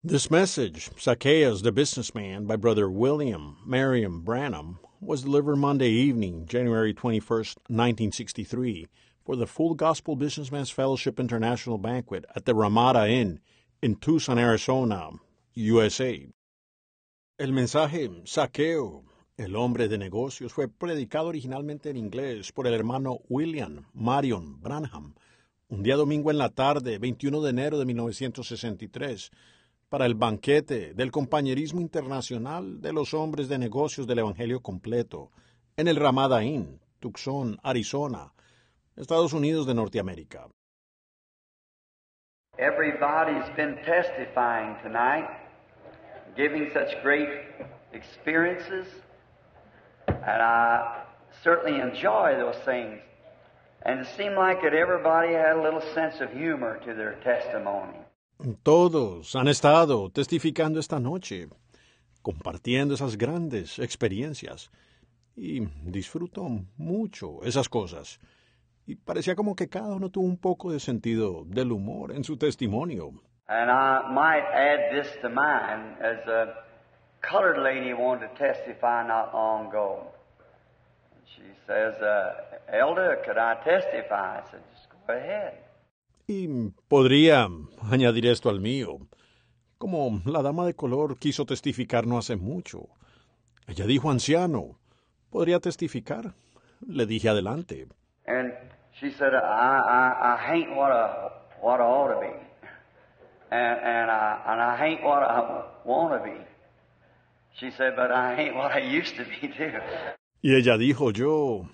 This message, Zacchaeus the Businessman, by Brother William Marion Branham, was delivered Monday evening, January 21st, 1963, for the Full Gospel Businessman's Fellowship International Banquet at the Ramada Inn in Tucson, Arizona, USA. El mensaje Zacchaeo, el hombre de negocios, fue predicado originalmente en inglés por el hermano William Marion Branham, un día domingo en la tarde, 21 de enero de 1963, para el banquete del compañerismo internacional de los hombres de negocios del Evangelio completo, en el Ramada Inn, Tucson, Arizona, Estados Unidos de Norteamérica. Everybody's been testifying tonight, giving such great experiences, and I certainly enjoy those things. And it seemed like that everybody had a little sense of humor to their testimony. Todos han estado testificando esta noche, compartiendo esas grandes experiencias, y disfruto mucho esas cosas. Y parecía como que cada uno tuvo un poco de sentido del humor en su testimonio. And I might add this to mine, as a colored lady wanted to testify not long ago. She says, Elder, could I testify? I said, just go ahead. Y podría añadir esto al mío. Como la dama de color quiso testificar no hace mucho. Ella dijo, anciano, ¿podría testificar? Le dije, adelante. And she said, I ain't what I ought to be. And I ain't what I want to be. She said, but I ain't what I used to be too. Y ella dijo, yo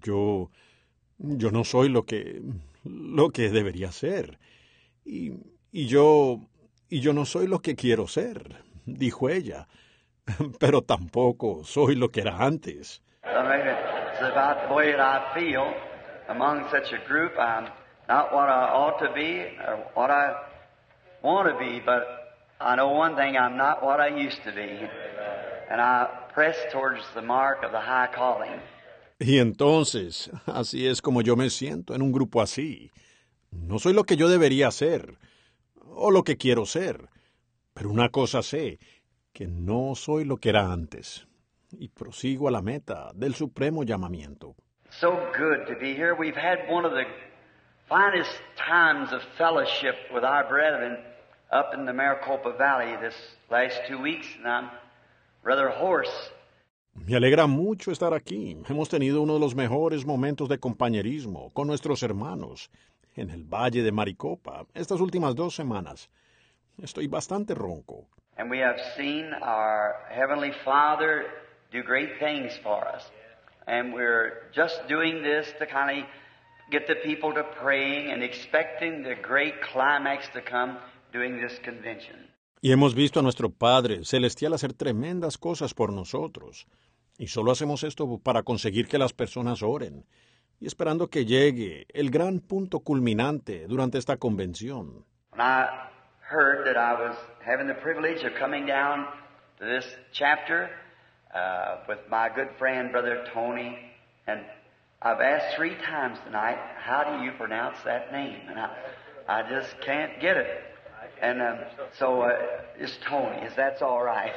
no soy lo que debería ser. Y yo no soy lo que quiero ser, dijo ella. Pero tampoco soy lo que era antes. I mean, it's about the way that I feel among such a group. I'm not what I ought to be or what I want to be, but I know one thing, I'm not what I used to be. And I press towards the mark of the high calling. Y entonces, así es como yo me siento en un grupo así. No soy lo que yo debería ser, o lo que quiero ser, pero una cosa sé, que no soy lo que era antes, y prosigo a la meta del supremo llamamiento. So good to be here. We've had one of the finest times of fellowship with our brethren up in the Maricopa Valley this last 2 weeks, and I'm rather hoarse. Me alegra mucho estar aquí. Hemos tenido uno de los mejores momentos de compañerismo con nuestros hermanos en el Valle de Maricopa estas últimas 2 semanas. Estoy bastante ronco. And we have seen our Heavenly Father do great things for us. And we're just doing this to kind of get the people to praying and expecting the great climax to come during this convention. Y hemos visto a nuestro Padre Celestial hacer tremendas cosas por nosotros. Y solo hacemos esto para conseguir que las personas oren, y esperando que llegue el gran punto culminante durante esta convención. When I heard that I was having the privilege of coming down to this chapter with my good friend, Brother Tony, and I've asked 3 times tonight, how do you pronounce that name? And I just can't get it. And so it's Tony, is that's all right?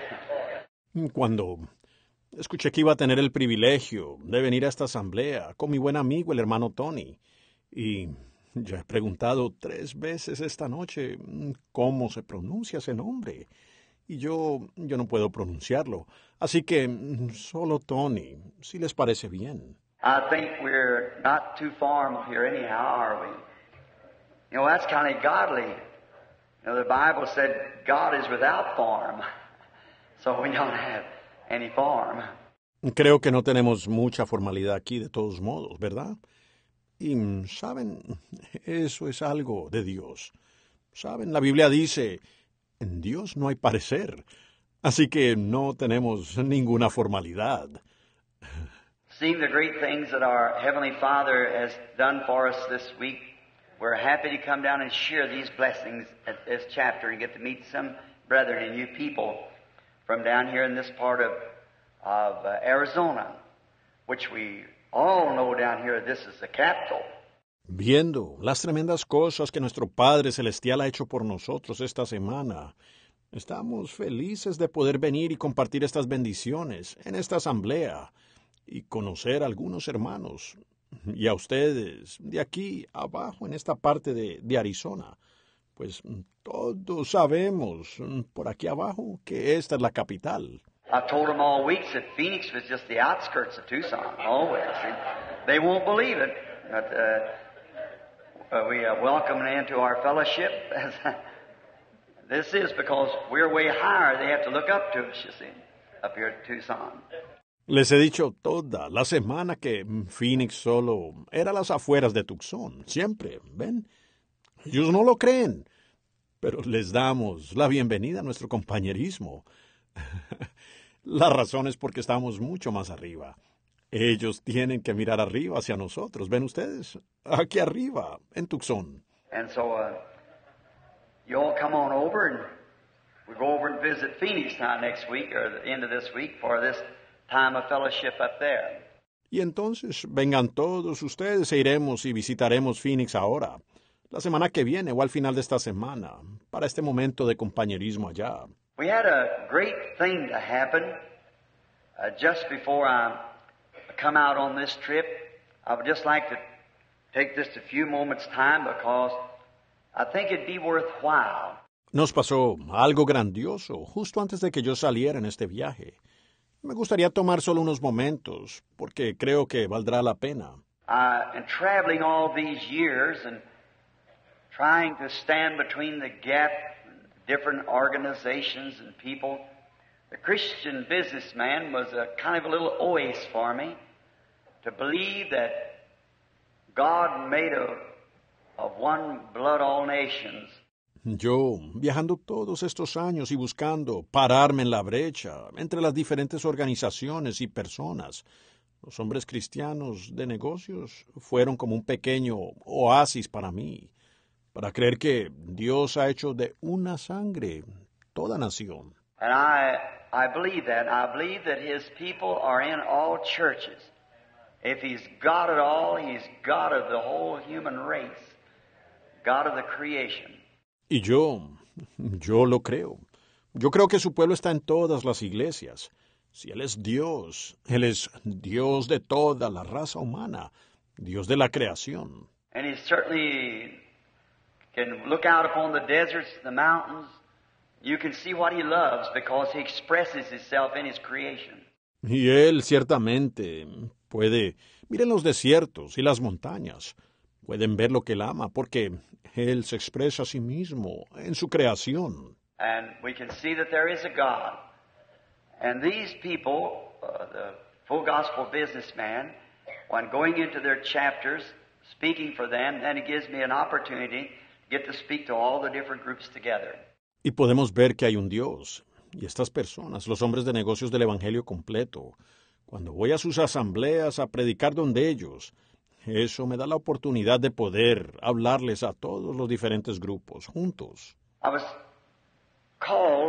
Cuando escuché que iba a tener el privilegio de venir a esta asamblea con mi buen amigo, el hermano Tony, y ya he preguntado 3 veces esta noche cómo se pronuncia ese nombre, y yo no puedo pronunciarlo, así que solo Tony, si les parece bien. I think we're not too formal here anyhow, are we? You know, that's kind of godly. You know, the Bible said God is without form, so we don't have any form. Creo que no tenemos mucha formalidad aquí de todos modos, ¿verdad? Y, ¿saben? Eso es algo de Dios. ¿Saben? La Biblia dice, en Dios no hay parecer, así que no tenemos ninguna formalidad. Seeing the great things that our Heavenly Father has done for us this week, we're happy to come down and share these blessings at this chapter and get to meet some brethren and you people from down here in this part of Arizona, which we all know down here this is the capital. Viendo las tremendas cosas que nuestro Padre Celestial ha hecho por nosotros esta semana, Estamos felices de poder venir y compartir estas bendiciones en esta asamblea y conocer a algunos hermanos y a ustedes de aquí abajo en esta parte de Arizona. Pues todos sabemos por aquí abajo que esta es la capital. I told them all weeks that Phoenix was just the outskirts of Tucson, always. And they won't believe it, but we welcome them into our fellowship. This is because we're way higher. They have to look up to us, you see, up here at Tucson. Les he dicho toda la semana que Phoenix solo era las afueras de Tucson, siempre, ¿ven? Ellos no lo creen, pero les damos la bienvenida a nuestro compañerismo. La razón es porque estamos mucho más arriba. Ellos tienen que mirar arriba hacia nosotros, ¿ven ustedes? Aquí arriba, en Tucson. And so you all come on over, and we'll go over and visit Phoenix now next week, or the end of this week, for this time of fellowship up there. Y entonces vengan todos ustedes e iremos y visitaremos Phoenix ahora, la semana que viene o al final de esta semana, para este momento de compañerismo allá. We had a great thing to happen just before I come out on this trip. I would just like to take just a few moments' time because I think it'd be worthwhile. Nos pasó algo grandioso justo antes de que yo saliera en este viaje. Me gustaría tomar solo unos momentos, porque creo que valdrá la pena. In traveling all these years and trying to stand between the gap, different organizations and people, the Christian businessman was a kind of a little oasis for me to believe that God made of one blood all nations. Yo, viajando todos estos años y buscando pararme en la brecha entre las diferentes organizaciones y personas, los hombres cristianos de negocios fueron como un pequeño oasis para mí, para creer que Dios ha hecho de una sangre toda nación. And I believe that. I believe that His people are in all churches. If He's God at all, He's God of the whole human race, God of the creation. Y yo lo creo. Yo creo que su pueblo está en todas las iglesias. Si Él es Dios de toda la raza humana, Dios de la creación. And He certainly can look out upon the deserts, the mountains. You can see what He loves because He expresses Himself in His creation. Y Él ciertamente puede, miren los desiertos y las montañas, pueden ver lo que Él ama porque Él se expresa a sí mismo en su creación. And we can see that there is a God. And these people, the full gospel businessman, when going into their chapters, speaking for them, then it gives me an opportunity to get to speak to all the different groups together. Y podemos ver que hay un Dios. Y estas personas, los hombres de negocios del Evangelio completo, cuando voy a sus asambleas a predicar donde ellos, eso me da la oportunidad de poder hablarles a todos los diferentes grupos, juntos. I was called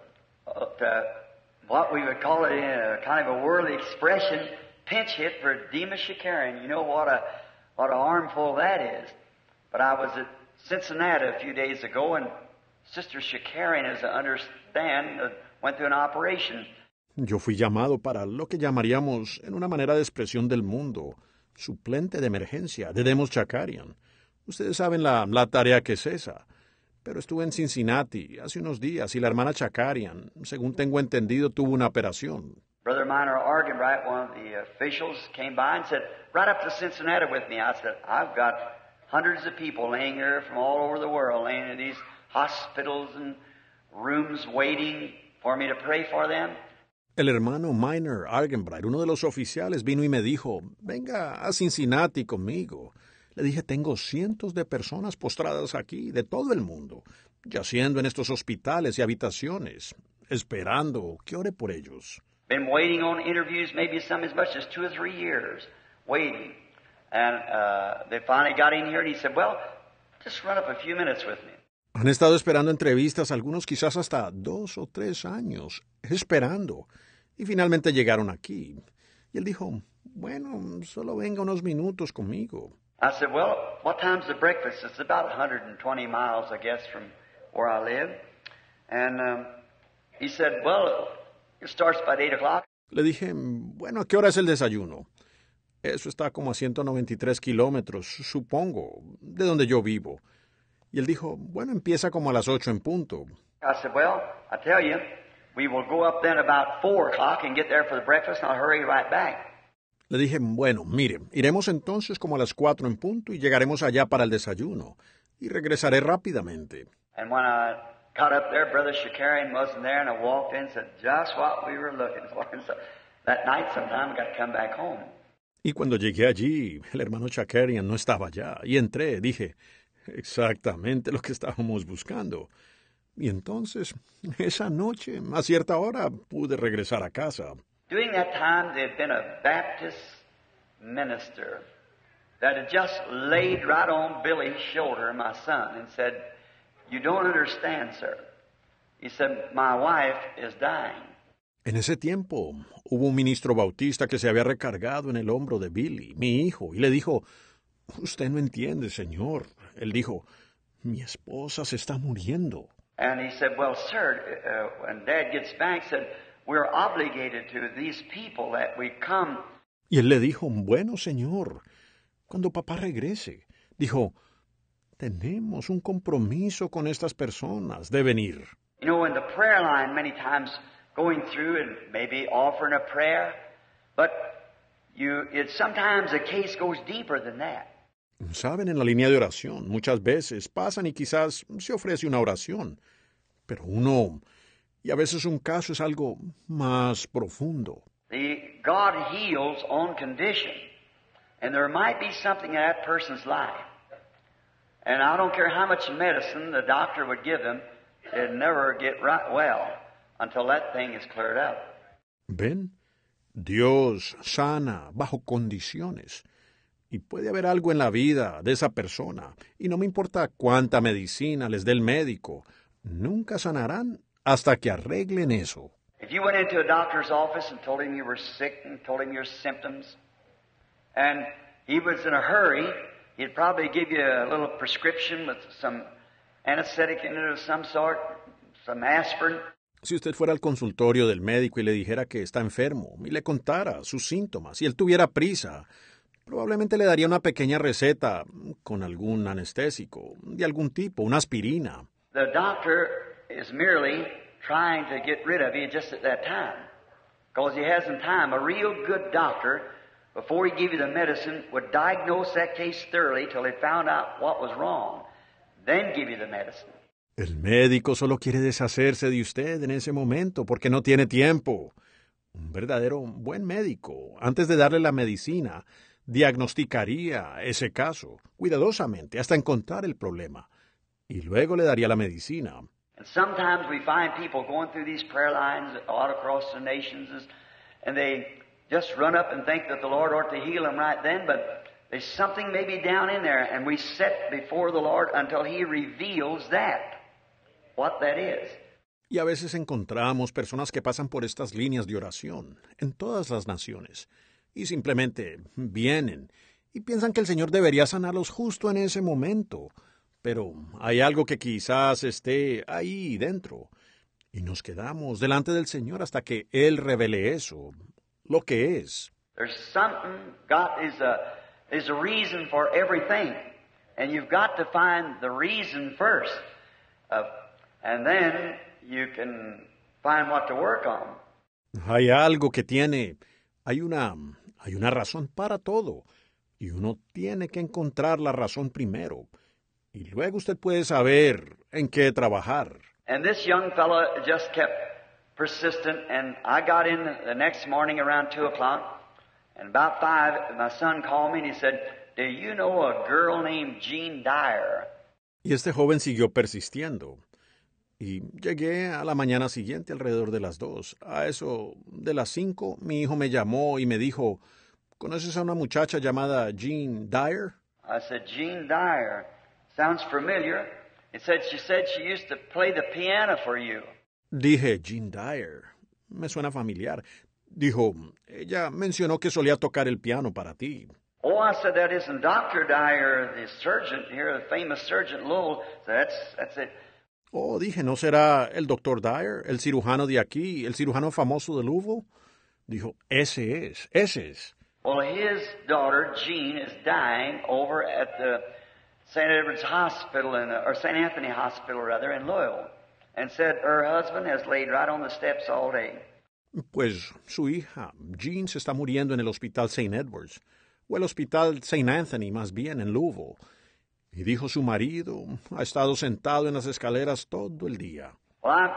to what we would call it in a kind of a worldly expression, pinch hit for Demas Shakarian. You know what a armful that is. But I was at Cincinnati a few days ago, and Sister Shakarian, as I understand, went through an operation. Yo fui llamado para lo que llamaríamos, en una manera de expresión del mundo, suplente de emergencia de Demos Shakarian. Ustedes saben la tarea que es esa. Pero estuve en Cincinnati hace unos días y la hermana Shakarian, según tengo entendido, tuvo una operación. Brother Minor Arganbright, one of the officials, came by and said, right up to Cincinnati with me. I said, I've got hundreds of people laying here from all over the world, laying in these hospitals and rooms waiting for me to pray for them. El hermano Minor Arganbright, uno de los oficiales, vino y me dijo, venga a Cincinnati conmigo. Le dije, tengo cientos de personas postradas aquí, de todo el mundo, yaciendo en estos hospitales y habitaciones, esperando que ore por ellos. Been waiting on interviews, maybe some as much as 2 or 3 years, waiting. And they finally got in here and he said, well, just run up a few minutes with me. Han estado esperando entrevistas, algunos quizás hasta 2 o 3 años, esperando. Y finalmente llegaron aquí. Y él dijo, bueno, solo venga unos minutos conmigo. I said, well, what time's the breakfast? It's about 120 miles, I guess, from where I live. And he said, well, it starts about 8 o'clock. Le dije, bueno, ¿a qué hora es el desayuno? Eso está como a 193 kilómetros, supongo, de donde yo vivo. Y él dijo, bueno, empieza como a las 8 en punto. I said, well, I tell you, we will go up then about 4 o'clock and get there for the breakfast, and I'll hurry right back. Le dije, bueno, mire, iremos entonces como a las 4 en punto y llegaremos allá para el desayuno. Y regresaré rápidamente. And when I got up there, Brother Shakarian wasn't there, and I walked in and said, just what we were looking for. And so that night sometime I got to come back home. Y cuando llegué allí, el hermano Shakarian no estaba allá. Y entré, dije, exactamente lo que estábamos buscando. Y entonces, esa noche, a cierta hora, pude regresar a casa. During that time, there had been a Baptist minister that had just laid right on Billy's shoulder, my son, and said, you don't understand, sir. He said, my wife is dying. En ese tiempo, hubo un ministro bautista que se había recargado en el hombro de Billy, mi hijo, y le dijo, usted no entiende, señor. Él dijo, mi esposa se está muriendo. And he said, well, sir, when Dad gets back, said, we're obligated to these people that we come. Y él le dijo, bueno, señor, cuando papá regrese, dijo, tenemos un compromiso con estas personas de venir. You know, in the prayer line, many times going through and maybe offering a prayer, but sometimes the case goes deeper than that. Saben, en la línea de oración, muchas veces pasan y quizás se ofrece una oración, pero y a veces un caso es algo más profundo. God heals on condition, and there might be something in that person's life, and I don't care how much medicine the doctor would give them, it'd never get right well until that thing is cleared up. ¿Ven? Dios sana bajo condiciones. Y puede haber algo en la vida de esa persona, y no me importa cuánta medicina les dé el médico, nunca sanarán hasta que arreglen eso. If you went into a doctor's office and told him you were sick and told him your symptoms, and he was in a hurry, he'd probably give you a little prescription with some anesthetic in it of some sort, some aspirin. Si usted fuera al consultorio del médico y le dijera que está enfermo, y le contara sus síntomas, y él tuviera prisa, probablemente le daría una pequeña receta con algún anestésico, de algún tipo, una aspirina. The doctor is merely trying to get rid of you just at that time, because he hasn't time. A real good doctor, before he give you the medicine, would diagnose that case thoroughly till he found out what was wrong, then give you the medicine. El médico solo quiere deshacerse de usted en ese momento porque no tiene tiempo. Un verdadero buen médico, antes de darle la medicina, diagnosticaría ese caso cuidadosamente hasta encontrar el problema y luego le daría la medicina. And sometimes we find people going through these prayer lines all across the nations, and they just run up and think that the Lord ought to heal them right then, but there's something maybe down in there, and we sit before the Lord until He reveals what that is. Y a veces encontramos personas que pasan por estas líneas de oración en todas las naciones y simplemente vienen y piensan que el Señor debería sanarlos justo en ese momento, pero hay algo que quizás esté ahí dentro y nos quedamos delante del Señor hasta que Él revele eso, lo que es. There's something, God is a reason for everything, and you've got to find the reason first, and then you can find what to work on. Hay algo que hay una razón para todo, y uno tiene que encontrar la razón primero, y luego usted puede saber en qué trabajar. And this young fellow just kept persistent, and I got in the next morning around 2 o'clock, and about 5, my son called me and he said, do you know a girl named Jean Dyer? Y este joven siguió persistiendo. Y llegué a la mañana siguiente alrededor de las 2. A eso de las 5, mi hijo me llamó y me dijo, ¿conoces a una muchacha llamada Jean Dyer? I said, Jean Dyer. Sounds familiar. She said she used to play the piano for you. Dije, Jean Dyer. Me suena familiar. Dijo, ella mencionó que solía tocar el piano para ti. Oh, I said, that isn't Dr. Dyer, the surgeon here, the famous surgeon Lowell. So that's it. Oh, dije, ¿no será el doctor Dyer, el cirujano de aquí, el cirujano famoso de Louisville? Dijo, ese es. Well, his daughter, Jean, is dying over at the St. Edward's Hospital, or St. Anthony Hospital, rather, in Louisville. And said her husband has laid right on the steps all day. Pues su hija, Jean, se está muriendo en el hospital St. Edwards, o el hospital St. Anthony, más bien, en Louisville. Y dijo su marido, ha estado sentado en las escaleras todo el día. Well, I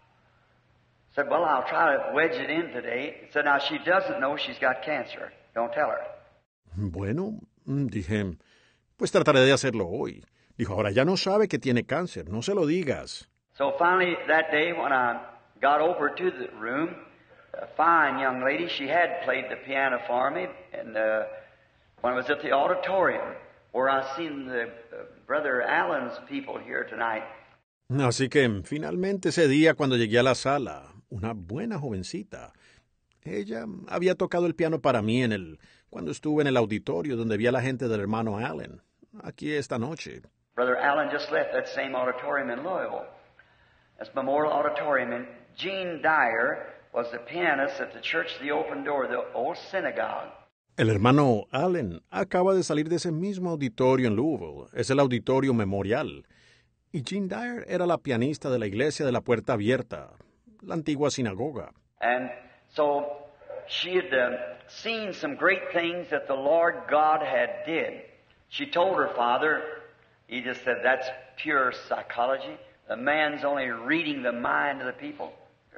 said, well, I'll try to wedge it in today. Said, now she doesn't know she's got cancer. Don't tell her. Bueno, dije, pues trataré de hacerlo hoy. Dijo, ahora ya no sabe que tiene cáncer, no se lo digas. So finally, that day when I got over to the room, a fine young lady, she had played the piano for me, and when I was at the auditorium, where I seen the Brother Allen's people here tonight. Así que finalmente ese día cuando llegué a la sala, una buena jovencita, ella había tocado el piano para mí cuando estuve en el auditorio donde vi a la gente del hermano Allen, aquí esta noche. Brother Allen just left that same auditorium in Louisville. That's Memorial Auditorium, and Jean Dyer was the pianist at the Church of the Open Door, the old synagogue. El hermano Allen acaba de salir de ese mismo auditorio en Louisville, es el auditorio memorial. Y Jean Dyer era la pianista de la iglesia de la Puerta Abierta, la antigua sinagoga. And so she had seen some great things that the Lord God had did. She told her father, he just said, that's pure psychology. The man's only reading the mind of the people.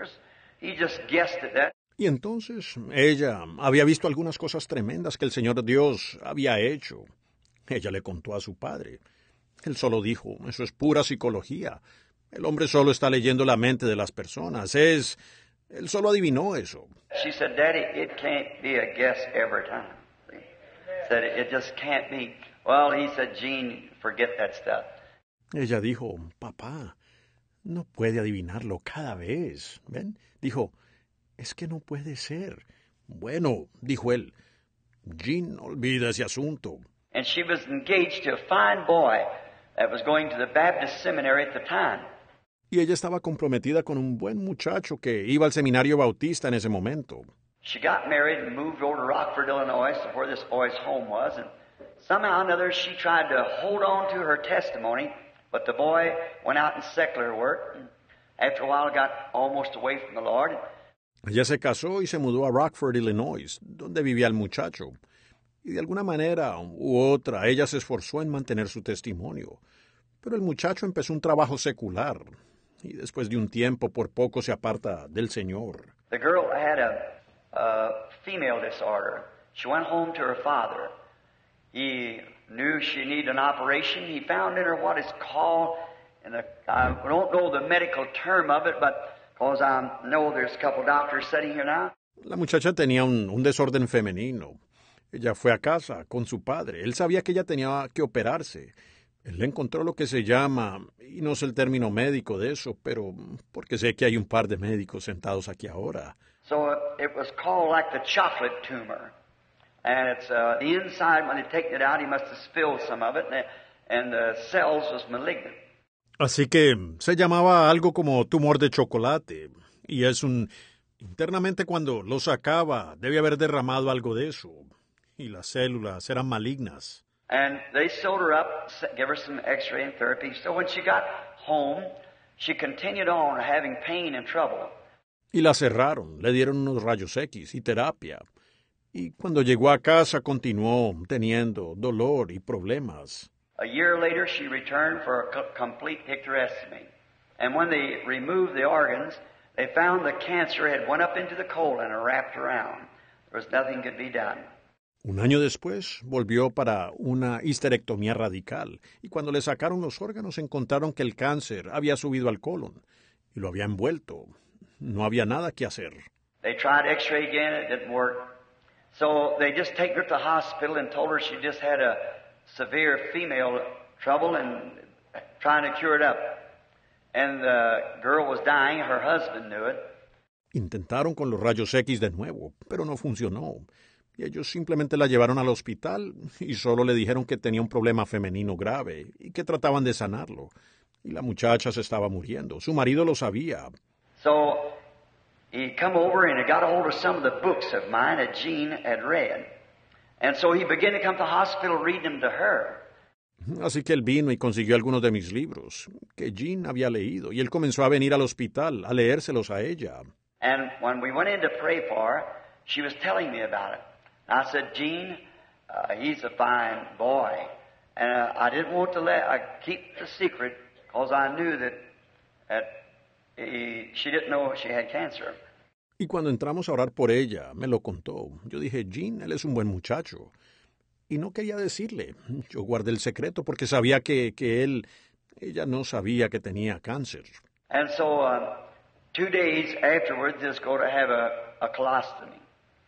He just guessed at that. Y entonces ella había visto algunas cosas tremendas que el Señor Dios había hecho. Ella le contó a su padre. Él solo dijo, eso es pura psicología. El hombre solo está leyendo la mente de las personas. Él solo adivinó eso. She said, Daddy, it can't be a guess every time. Said, it just can't be. Well, he said, Jean, forget that stuff. Ella dijo, papá, no puede adivinarlo cada vez. ¿Ven? Dijo, es que no puede ser. Bueno, dijo él, Jean, olvida ese asunto. And she was engaged to a fine boy that was going to the Baptist seminary at the time. Y ella estaba comprometida con un buen muchacho que iba al seminario bautista en ese momento. She got married and moved over to Rockford, Illinois, where this boy's home was, and somehow or another she tried to hold on to her testimony, but the boy went out in secular work, and after a while got almost away from the Lord. Ella se casó y se mudó a Rockford, Illinois, donde vivía el muchacho. Y de alguna manera u otra ella se esforzó en mantener su testimonio. Pero el muchacho empezó un trabajo secular y después de un tiempo por poco se aparta del Señor. The girl had a female disorder. She went home to her father. He knew she needed an operation. He found in her what is called, I don't know the medical term of it, but because I know there's a couple doctors sitting here now. La muchacha tenía un desorden femenino. Ella fue a casa con su padre. Él sabía que ella tenía que operarse. Él le encontró lo que se llama, y no sé el término médico de eso, pero porque sé que hay un par de médicos sentados aquí ahora. So it was called like the chocolate tumor. And it's the inside, when they taken it out, he must have spilled some of it, and the cells was malignant. Así que se llamaba algo como tumor de chocolate. Y internamente cuando lo sacaba, debe haber derramado algo de eso. Y las células eran malignas. And they sewed her up, gave her some x-ray and therapy. So when she got home, she continued on having pain and trouble. Y la cerraron, le dieron unos rayos X y terapia. Y cuando llegó a casa continuó teniendo dolor y problemas. A year later, she returned for a complete hysterectomy. And when they removed the organs, they found the cancer had went up into the colon and wrapped around. There was nothing could be done. Un año después volvió para una histerectomía radical y cuando le sacaron los órganos encontraron que el cáncer había subido al colon y lo había envuelto. No había nada que hacer. They tried x-ray again, it didn't work. So they just take her to the hospital and told her she just had a severe female trouble and trying to cure it up. And the girl was dying, her husband knew it. Intentaron con los rayos X de nuevo, pero no funcionó. Y ellos simplemente la llevaron al hospital y solo le dijeron que tenía un problema femenino grave y que trataban de sanarlo. y la muchacha se estaba muriendo. Su marido lo sabía. So he come over and he got a hold of some of the books of mine that Jean had read. And so he began to come to the hospital reading them to her. Así que él vino y consiguió algunos de mis libros que Jean había leído, y él comenzó a venir al hospital a leérselos a ella. And when we went in to pray for her, she was telling me about it. And I said, Jean, he's a fine boy. And I didn't want to keep the secret because I knew that she didn't know she had cancer. Y cuando entramos a orar por ella, me lo contó. Yo dije, Jean, él es un buen muchacho. Y no quería decirle. Yo guardé el secreto porque sabía que ella no sabía que tenía cáncer. And so 2 days afterwards, they was going to have a colostomy.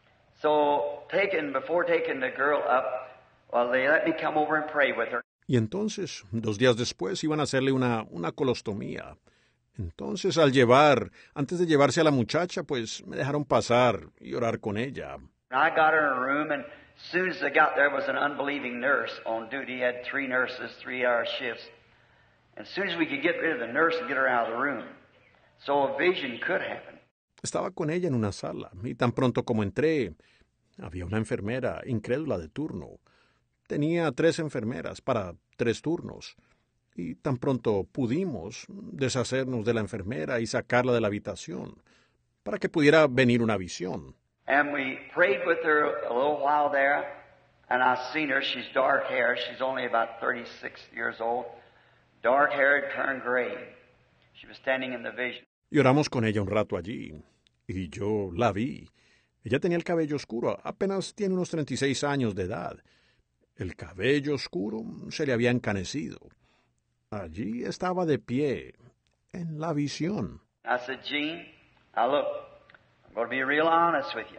So before taking the girl up, well, they let me come over and pray with her. Y entonces, 2 días después, iban a hacerle una colostomía. Entonces, antes de llevarse a la muchacha, pues me dejaron pasar y orar con ella. I got her in a room, and as soon as I got there was an unbelieving nurse on duty. He had 3 nurses, 3-hour shifts. And as soon as we could get rid of the nurse and get her out of the room, so a vision could happen. Estaba con ella en una sala, y tan pronto como entré, había una enfermera incrédula de turno. Tenía 3 enfermeras para 3 turnos. Y tan pronto pudimos deshacernos de la enfermera y sacarla de la habitación para que pudiera venir una visión. And we prayed with her a little while there, and I seen her. She's dark hair. She's only about 36 years old. Dark hair had turned gray. She was standing in the vision. Y oramos con ella un rato allí, y yo la vi. Ella tenía el cabello oscuro, apenas tiene unos 36 años de edad. El cabello oscuro se le había encanecido. Allí estaba de pie, en la visión. I said, Jean, now look, I'm going to be real honest with you.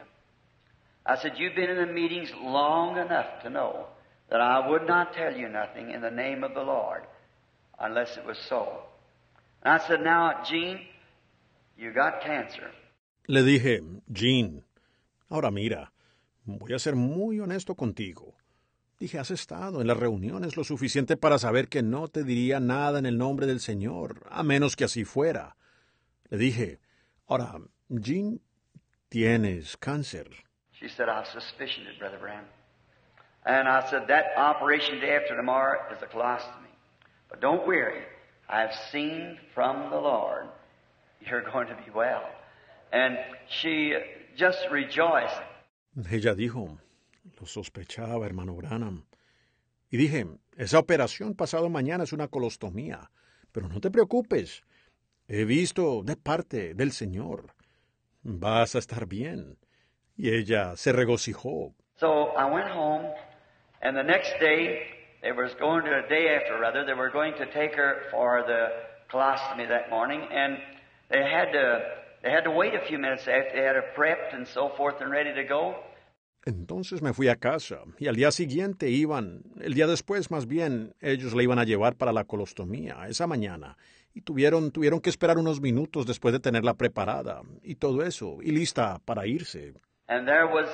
I said, you've been in the meetings long enough to know that I would not tell you nothing in the name of the Lord unless it was so. And I said, now, Jean, you got cancer. Le dije, Jean, ahora mira, voy a ser muy honesto contigo. Dije, has estado en las reuniones lo suficiente para saber que no te diría nada en el nombre del Señor, a menos que así fuera. Le dije, ahora, Jean, tienes cáncer. She said, I suspicioned it, Brother Branham. And I said, that operation day after tomorrow is a colostomy. But don't worry, I've seen from the Lord you're going to be well. And she just rejoiced. Ella dijo, lo sospechaba, hermano Branham. Y dije, esa operación pasado mañana es una colostomía, pero no te preocupes. He visto de parte del Señor. Vas a estar bien. Y ella se regocijó. So I went home, and the next day, they was going to a day after rather, they were going to take her for the colostomy that morning, and they had to wait a few minutes after they had her prepped and so forth and ready to go. Entonces me fui a casa, y al día siguiente el día después más bien, ellos la iban a llevar para la colostomía esa mañana, y tuvieron que esperar unos minutos después de tenerla preparada, y todo eso, y lista para irse. And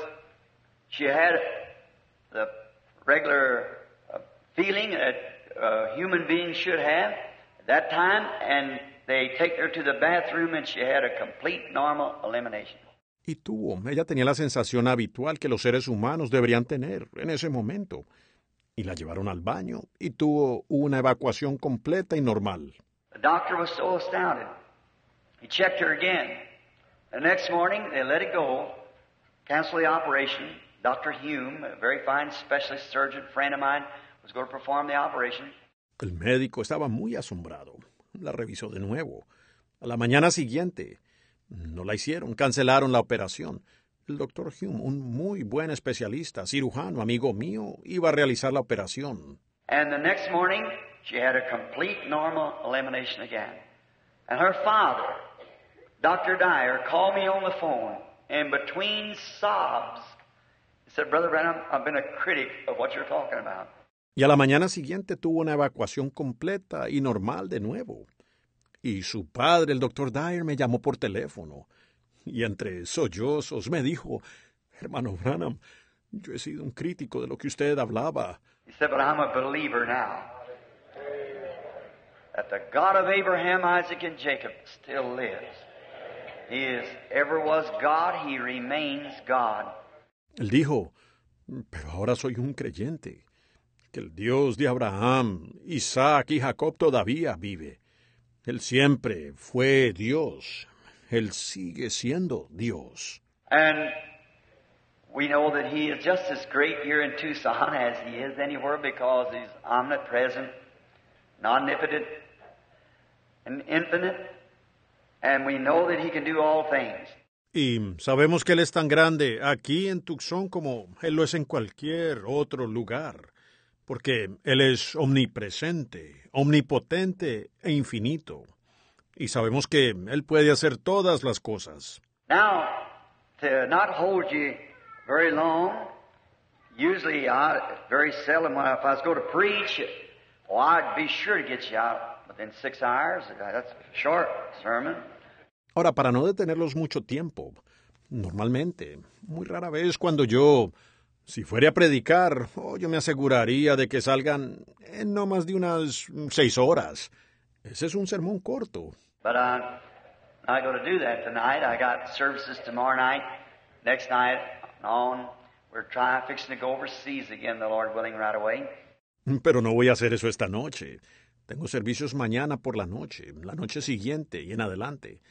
she had the regular feeling that a human being should have at that time, and they take her to the bathroom, and she had a complete normal elimination. Y ella tenía la sensación habitual que los seres humanos deberían tener en ese momento. Y la llevaron al baño y tuvo una evacuación completa y normal. The doctor was so astounded. He checked her again. The next morning, they let it go, cancel the operation. Dr. Hume, a very fine specialist surgeon friend of mine, was going to perform the operation. El médico estaba muy asombrado. La revisó de nuevo. A la mañana siguiente, no la hicieron, cancelaron la operación. El doctor Hume, un muy buen especialista, cirujano, amigo mío, iba a realizar la operación. And the next morning, she had a complete normal elimination again. And her father, Dr. Dyer, called me on the phone, and between sobs, he said, Brother Branham, I've been a critic of what you're talking about. Y a la mañana siguiente tuvo una evacuación completa y normal de nuevo. Y su padre, el doctor Dyer, me llamó por teléfono. Y entre sollozos me dijo, hermano Branham, yo he sido un crítico de lo que usted hablaba. He said, but I'm a believer now. that the God of Abraham, Isaac, and Jacob still lives. He is, ever was God, He remains God. Él dijo, pero ahora soy un creyente, que el Dios de Abraham, Isaac y Jacob todavía vive. Él siempre fue Dios. Él sigue siendo Dios. And we know that He is just as great here in Tucson as He is anywhere because He's omnipresent, omnipotent, and infinite. And we know that He can do all things. Y sabemos que Él es tan grande aquí en Tucson como Él lo es en cualquier otro lugar, porque Él es omnipresente, omnipotente e infinito. Y sabemos que Él puede hacer todas las cosas. Now, to not hold you very long, usually very seldom when if I was going to preach, I'd be sure to get you out within 6 hours. That's a short sermon. Ahora, para no detenerlos mucho tiempo, normalmente, muy rara vez si fuera a predicar, yo me aseguraría de que salgan en no más de unas 6 horas. Ese es un sermón corto. But I'm not going to do that tonight. I got services tomorrow night. Next night on, we're fixing to go overseas again, the Lord willing, right away. Pero no voy a hacer eso esta noche. Tengo servicios mañana por la noche siguiente y en adelante.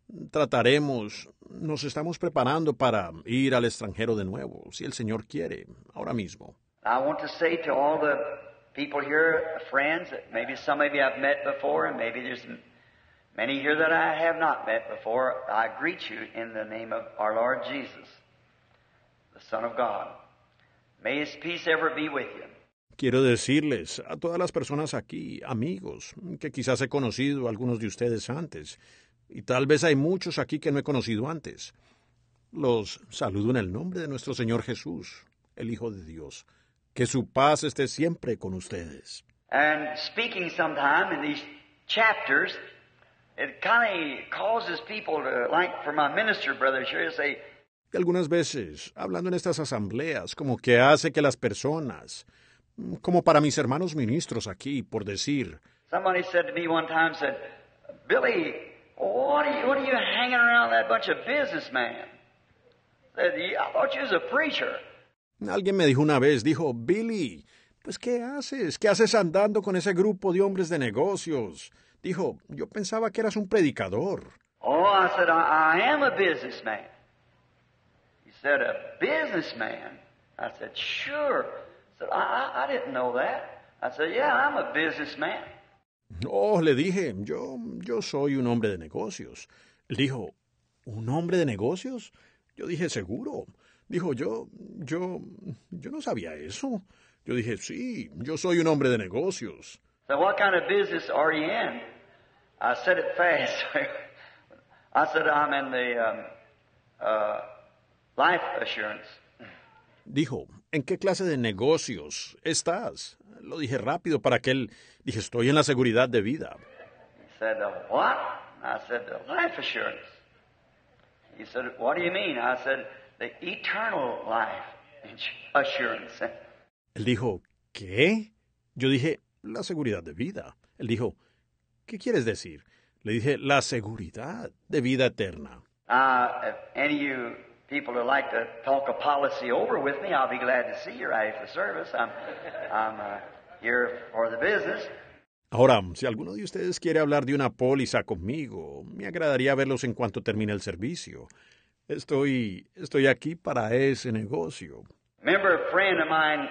Nos estamos preparando para ir al extranjero de nuevo, si el Señor quiere, ahora mismo. I want to say to all the people here, friends, that maybe some of you I've met before, and maybe there's many here that I have not met before. I greet you in the name of our Lord Jesus, the Son of God. May His peace ever be with you. Quiero decirles a todas las personas aquí, amigos, que quizás he conocido a algunos de ustedes antes, y tal vez hay muchos aquí que no he conocido antes. Los saludo en el nombre de nuestro Señor Jesús, el Hijo de Dios. Que su paz esté siempre con ustedes. And speaking sometime in these chapters, it kind of causes people to, like for my minister brothers here, to say, Y algunas veces, hablando en estas asambleas, como que hace que las personas, como para mis hermanos ministros aquí, por decir, somebody said to me one time, said, Billy, what are you hanging around that bunch of businessmen? Said, I thought you was a preacher. Alguien me dijo una vez, dijo, Billy, pues ¿qué haces? ¿Qué haces andando con ese grupo de hombres de negocios? Dijo, yo pensaba que eras un predicador. Oh, I said, I am a businessman. He said, a businessman? I said, sure. I said, I didn't know that. I said, yeah, I'm a businessman. Oh, le dije, yo soy un hombre de negocios. Él dijo, ¿un hombre de negocios? Yo dije, seguro. Dijo, yo no sabía eso. Yo dije, sí, yo soy un hombre de negocios. So what kind of business are you in? I said it fast. I said, I'm in the life assurance. Dijo, ¿en qué clase de negocios estás? Lo dije rápido para que él... Dije, estoy en la seguridad de vida. He said, what? I said, the life assurance. He said, what do you mean? I said, the eternal life assurance. Él dijo, ¿qué? Yo dije, la seguridad de vida. Él dijo, ¿qué quieres decir? Le dije, la seguridad de vida eterna. If any of you people would like to talk a policy over with me, I'll be glad to see you right after service. I'm here for the business. Ahora, si alguno de ustedes quiere hablar de una póliza conmigo, me agradaría verlos en cuanto termine el servicio. Estoy aquí para ese negocio. Remember a friend of mine,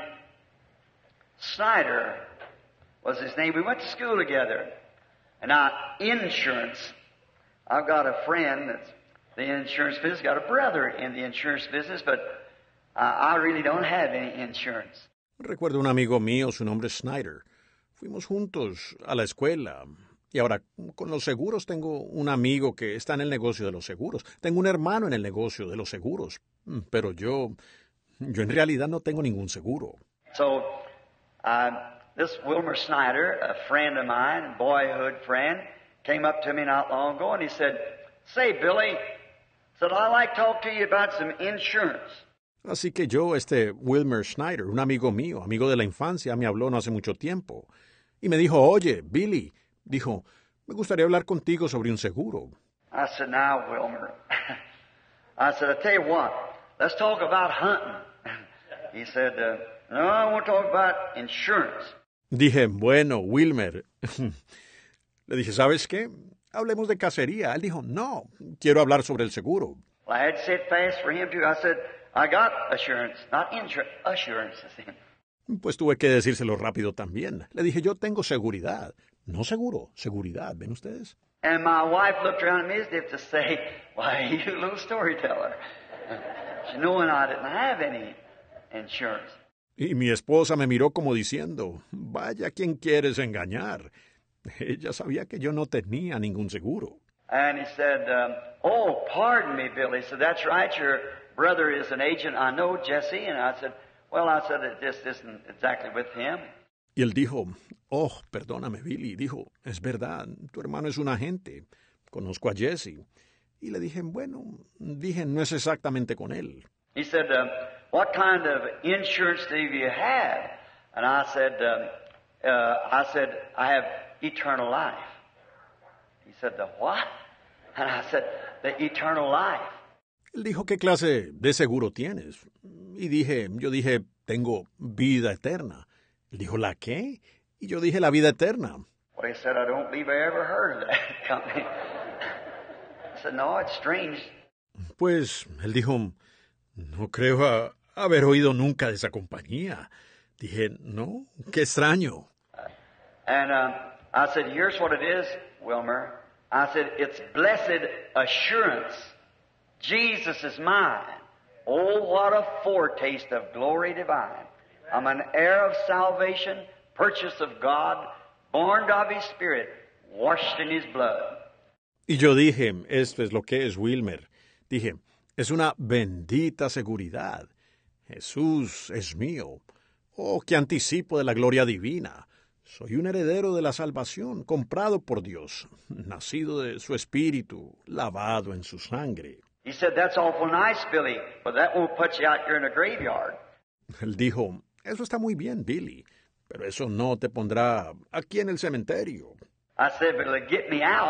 Snyder was his name. We went to school together. And now, insurance. I've got a friend that's the insurance business, got a brother in the insurance business, but I really don't have any insurance. Recuerdo un amigo mío, su nombre es Snyder. Fuimos juntos a la escuela. Y ahora, con los seguros, tengo un amigo que está en el negocio de los seguros. Tengo un hermano en el negocio de los seguros. Pero yo en realidad no tengo ningún seguro. So, this Wilmer Snyder, a friend of mine, boyhood friend, came up to me not long ago and he said, say, Billy, said, I'd like to talk to you about some insurance. Así que Wilmer Snyder, un amigo mío, amigo de la infancia, me habló no hace mucho tiempo. Y me dijo, oye, Billy, Dijo, me gustaría hablar contigo sobre un seguro. I said, now, Wilmer, I said, I tell you what, let's talk about hunting. He said, no, I want to talk about insurance. Dije, bueno, Wilmer. Le dije, ¿sabes qué? Hablemos de cacería. Él dijo, no, quiero hablar sobre el seguro. Well, I had to say it fast for him, too. I said, I got assurance, not insurance, assurance. Pues tuve que decírselo rápido también. Le dije, yo tengo seguridad. No seguro, seguridad, ¿ven ustedes? And my wife looked around at me as if to say, why, you little storyteller. She knowing I didn't have any insurance. Y mi esposa me miró como diciendo, vaya, ¿quién quieres engañar? Ella sabía que yo no tenía ningún seguro. And he said, oh, pardon me, Billy. He said, that's right, your brother is an agent. I know, Jesse. And I said, well, it just isn't exactly with him. Y él dijo, oh, perdóname, Billy. Dijo, es verdad, tu hermano es un agente. Conozco a Jesse. Y le dije, bueno, no es exactamente con él. He said, what kind of insurance do you have? And I said, I have eternal life. He said, the what? And I said, the eternal life. Él dijo, ¿qué clase de seguro tienes? Y yo dije, tengo vida eterna. Él dijo, ¿la qué? Y yo dije, la vida eterna. Well, he said, I don't believe I ever heard of that company. I said, no, it's strange. Pues, él dijo, no creo haber oído nunca de esa compañía. Dije, no, qué extraño. And I said, here's what it is, Wilmer. I said, it's blessed assurance. Jesus is mine. Oh, what a foretaste of glory divine. I'm an heir of salvation, purchased of God, born of His Spirit, washed in His blood. Y yo dije, esto es lo que es, Wilmer. Dije, es una bendita seguridad. Jesús es mío. Oh, qué anticipo de la gloria divina. Soy un heredero de la salvación, comprado por Dios, nacido de su espíritu, lavado en su sangre. He said, that's awful nice, Billy, but that won't put you out here in a graveyard. Él dijo, eso está muy bien, Billy, pero eso no te pondrá aquí en el cementerio. I said, but it'll get me out.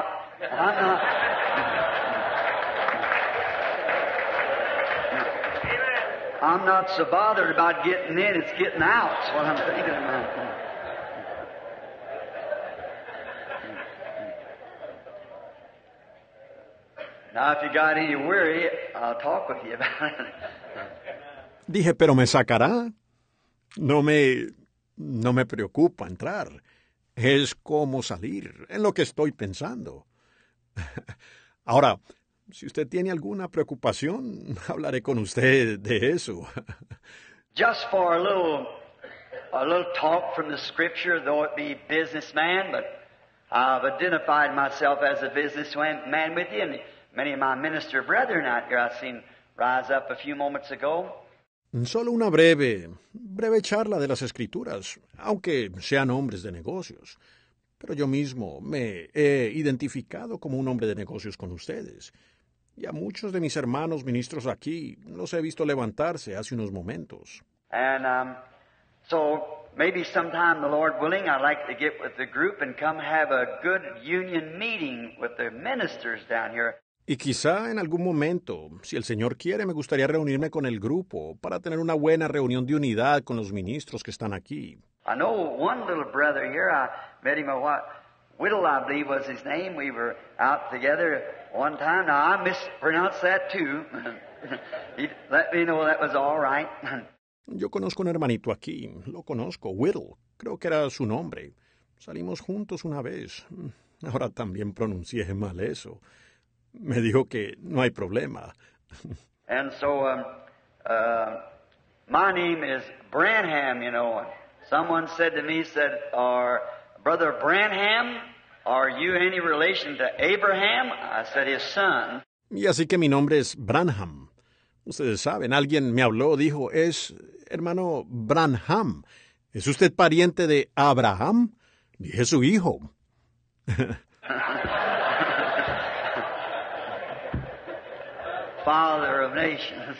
I'm not so bothered about getting in, it's getting out. That's what I'm thinking about. Now, if you got any worry, I'll talk with you about it. Dije, pero me sacará. No me preocupa entrar. Es como salir, en lo que estoy pensando. Ahora, si usted tiene alguna preocupación, hablaré con usted de eso. Just for a little talk from the Scripture, though it be businessman, but I've identified myself as a businessman with you, and many of my minister brethren out here I've seen rise up a few moments ago. Solo una breve charla de las Escrituras, aunque sean hombres de negocios. Pero yo mismo me he identificado como un hombre de negocios con ustedes. Y a muchos de mis hermanos ministros aquí los he visto levantarse hace unos momentos. And so maybe sometime, the Lord willing, I'd like to get with the group and come have a good union meeting with the ministers down here. Y quizá en algún momento, si el Señor quiere, me gustaría reunirme con el grupo para tener una buena reunión de unidad con los ministros que están aquí. I know one little brother here, I met him Whittle, I believe was his name. We were out together one time. Now, I mispronounced that too. He let me know that was all right. Yo conozco un hermanito aquí, lo conozco, Whittle, creo que era su nombre. Salimos juntos una vez. Ahora también pronuncié mal eso. Me dijo que no hay problema. And so, my name is Branham, you know. Someone said to me, Brother Branham, are you any relation to Abraham? I said, his son. Y así que mi nombre es Branham. Ustedes saben, alguien me habló, dijo, es hermano Branham. ¿Es usted pariente de Abraham? Dije, su hijo. Father of nations.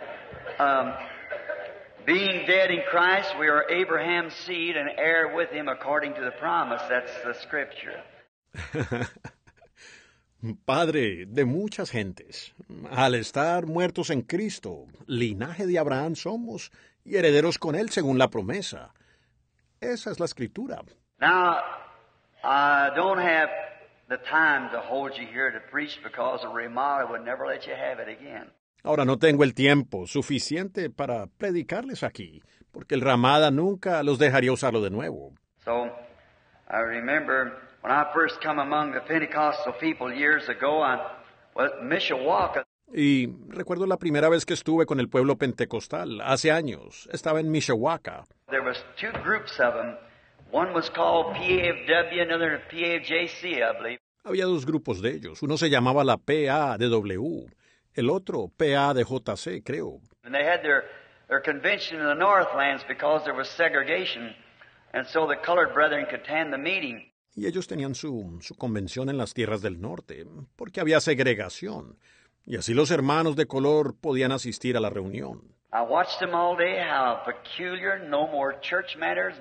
Being dead in Christ, we are Abraham's seed and heir with him according to the promise. That's the Scripture. Padre de muchas gentes. Al estar muertos en Cristo, linaje de Abraham somos y herederos con él según la promesa. Esa es la escritura. Now, I don't have the time to hold you here to preach because the Ramah would never let you have it again. Ahora no tengo el tiempo suficiente para predicarles aquí, porque el Ramada nunca los dejaría usarlo de nuevo. So, I remember when I first come among the Pentecostal people years ago, I was in Mishawaka. Y recuerdo la primera vez que estuve con el pueblo pentecostal, hace años. Estaba en Mishawaka. There was two groups of them. One was called PAFW, another PAFJC, I believe. Había dos grupos de ellos. Uno se llamaba la PADW, el otro PADJC, creo. And they had their convention in the Northlands because there was segregation, and so the colored brethren could attend the meeting. Y ellos tenían su convención en las tierras del norte, porque había segregación. Y así los hermanos de color podían asistir a la reunión. I watched them all day, how peculiar, no more church matters.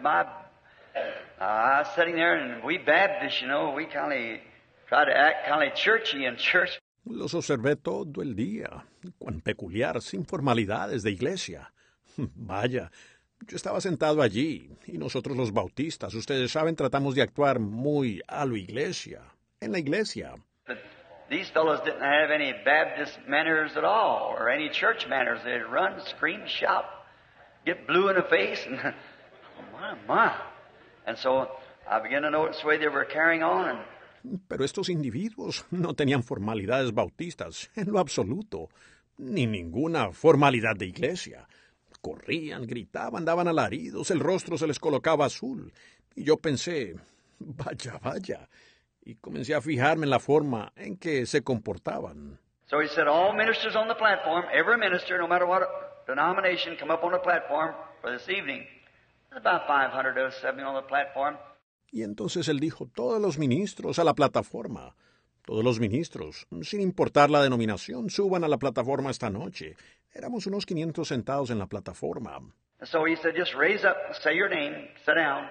I was sitting there, and we Baptists, you know, we kind of try to act kind of churchy in church. Los observé todo el día, cuán peculiar, sin formalidades de iglesia. Vaya, yo estaba sentado allí, y nosotros los bautistas, ustedes saben, tratamos de actuar muy a lo iglesia, en la iglesia. But these fellows didn't have any Baptist manners at all, or any church manners. They'd run, scream, shout, get blue in the face, and oh my. And so I began to notice the way they were carrying on. Pero estos individuos no tenían formalidades bautistas, en lo absoluto, ni ninguna formalidad de iglesia. Corrían, gritaban, daban alaridos, el rostro se les colocaba azul. Y yo pensé, vaya, y comencé a fijarme en la forma en que se comportaban. So he said, all ministers on the platform, every minister, no matter what denomination, come up on the platform for this evening. There's about 500 of us sitting on the platform. Y entonces él dijo, todos los ministros a la plataforma. Todos los ministros, sin importar la denominación, suban a la plataforma esta noche. Éramos unos 500 sentados en la plataforma. And so he said, just raise up, say your name, sit down.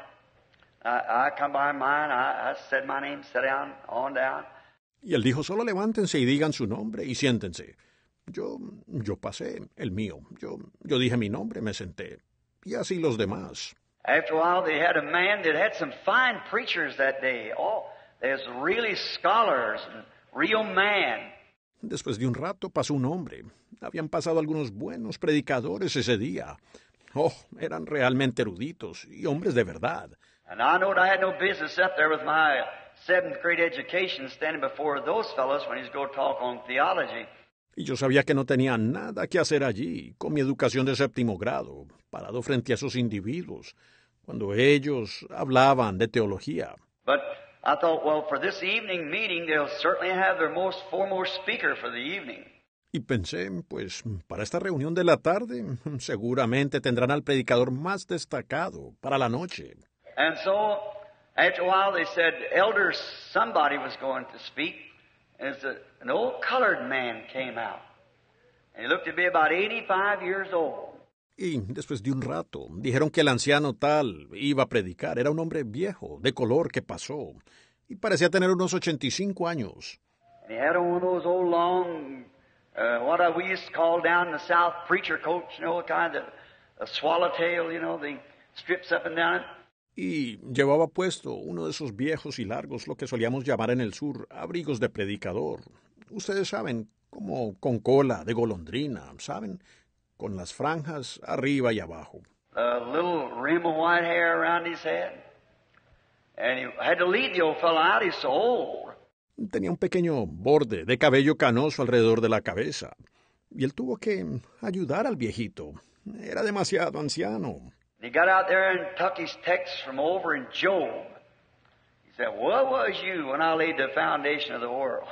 I come by mine, I said my name, sit down, on down. Y él dijo, solo levántense y digan su nombre y siéntense. Yo pasé el mío. Yo dije mi nombre, me senté. Y así los demás. After a while, they had a man that had some fine preachers that day. Oh, there's really scholars and real man. Después de un rato pasó un hombre. Habían pasado algunos buenos predicadores ese día. Oh, eran realmente eruditos y hombres de verdad. And I knowed I had no business up there with my 7th grade education standing before those fellows when he's going to talk on theology. Y yo sabía que no tenía nada que hacer allí, con mi educación de 7º grado, parado frente a esos individuos, cuando ellos hablaban de teología. But I thought, well, for this evening meeting, they'll certainly have their most foremost speaker for the evening. Y pensé, pues, para esta reunión de la tarde, seguramente tendrán al predicador más destacado para la noche. And so, after a while, they said, Elder somebody was going to speak. And an old colored man came out. And he looked to be about 85 years old. Y después de un rato, dijeron que el anciano tal iba a predicar. Era un hombre viejo, de color, que pasó. Y parecía tener unos 85 años. And he had on one of those old long, what we used to call down in the South, preacher coats, you know, kind of a swallowtail, you know, the strips up and down it. Y llevaba puesto uno de esos viejos y largos, lo que solíamos llamar en el sur, abrigos de predicador. Ustedes saben, como con cola de golondrina, ¿saben? Con las franjas arriba y abajo. A little rim of white hair around his head. And he had to lead the old fellow out, he's so old. Tenía un pequeño borde de cabello canoso alrededor de la cabeza. Y él tuvo que ayudar al viejito. Era demasiado anciano. He got out there and took his text from over in Job. He said, what was you when I laid the foundation of the world?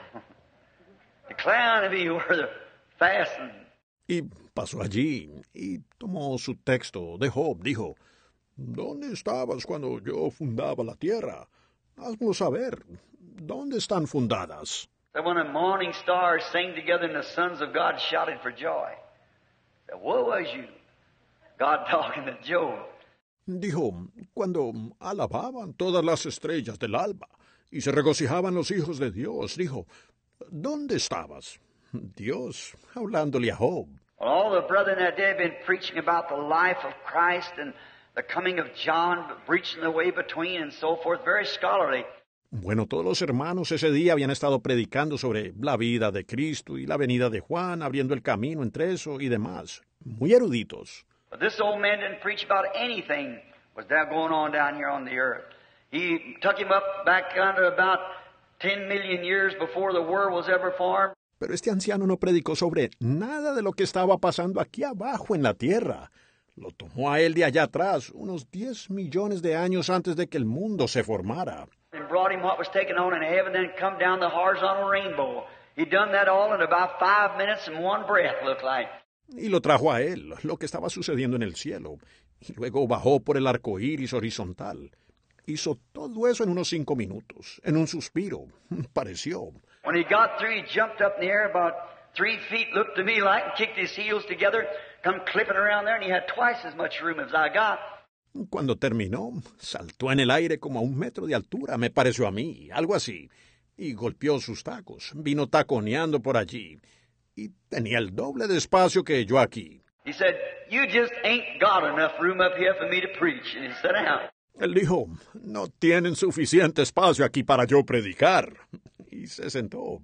Decline to me where the fastened. Y pasó allí y tomó su texto de Job. Dijo, ¿dónde estabas cuando yo fundaba la tierra? Haznos saber, ¿dónde están fundadas? That when the morning stars sang together and the sons of God shouted for joy. He said, what was you? God talking to Job. Dijo, cuando alababan todas las estrellas del alba y se regocijaban los hijos de Dios. Dijo, ¿dónde estabas? Dios, hablándole a Job. Well, all the brethren that day have been preaching about the life of Christ and the coming of John, breaching the way between and so forth, very scholarly. Bueno, todos los hermanos ese día habían estado predicando sobre la vida de Cristo y la venida de Juan, abriendo el camino entre eso y demás. Muy eruditos. But this old man didn't preach about anything was that going on down here on the earth. He took him up back under about 10 million years before the world was ever formed. Pero este anciano no predicó sobre nada de lo que estaba pasando aquí abajo en la tierra. Lo tomó a él de allá atrás, unos 10 millones de años antes de que el mundo se formara. And brought him what was taken on in heaven, then come down the horizontal rainbow. He done that all in about 5 minutes and one breath, looked like. Y lo trajo a él, lo que estaba sucediendo en el cielo. Y luego bajó por el arco iris horizontal. Hizo todo eso en unos 5 minutos, en un suspiro. Pareció. When he got through, he jumped up in the air about 3 feet, looked to me like, and kicked his heels together, come clipping around there, and he had twice as much room as I got. Cuando terminó, saltó en el aire como a 1 metro de altura, me pareció a mí, algo así, y golpeó sus tacos, vino taconeando por allí, y tenía el doble de espacio que yo aquí. He said, "You just ain't got enough room up here for me to preach," and he sat down. Él dijo, no tienen suficiente espacio aquí para yo predicar, y se sentó.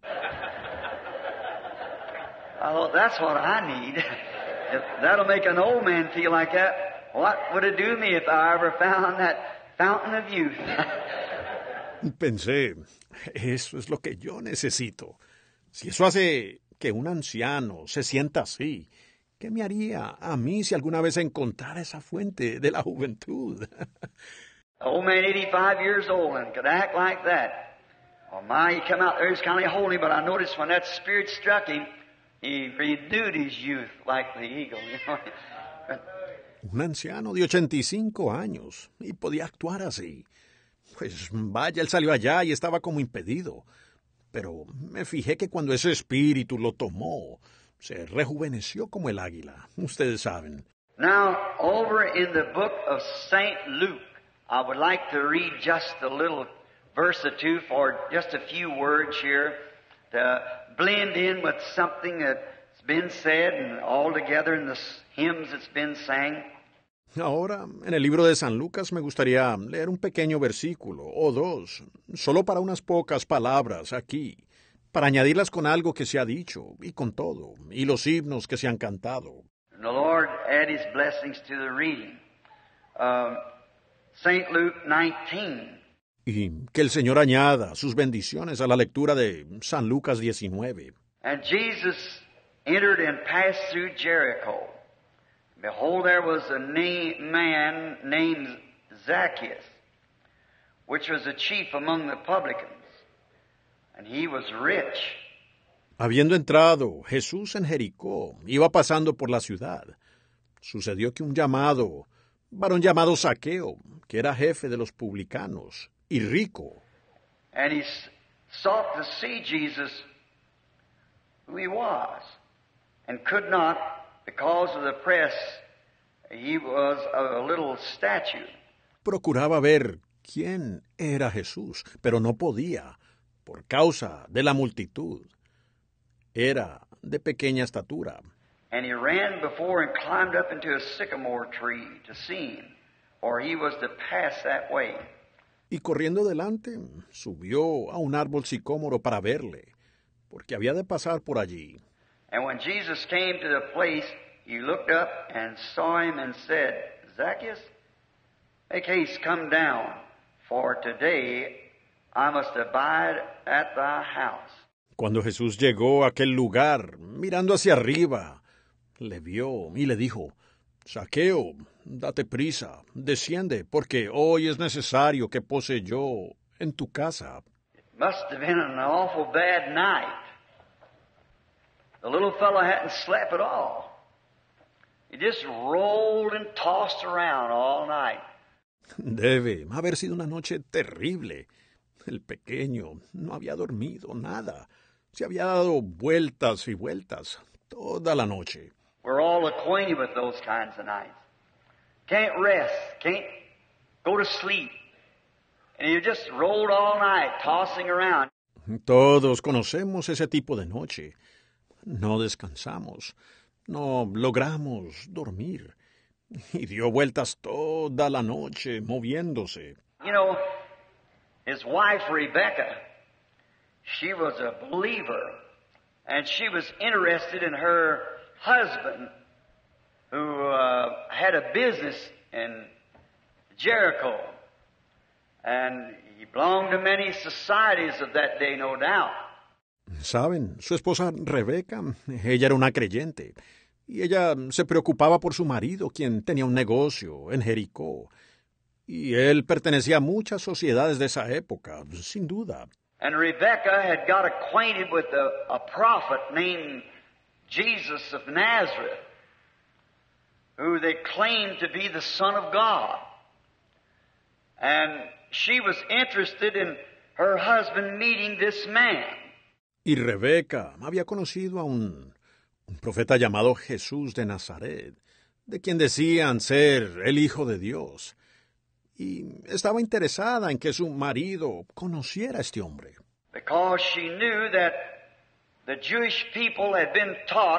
I thought, that's what I need. If that'll make an old man feel like that, what would it do me if I ever found that fountain of youth? Pensé, eso es lo que yo necesito. Si eso hace que un anciano se sienta así, ¿qué me haría a mí si alguna vez encontrara esa fuente de la juventud? An old man 85 years old and could act like that. Oh my, he come out there, he's kind of holy, but I noticed when that spirit struck him, he renewed his youth like the eagle. You know? Un anciano de 85 años y podía actuar así. Pues vaya, él salió allá y estaba como impedido. Pero me fijé que cuando ese espíritu lo tomó, se rejuveneció como el águila. Ustedes saben. Now, over in the book of St. Luke, I would like to read just a little verse or two for just a few words here to blend in with something that's been said and all together in the hymns that's been sang. Ahora, en el libro de San Lucas me gustaría leer un pequeño versículo o dos, solo para unas pocas palabras aquí, para añadirlas con algo que se ha dicho y con todo, y los himnos que se han cantado. And the Lord add His blessings to the reading. St. Luke 19. Y que el Señor añada sus bendiciones a la lectura de San Lucas 19. And Jesus entered and passed through Jericho. Behold, there was a man named Zacchaeus, which was a chief among the publicans, and he was rich. Habiendo entrado Jesús en Jericó, iba pasando por la ciudad. Sucedió que un varón llamado Zaqueo, que era jefe de los publicanos y rico, And he sought to see Jesus, who he was, and could not, because of the press. He was a little statue. procuraba ver quién era Jesús, pero no podía, por causa de la multitud. Era de pequeña estatura. And he ran before and climbed up into a sycamore tree to see him, for he was to pass that way. Y corriendo delante, subió a un árbol sicómoro para verle, porque había de pasar por allí. And when Jesus came to the place, he looked up and saw him and said, Zacchaeus, make haste, come down, for today I must abide at thy house. Cuando Jesús llegó a aquel lugar, mirando hacia arriba, le vio y le dijo, Zaqueo, date prisa, desciende, porque hoy es necesario que pose yo en tu casa. It must have been an awful bad night. The little fellow hadn't slept at all. He just rolled and tossed around all night. Debe haber sido una noche terrible. El pequeño no había dormido nada. Se había dado vueltas y vueltas toda la noche. We're all acquainted with those kinds of nights. Can't rest, can't go to sleep. And he just rolled all night, tossing around. Todos conocemos ese tipo de noche. No descansamos, no logramos dormir. Y dio vueltas toda la noche, moviéndose. You know, his wife, Rebecca, she was a believer, and she was interested in her husband, who had a business in Jericho. And he belonged to many societies of that day, no doubt. Saben, su esposa Rebeca, ella era una creyente, y ella se preocupaba por su marido, quien tenía un negocio en Jericó. Y él pertenecía a muchas sociedades de esa época, sin duda. And Rebecca had got acquainted with a prophet named Jesus of Nazareth, who they claimed to be the Son of God. And she was interested in her husband meeting this man. Y Rebeca había conocido a un profeta llamado Jesús de Nazaret, de quien decían ser el Hijo de Dios. Y estaba interesada en que su marido conociera a este hombre. Because she knew that the Jewish people had been taught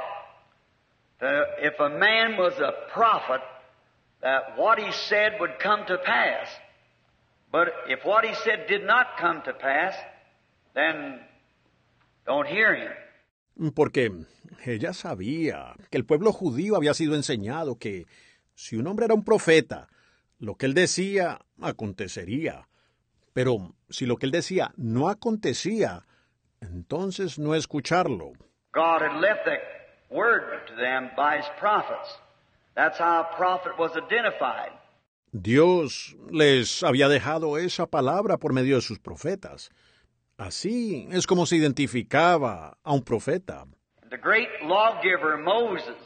that if a man was a prophet, that what he said would come to pass. But if what he said did not come to pass, then don't hear him. Porque ella sabía que el pueblo judío había sido enseñado que si un hombre era un profeta, lo que él decía acontecería. Pero si lo que él decía no acontecía, entonces no escucharlo. God had left that word to them by his prophets. That's how a prophet was identified. Dios les había dejado esa palabra por medio de sus profetas. Así es como se identificaba a un profeta. The great lawgiver Moses,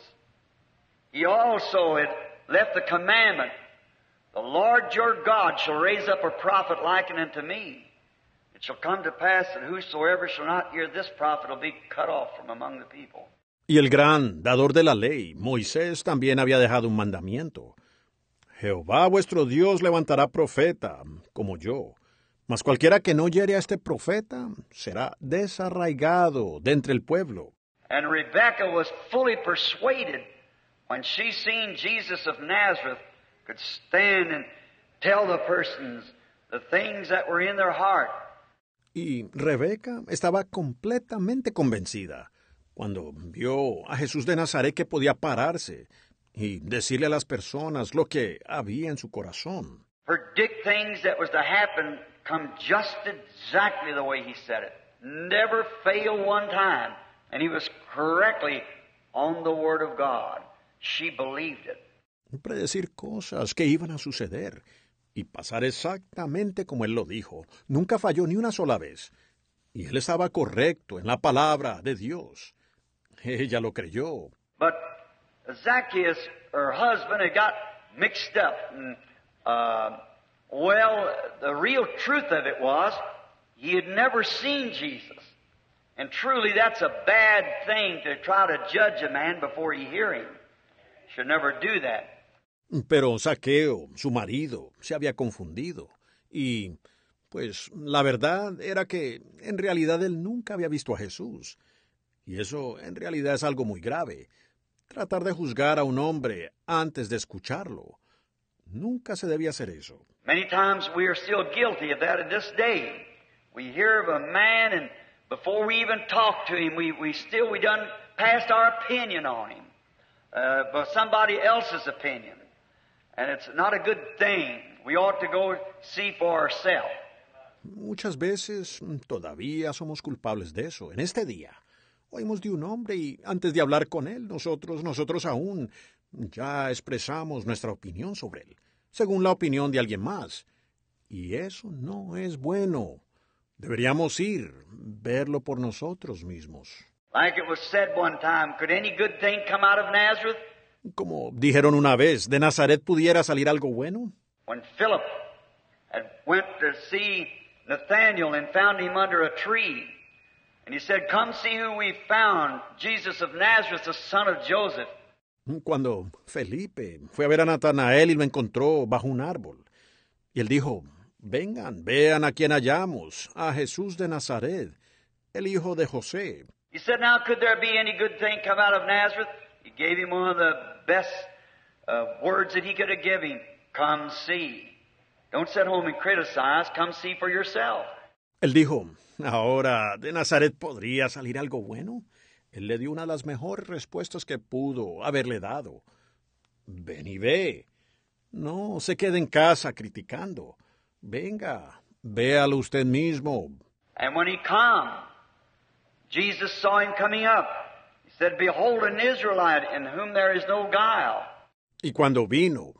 he also had left the commandment, the Lord your God shall raise up a prophet like unto me. It shall come to pass that whosoever shall not hear this prophet will be cut off from among the people. Y el gran dador de la ley, Moisés, también había dejado un mandamiento. Jehová vuestro Dios levantará profeta, como yo. Mas cualquiera que no oyere a este profeta será desarraigado de entre el pueblo. And Rebekah was fully persuaded when she seen Jesus of Nazareth could stand and tell the persons the things that were in their heart. Y Rebeca estaba completamente convencida cuando vio a Jesús de Nazaret que podía pararse y decirle a las personas lo que había en su corazón. Predict things that was to happen come just exactly the way he said it. Never failed one time. And he was correctly on the Word of God. She believed it. Predecir cosas que iban a suceder y pasar exactamente como él lo dijo. Nunca falló ni una sola vez. Y él estaba correcto en la palabra de Dios. Ella lo creyó. But Zacchaeus, her husband, had got mixed up. And, the real truth of it was he had never seen Jesus. And truly, that's a bad thing to try to judge a man before you hear him. Should never do that. Pero Zaqueo, su marido, se había confundido. Y, pues, la verdad era que en realidad él nunca había visto a Jesús. Y eso en realidad es algo muy grave. Tratar de juzgar a un hombre antes de escucharlo. Nunca se debía hacer eso. Many times we are still guilty of that in this day. We hear of a man and before we even talk to him, we done passed our opinion on him, but somebody else's opinion. And it's not a good thing. We ought to go see for ourselves. Muchas veces todavía somos culpables de eso. En este día, oímos de un hombre y antes de hablar con él, nosotros aún ya expresamos nuestra opinión sobre él, según la opinión de alguien más. Y eso no es bueno. Deberíamos ir, verlo por nosotros mismos. Like it was said one time, could any good thing come out of Nazareth? Como dijeron una vez, ¿de Nazaret pudiera salir algo bueno? When Philip had went to see Nathanael and found him under a tree, and he said, "Come see who we found, Jesus of Nazareth, the son of Joseph." Cuando Felipe fue a ver a Natanael y lo encontró bajo un árbol, y él dijo, vengan, vean a quien hallamos, a Jesús de Nazaret, el hijo de José. He said, now could there be any good thing come out of Nazareth? He gave him one of the best words that he could have given him. Come see. Don't sit home and criticize. Come see for yourself. Él dijo, ahora, ¿de Nazaret podría salir algo bueno? Él le dio una de las mejores respuestas que pudo haberle dado. Ven y ve. No se quede en casa criticando. Venga, véalo usted mismo. And when he come, Jesus saw him coming up. He said, behold an Israelite in whom there is no guile. Y cuando vino,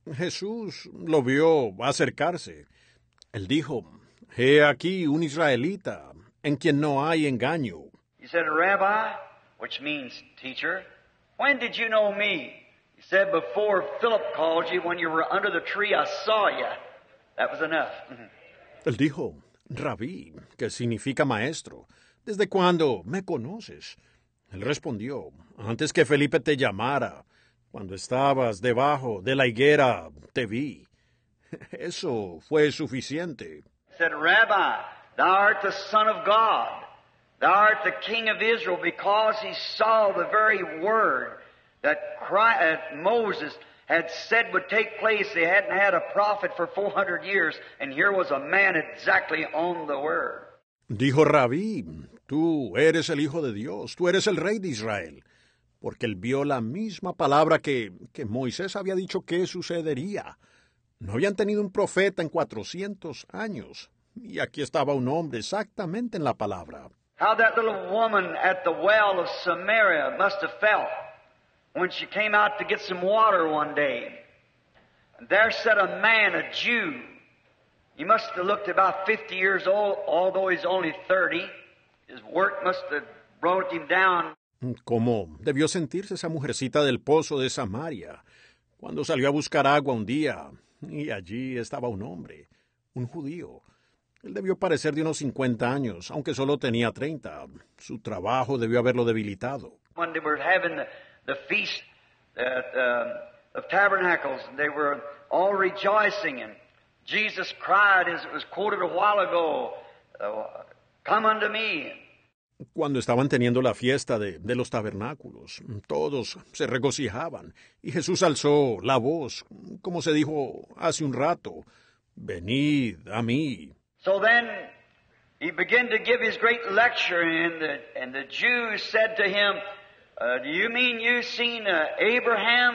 Jesús lo vio acercarse. Él dijo, he aquí un israelita en quien no hay engaño. He said, Rabbi, which means teacher, when did you know me? He said, before Philip called you, when you were under the tree, I saw you. That was enough. Él dijo, Rabí, que significa maestro, ¿desde cuándo me conoces? Él respondió, antes que Felipe te llamara, cuando estabas debajo de la higuera, te vi. Eso fue suficiente. He said, Rabbi, thou art the Son of God. Thou art the King of Israel, because he saw the very word that Moses had said would take place. They hadn't had a prophet for 400 years, and here was a man exactly on the word. Dijo Rabí, tú eres el Hijo de Dios, tú eres el Rey de Israel, porque él vio la misma palabra que Moisés había dicho que sucedería. No habían tenido un profeta en 400 años, y aquí estaba un hombre exactamente en la palabra. How that little woman at the well of Samaria must have felt when she came out to get some water one day. And there sat a man, a Jew. He must have looked about 50 years old, although he's only 30. His work must have brought him down. ¿Cómo debió sentirse esa mujercita del pozo de Samaria cuando salió a buscar agua un día y allí estaba un hombre, un judío? Él debió parecer de unos 50 años, aunque solo tenía 30. Su trabajo debió haberlo debilitado. When they were having the feast of tabernacles, they were all rejoicing, and Jesus cried, as it was quoted a while ago, come unto me. Cuando estaban teniendo la fiesta de los tabernáculos, todos se regocijaban, y Jesús alzó la voz, como se dijo hace un rato, venid a mí. So then he began to give his great lecture, and the Jews said to him, do you mean you've seen Abraham,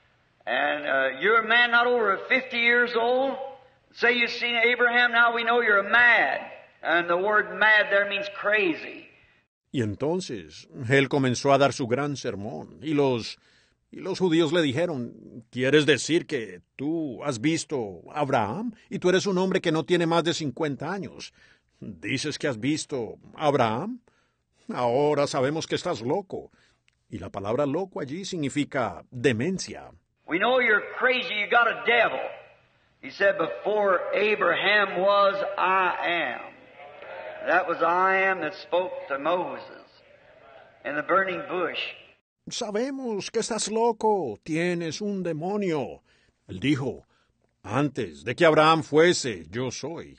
and you're a man not over 50 years old? Say you've seen Abraham, now we know you're mad. And the word mad there means crazy. Y entonces él comenzó a dar su gran sermón, y los judíos le dijeron, ¿quieres decir que tú has visto a Abraham y tú eres un hombre que no tiene más de 50 años? ¿Dices que has visto a Abraham? Ahora sabemos que estás loco. Y la palabra loco allí significa demencia. We know you're crazy, you got a devil. He said, before Abraham was, I am. That was I am that spoke to Moses in the burning bush. Sabemos que estás loco, tienes un demonio. Él dijo, antes de que Abraham fuese, yo soy.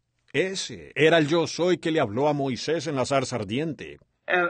Ese era el yo soy que le habló a Moisés en la zarza ardiente.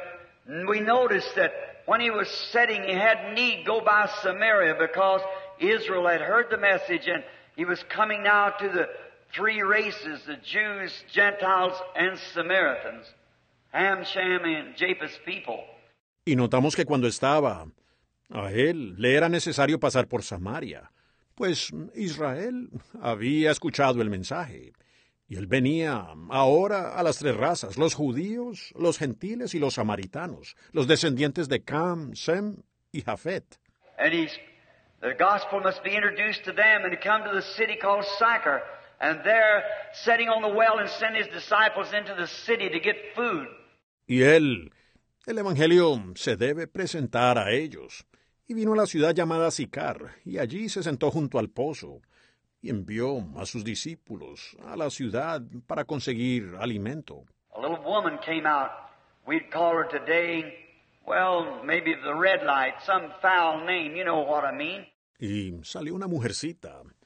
We noticed that when he was setting, he had need go by Samaria because Israel had heard the message, and he was coming now to the three races, the Jews, Gentiles, and Samaritans, Ham, Shem, and Japheth's people. Y notamos que cuando estaba a él le era necesario pasar por Samaria, pues Israel había escuchado el mensaje, y él venía ahora a las tres razas, los judíos, los gentiles y los samaritanos, los descendientes de Cam, Sem y Jafet. And the gospel must be introduced to them, and he come to the city called Sychar, and there, sitting on the well, and sent his disciples into the city to get food. Y el evangelio se debe presentar a ellos. Y vino a la ciudad llamada Sicar, y allí se sentó junto al pozo, y envió a sus discípulos a la ciudad para conseguir alimento. A little woman came out. We'd call her today, well, maybe the red light, some foul name, you know what I mean. Y salió una mujercita.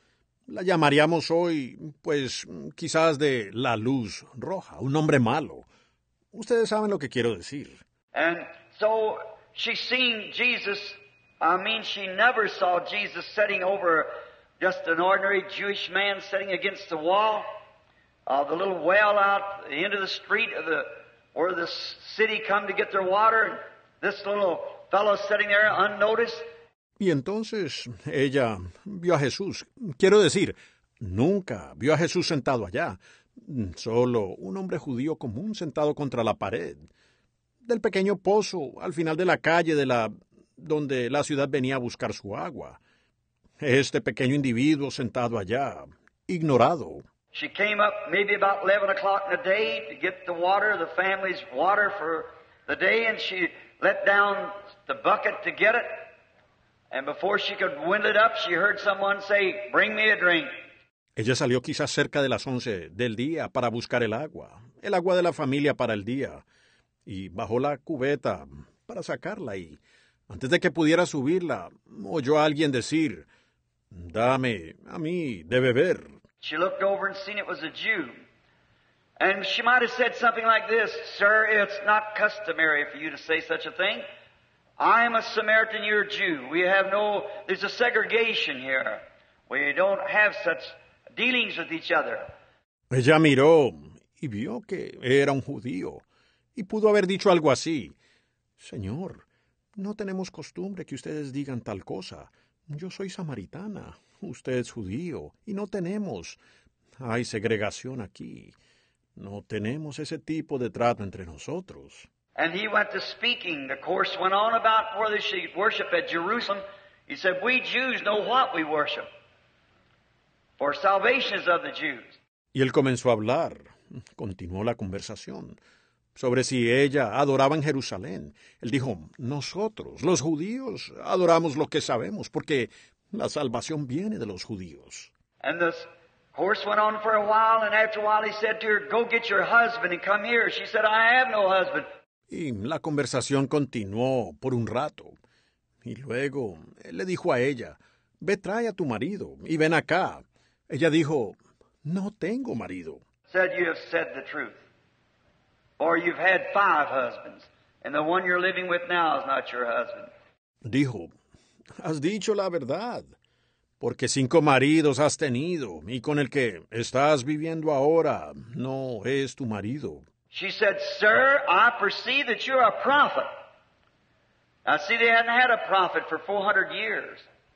La llamaríamos hoy, pues, quizás de la luz roja, un hombre malo. Ustedes saben lo que quiero decir. And so she seen Jesus. She never saw Jesus sitting over just an ordinary Jewish man sitting against the wall of the little well out at the end of the street where the city come to get their water. And this little fellow sitting there unnoticed. Y entonces ella vio a Jesús. Quiero decir, nunca vio a Jesús sentado allá. Solo un hombre judío común sentado contra la pared del pequeño pozo al final de la calle donde la ciudad venía a buscar su agua. Este pequeño individuo sentado allá, ignorado. She came up maybe about 11 o'clock in the day to get the water, the family's water for the day, and she let down the bucket to get it. And before she could wind it up, she heard someone say, "Bring me a drink." Ella salió quizás cerca de las 11 del día para buscar el agua de la familia para el día, y bajó la cubeta para sacarla y, antes de que pudiera subirla, oyó a alguien decir, "Dame a mí de beber." She looked over and seen it was a Jew. And she might have said something like this, "Sir, it's not customary for you to say such a thing. I'm a Samaritan, you're a Jew. There's a segregation here. We don't have such dealings with each other." Ella miró y vio que era un judío, y pudo haber dicho algo así. "Señor, no tenemos costumbre que ustedes digan tal cosa. Yo soy samaritana, usted es judío, y no tenemos. Hay segregación aquí. No tenemos ese tipo de trato entre nosotros." And he went to speaking. The course went on about whether she worship at Jerusalem. He said, "We Jews know what we worship. For salvation is of the Jews." Y él comenzó a hablar, continuó la conversación, sobre si ella adoraba en Jerusalén. Él dijo, nosotros, los judíos, adoramos lo que sabemos, porque la salvación viene de los judíos. And the course went on for a while, and after a while he said to her, "Go get your husband and come here." She said, "I have no husband." Y la conversación continuó por un rato. Y luego él le dijo a ella, "Ve, trae a tu marido y ven acá." Ella dijo, "No tengo marido." Said, "You have said the truth. For you've had 5 husbands, and the one you're living with now is not your husband." Dijo, "Has dicho la verdad, porque 5 maridos has tenido, y con el que estás viviendo ahora no es tu marido." She said, "Sir, I perceive that you're a prophet." Now see, they hadn't had a prophet for 400 years,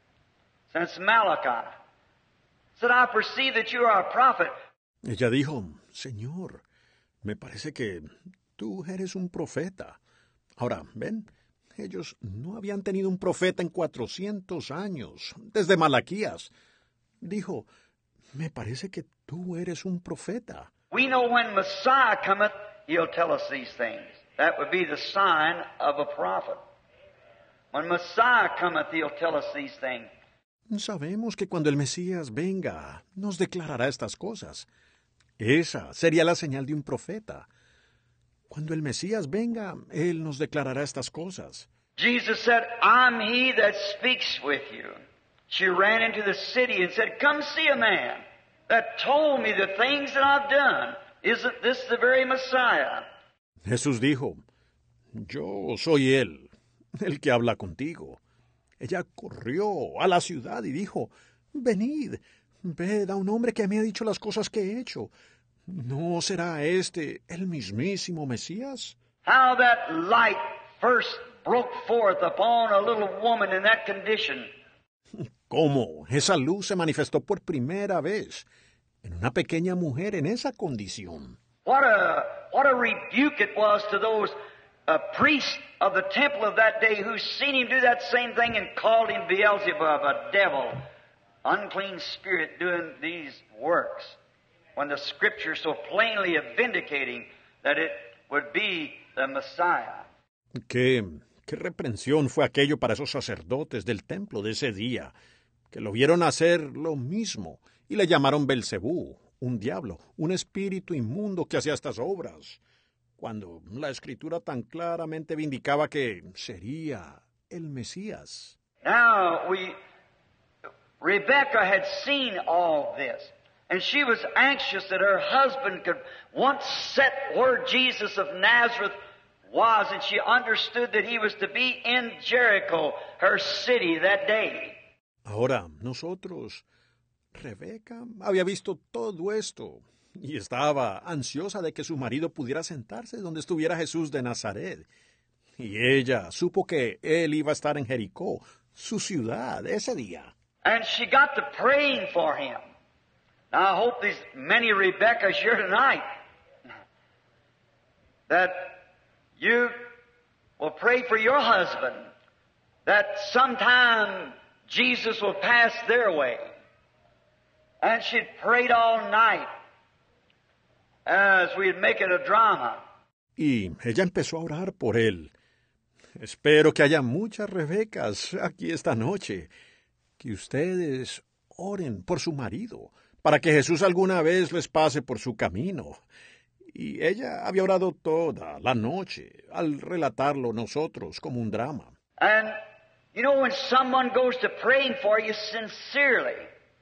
since Malachi. Said, "I perceive that you are a prophet." Ella dijo, "Señor, me parece que tú eres un profeta." Ahora, ven, ellos no habían tenido un profeta en 400 años, desde Malaquías. Dijo, "Me parece que tú eres un profeta." We know when Messiah cometh, he'll tell us these things. That would be the sign of a prophet. When Messiah cometh, he'll tell us these things. Sabemos que cuando el Mesías venga, nos declarará estas cosas. Esa sería la señal de un profeta. Cuando el Mesías venga, Él nos declarará estas cosas. Jesus said, "I'm he that speaks with you." She ran into the city and said, "Come see a man that told me the things that I've done. Isn't this the very Messiah?" Jesús dijo, "Yo soy Él, el que habla contigo." Ella corrió a la ciudad y dijo, "Venid, ved a un hombre que me ha dicho las cosas que he hecho. ¿No será este el mismísimo Mesías?" How that light first broke forth upon a little woman in that condition. Cómo esa luz se manifestó por primera vez en una pequeña mujer en esa condición. What a rebuke it was to those priests of the temple of that day who seen him do that same thing and called him Beelzebub, a devil, unclean spirit doing these works, when the Scripture so plainly vindicating that it would be the Messiah. Qué reprensión fue aquello para esos sacerdotes del templo de ese día, que lo vieron hacer lo mismo y le llamaron Belcebú, un diablo, un espíritu inmundo que hacía estas obras, cuando la Escritura tan claramente vindicaba que sería el Mesías. Now, Rebecca had seen all this, and she was anxious that her husband could once set where Jesus of Nazareth was, and she understood that he was to be in Jericho, her city, that day. Ahora, Rebeca había visto todo esto y estaba ansiosa de que su marido pudiera sentarse donde estuviera Jesús de Nazaret. Y ella supo que él iba a estar en Jericó, su ciudad, ese día. And she got to praying for him. Now I hope there's many Rebeccas here tonight that you will pray for your husband, that sometime Jesus will pass their way. And she'd prayed all night as we'd make it a drama. Y ella empezó a orar por él. Espero que haya muchas Rebecas aquí esta noche. Que ustedes oren por su marido, para que Jesús alguna vez les pase por su camino. Y ella había orado toda la noche al relatarlo nosotros como un drama. And, you know, when someone goes to praying for you sincerely,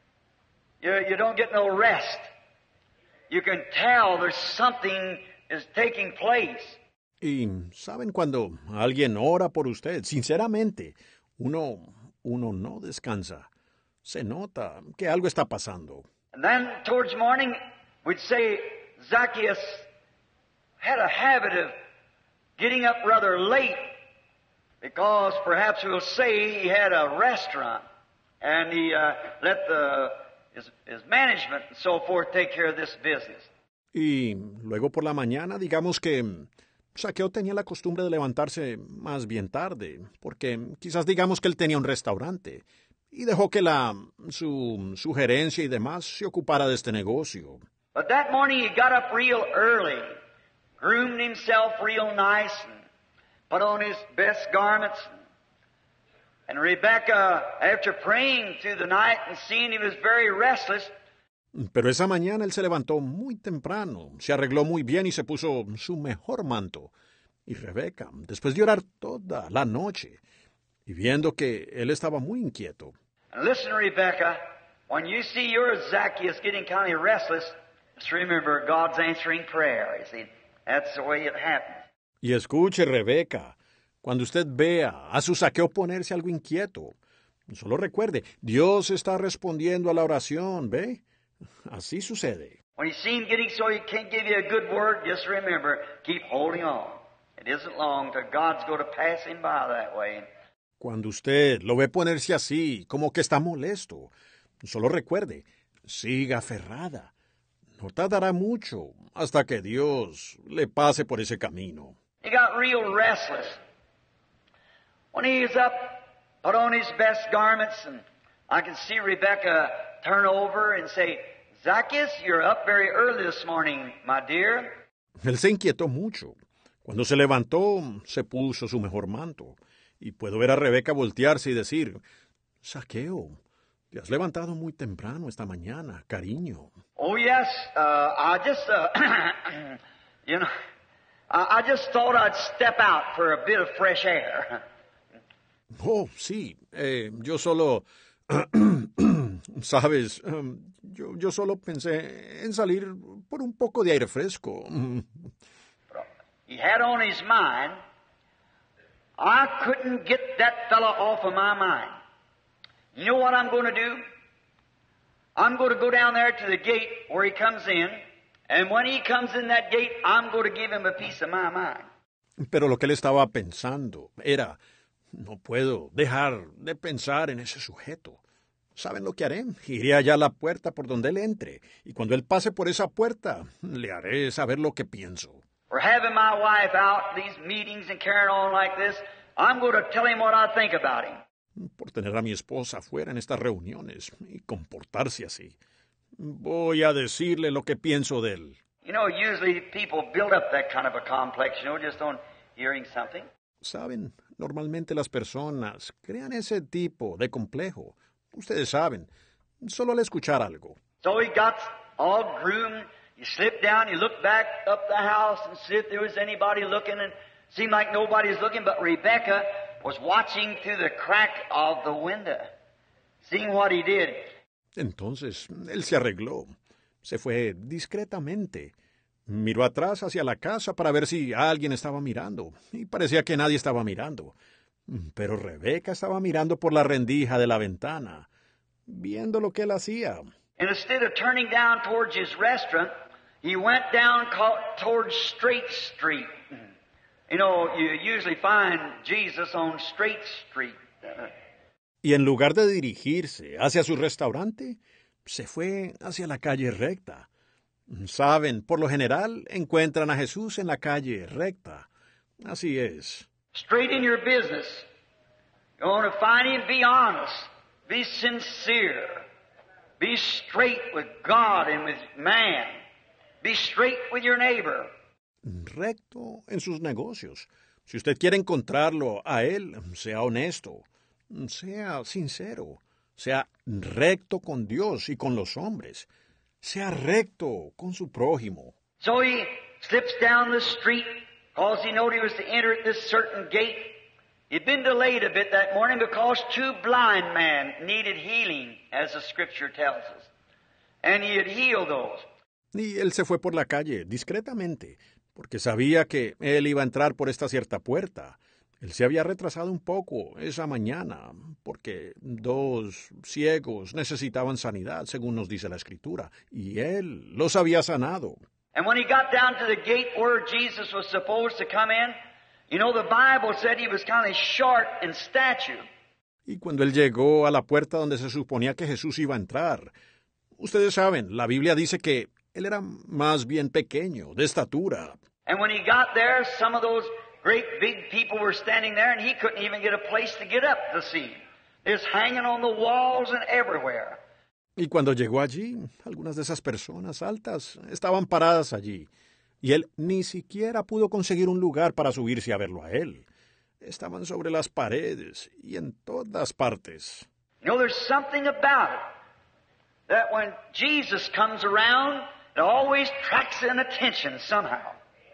you don't get no rest. You can tell there's something is taking place. Y saben, cuando alguien ora por usted, sinceramente, uno no descansa. Se nota que algo está pasando. And then towards morning, we'd say Zacchaeus had a habit of getting up rather late because perhaps we'll say he had a restaurant and he let his management and so forth take care of this business. Y luego por la mañana, digamos que Zaqueo tenía la costumbre de levantarse más bien tarde, porque quizás digamos que él tenía un restaurante y dejó que su gerencia y demás se ocupara de este negocio. But that morning he got up real early, groomed himself real nice, and put on his best garments. And Rebecca, after praying through the night and seeing he was very restless, pero esa mañana él se levantó muy temprano, se arregló muy bien y se puso su mejor manto. Y Rebeca, después de orar toda la noche, y viendo que él estaba muy inquieto. And listen, Rebecca, when you see your Zacchaeus getting kind of restless, just remember God's answering prayer. You see, that's the way it happens. Y escuche, Rebeca, cuando usted vea a su Zaqueo ponerse algo inquieto, solo recuerde, Dios está respondiendo a la oración, ¿ve? Así sucede. When you see him getting so he can't give you a good word, just remember, keep holding on. It isn't long till God's going to pass him by that way. Cuando usted lo ve ponerse así, como que está molesto, solo recuerde, siga aferrada. No tardará mucho hasta que Dios le pase por ese camino. He got real restless. When he was up, put on his best garments, and I can see Rebecca turn over and say, Zacchaeus, you're up very early this morning, my dear. Él se inquietó mucho. Cuando se levantó, se puso su mejor manto. Y puedo ver a Rebeca voltearse y decir, Zaqueo, te has levantado muy temprano esta mañana, cariño. Oh, yes, I just, you know, I just thought I'd step out for a bit of fresh air. Oh, sí, yo solo, sabes, yo solo pensé en salir por un poco de aire fresco. He had on his mind, I couldn't get that fella off of my mind. You know what I'm going to do? I'm going to go down there to the gate where he comes in, and when he comes in that gate, I'm going to give him a piece of my mind. Pero lo que él estaba pensando era, no puedo dejar de pensar en ese sujeto. ¿Saben lo que haré? Iré allá a la puerta por donde él entre, y cuando él pase por esa puerta, le haré saber lo que pienso. For having my wife out these meetings and carrying on like this, I'm going to tell him what I think about him. Por tener a mi esposa afuera en estas reuniones y comportarse así. Voy a decirle lo que pienso de él. You know, usually people build up that kind of a complex, you know, just on hearing something. Saben, normalmente las personas crean ese tipo de complejo. Ustedes saben, solo al escuchar algo. So he got all groomed. You slip down, you look back up the house and see if there was anybody looking, and it seemed like nobody was looking, but Rebecca was watching through the crack of the window. Seeing what he did, Entonces él se arregló, se fue discretamente, miró atrás hacia la casa para ver si alguien estaba mirando, y parecía que nadie estaba mirando. Pero Rebeca estaba mirando por la rendija de la ventana, viendo lo que él hacía. and instead of turning down towards his restaurant, he went down towards Straight Street. You know, you usually find Jesus on Straight Street. Y en lugar de dirigirse hacia su restaurante, se fue hacia la calle recta. Saben, por lo general encuentran a Jesús en la calle recta. Así es. Straight in your business. You want to find him, be honest. Be sincere. Be straight with God and with man. Be straight with your neighbor. Recto en sus negocios. Si usted quiere encontrarlo a él, sea honesto, sea sincero, sea recto con Dios y con los hombres, sea recto con su prójimo. So he slips down the street because he knew he was to enter at this certain gate. He'd been delayed a bit that morning because two blind men needed healing, as the scripture tells us. And he had healed those. Y él se fue por la calle discretamente, porque sabía que él iba a entrar por esta cierta puerta. Él se había retrasado un poco esa mañana, porque 2 ciegos necesitaban sanidad, según nos dice la Escritura, y él los había sanado. And when he got down to the gate where Jesus was supposed to come in, you know, the Bible said he was kind of short in stature. Y cuando él llegó a la puerta donde se suponía que Jesús iba a entrar, ustedes saben, la Biblia dice que él era más bien pequeño, de estatura. And when he got there, some of those great big people were standing there, and he couldn't even get a place to get up to see him. It was hanging on the walls and everywhere. Y cuando llegó allí, algunas de esas personas altas estaban paradas allí, y él ni siquiera pudo conseguir un lugar para subirse a verlo a él. Estaban sobre las paredes y en todas partes. You know, there's something about it that when Jesus comes around, it always attracts an attention somehow.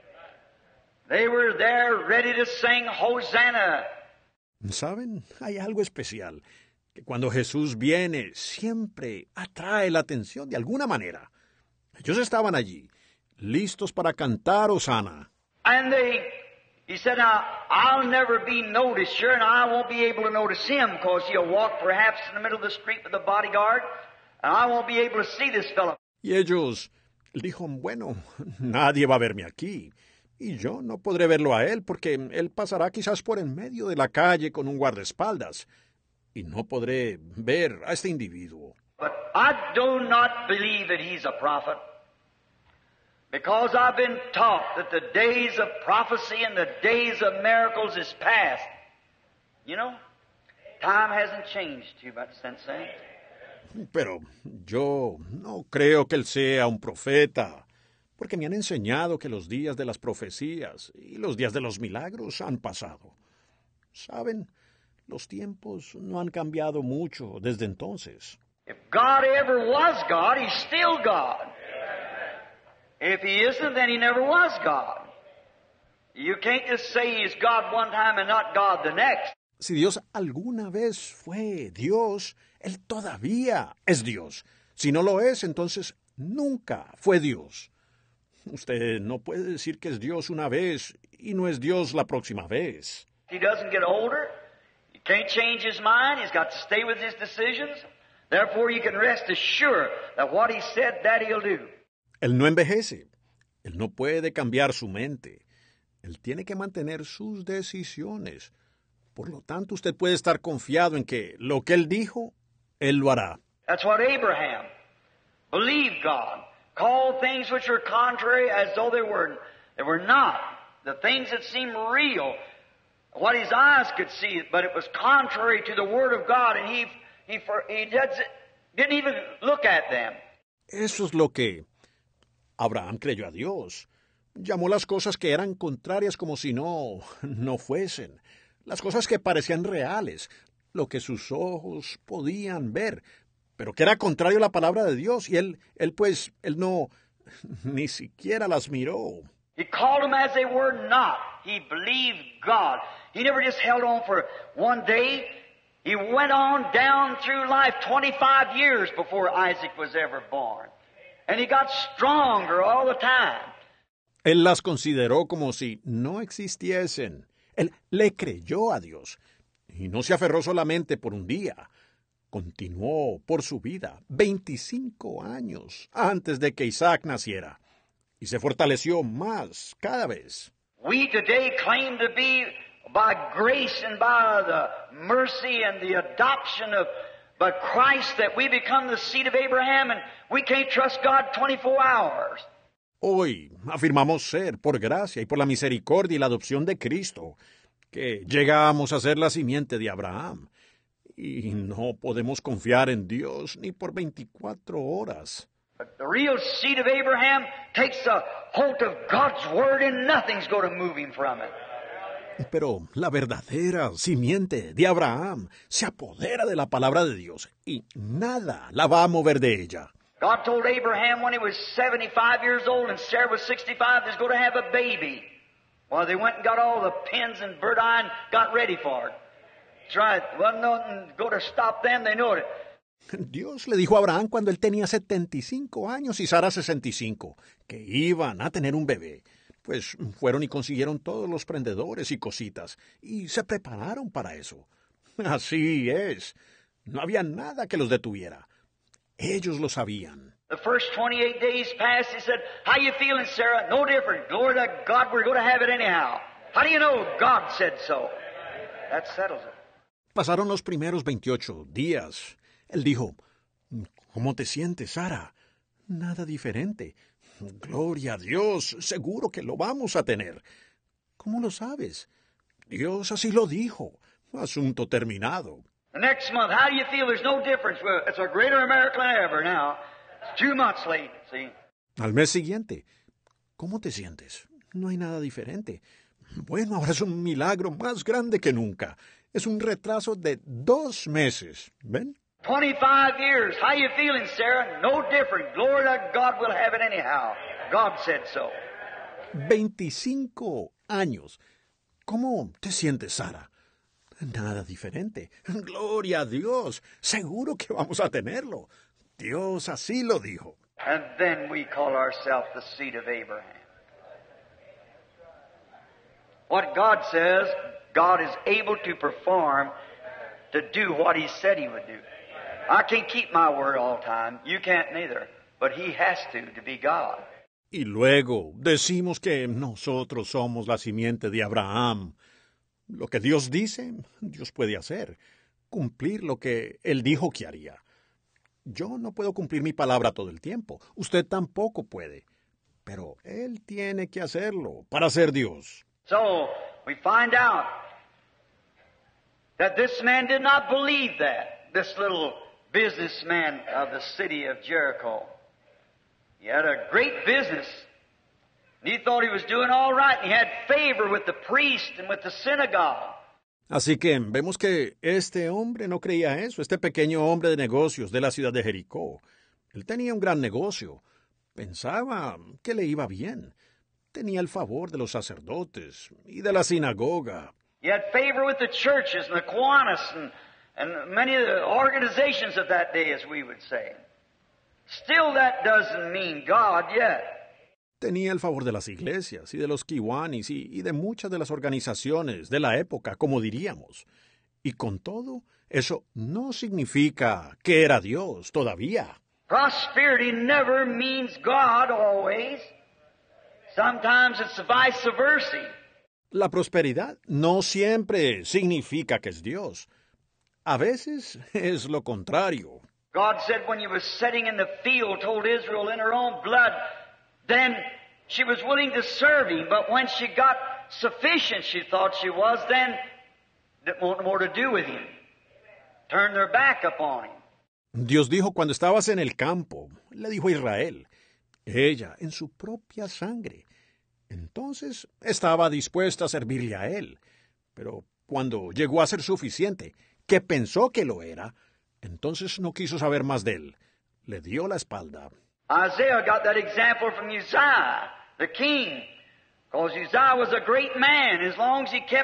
They were there ready to sing Hosanna. ¿Saben? Hay algo especial, que cuando Jesús viene siempre atrae la atención de alguna manera. Ellos estaban allí, listos para cantar Hosanna. And he said, now, I'll never be noticed here, and I won't be able to notice him, because he'll walk perhaps in the middle of the street with a bodyguard, and I won't be able to see this fellow. Y ellos dijo, bueno, nadie va a verme aquí, y yo no podré verlo a él, porque él pasará quizás por en medio de la calle con un guardaespaldas, y no podré ver a este individuo. But I do not believe that he's a prophet, because I've been taught that the days of prophecy and the days of miracles is past. You know, time hasn't changed too much since then. Pero yo no creo que él sea un profeta, porque me han enseñado que los días de las profecías y los días de los milagros han pasado. ¿Saben? Los tiempos no han cambiado mucho desde entonces. If God ever was God, he's still God. If he isn't, then he never was God. You can't just say he's God one time and not God the next. Si Dios alguna vez fue Dios, Él todavía es Dios. Si no lo es, entonces nunca fue Dios. Usted no puede decir que es Dios una vez y no es Dios la próxima vez. He doesn't get older. He can't change his mind. He's got to stay with his decisions. Therefore, you can rest assured that what he said, that he'll do. Él no envejece. Él no puede cambiar su mente. Él tiene que mantener sus decisiones. Por lo tanto, usted puede estar confiado en que lo que él dijo, él lo hará. That's what Abraham believed God. Called things which were contrary as though they were not. The things that seemed real, what his eyes could see, but it was contrary to the Word of God, and he didn't even look at them. Eso es lo que Abraham creyó a Dios. Llamó las cosas que eran contrarias como si no fuesen. Las cosas que parecían reales, lo que sus ojos podían ver, pero que era contrario a la palabra de Dios, y él no, ni siquiera las miró. He called them as they were not. He believed God. He never just held on for one day. He went on down through life 25 years before Isaac was ever born. And he got stronger all the time. Él las consideró como si no existiesen. Él le creyó a Dios y no se aferró solamente por un día. Continuó por su vida 25 años antes de que Isaac naciera y se fortaleció más cada vez. We today claim to be by grace and by the mercy and the adoption of by Christ that we become the seed of Abraham, and we can't trust God 24 hours. Hoy afirmamos ser, por gracia y por la misericordia y la adopción de Cristo, que llegamos a ser la simiente de Abraham. Y no podemos confiar en Dios ni por 24 horas. But the real seed of Abraham takes a hold of God's word and nothing's going to move him from it. Pero la verdadera simiente de Abraham se apodera de la palabra de Dios y nada la va a mover de ella. God told Abraham when he was 75 years old and Sarah was 65 he's going to have a baby. Well, they went and got all the pins and bird eye and got ready for it. That's right. Wasn't nothing going to stop them. They knew it. Dios le dijo a Abraham cuando él tenía 75 años y Sara 65, que iban a tener un bebé. Pues fueron y consiguieron todos los prendedores y cositas, y se prepararon para eso. Así es. No había nada que los detuviera. Ellos lo sabían. The first 28 days passed. He said, "How you feeling, Sarah?" "No different. Glory to God, we're going to have it anyhow." "How do you know?" "God said so." That settles it. Pasaron los primeros 28 días. Él dijo, ¿cómo te sientes, Sara? Nada diferente. Gloria a Dios, seguro que lo vamos a tener. ¿Cómo lo sabes? Dios así lo dijo. Asunto terminado. The next month, how do you feel? There's no difference. Well, it's a greater miracle than ever now. It's 2 months late, see? Al mes siguiente, ¿cómo te sientes? No hay nada diferente. Bueno, ahora es un milagro más grande que nunca. Es un retraso de 2 meses. ¿Ven? 25 years. How you feeling, Sarah? No different. Glory to God, we'll have it anyhow. God said so. 25 años. ¿Cómo te sientes, Sara? Nada diferente. Gloria a Dios. Seguro que vamos a tenerlo. Dios así lo dijo. And then we call ourselves the seed of Abraham. What God says, God is able to perform, to do what He said He would do. I can't keep my word all the time. You can't neither. But He has to be God. Y luego decimos que nosotros somos la simiente de Abraham. Lo que Dios dice, Dios puede hacer. Cumplir lo que Él dijo que haría. Yo no puedo cumplir mi palabra todo el tiempo. Usted tampoco puede. Pero Él tiene que hacerlo para ser Dios. So, we find out that this man did not believe that. This little businessman of the city of Jericho. He had a great business. And he thought he was doing all right. And he had favor with the priest and with the synagogue. Así que vemos que este hombre no creía eso, este pequeño hombre de negocios de la ciudad de Jericó. Él tenía un gran negocio. Pensaba que le iba bien. Tenía el favor de los sacerdotes y de la sinagoga. He had favor with the churches and the Kiwanis and many of the organizations of that day, as we would say. Still, that doesn't mean God yet. Tenía el favor de las iglesias y de los Kiwanis y de muchas de las organizaciones de la época, como diríamos. Y con todo, eso no significa que era Dios todavía. Prosperity never means God always. Sometimes it's vice versa. La prosperidad no siempre significa que es Dios. A veces es lo contrario. God said when you was sitting in the field, told Israel in her own blood, then she was willing to serve Him. But when she got sufficient, she thought she was, then didn't want more to do with Him. Turned their back upon Him. Dios dijo cuando estabas en el campo, le dijo a Israel, ella en su propia sangre. Entonces estaba dispuesta a servirle a Él. Pero cuando llegó a ser suficiente, que pensó que lo era, entonces no quiso saber más de Él. Le dio la espalda. Isaiah got that example from Uzziah, the king. Because Uzziah was a great man. As long as he kept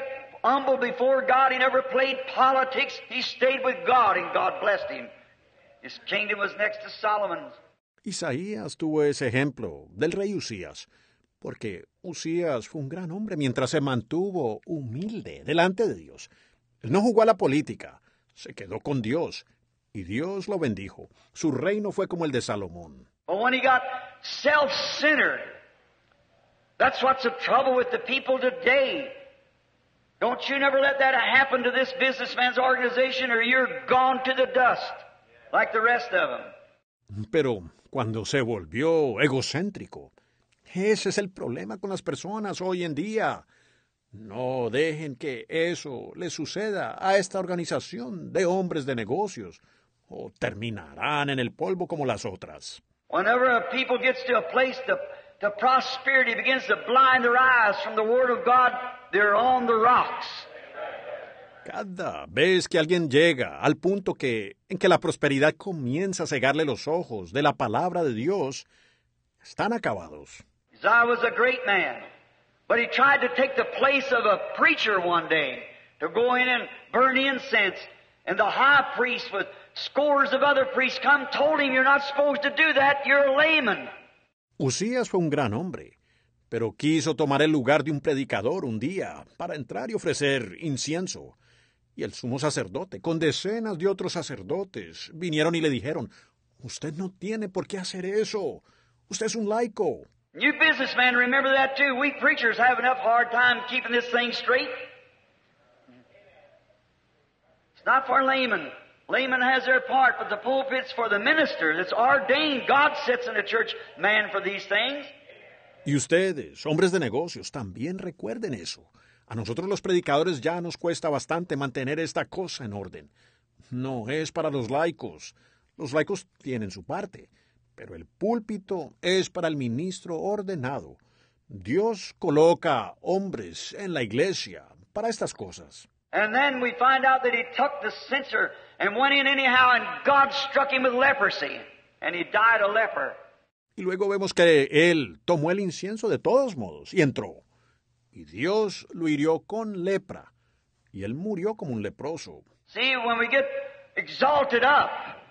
humble before God. He never played politics. He stayed with God, and God blessed him. His kingdom was next to Solomon's. Isaías tuvo ese ejemplo del rey Usías, porque Usías fue un gran hombre mientras se mantuvo humilde delante de Dios. Él no jugó a la política, se quedó con Dios, y Dios lo bendijo. Su reino fue como el de Salomón. But when he got self-centered, that's what's the trouble with the people today. Don't you never let that happen to this businessman's organization, or you're gone to the dust, like the rest of them. Pero cuando se volvió egocéntrico, ese es el problema con las personas hoy en día. No dejen que eso le suceda a esta organización de hombres de negocios, o terminarán en el polvo como las otras. Whenever a people gets to a place the prosperity begins to blind their eyes from the Word of God, they're on the rocks. Cada vez que alguien llega al punto en que la prosperidad comienza a cegarle los ojos de la palabra de Dios, están acabados. Uzziah was a great man, but he tried to take the place of a preacher one day, to go in and burn incense, and the high priest with scores of other priests come, told him, you're not supposed to do that, you're a layman. Usías fue un gran hombre, pero quiso tomar el lugar de un predicador un día para entrar y ofrecer incienso. Y el sumo sacerdote, con decenas de otros sacerdotes, vinieron y le dijeron, usted no tiene por qué hacer eso. Usted es un laico. You businessmen remember that too. We preachers have enough hard time keeping this thing straight. It's not for laymen. Laymen has their part, but the pulpit's for the minister that's ordained. God sits in the church man for these things. Y ustedes, hombres de negocios, también recuerden eso. A nosotros los predicadores ya nos cuesta bastante mantener esta cosa en orden. No es para los laicos. Los laicos tienen su parte, pero el púlpito es para el ministro ordenado. Dios coloca hombres en la iglesia para estas cosas. And then we find out that he took the censer and went in anyhow, and God struck him with leprosy, and he died a leper. Y luego vemos que él tomó el incienso de todos modos y entró. Y Dios lo hirió con lepra, y él murió como un leproso. See, when we get exalted up,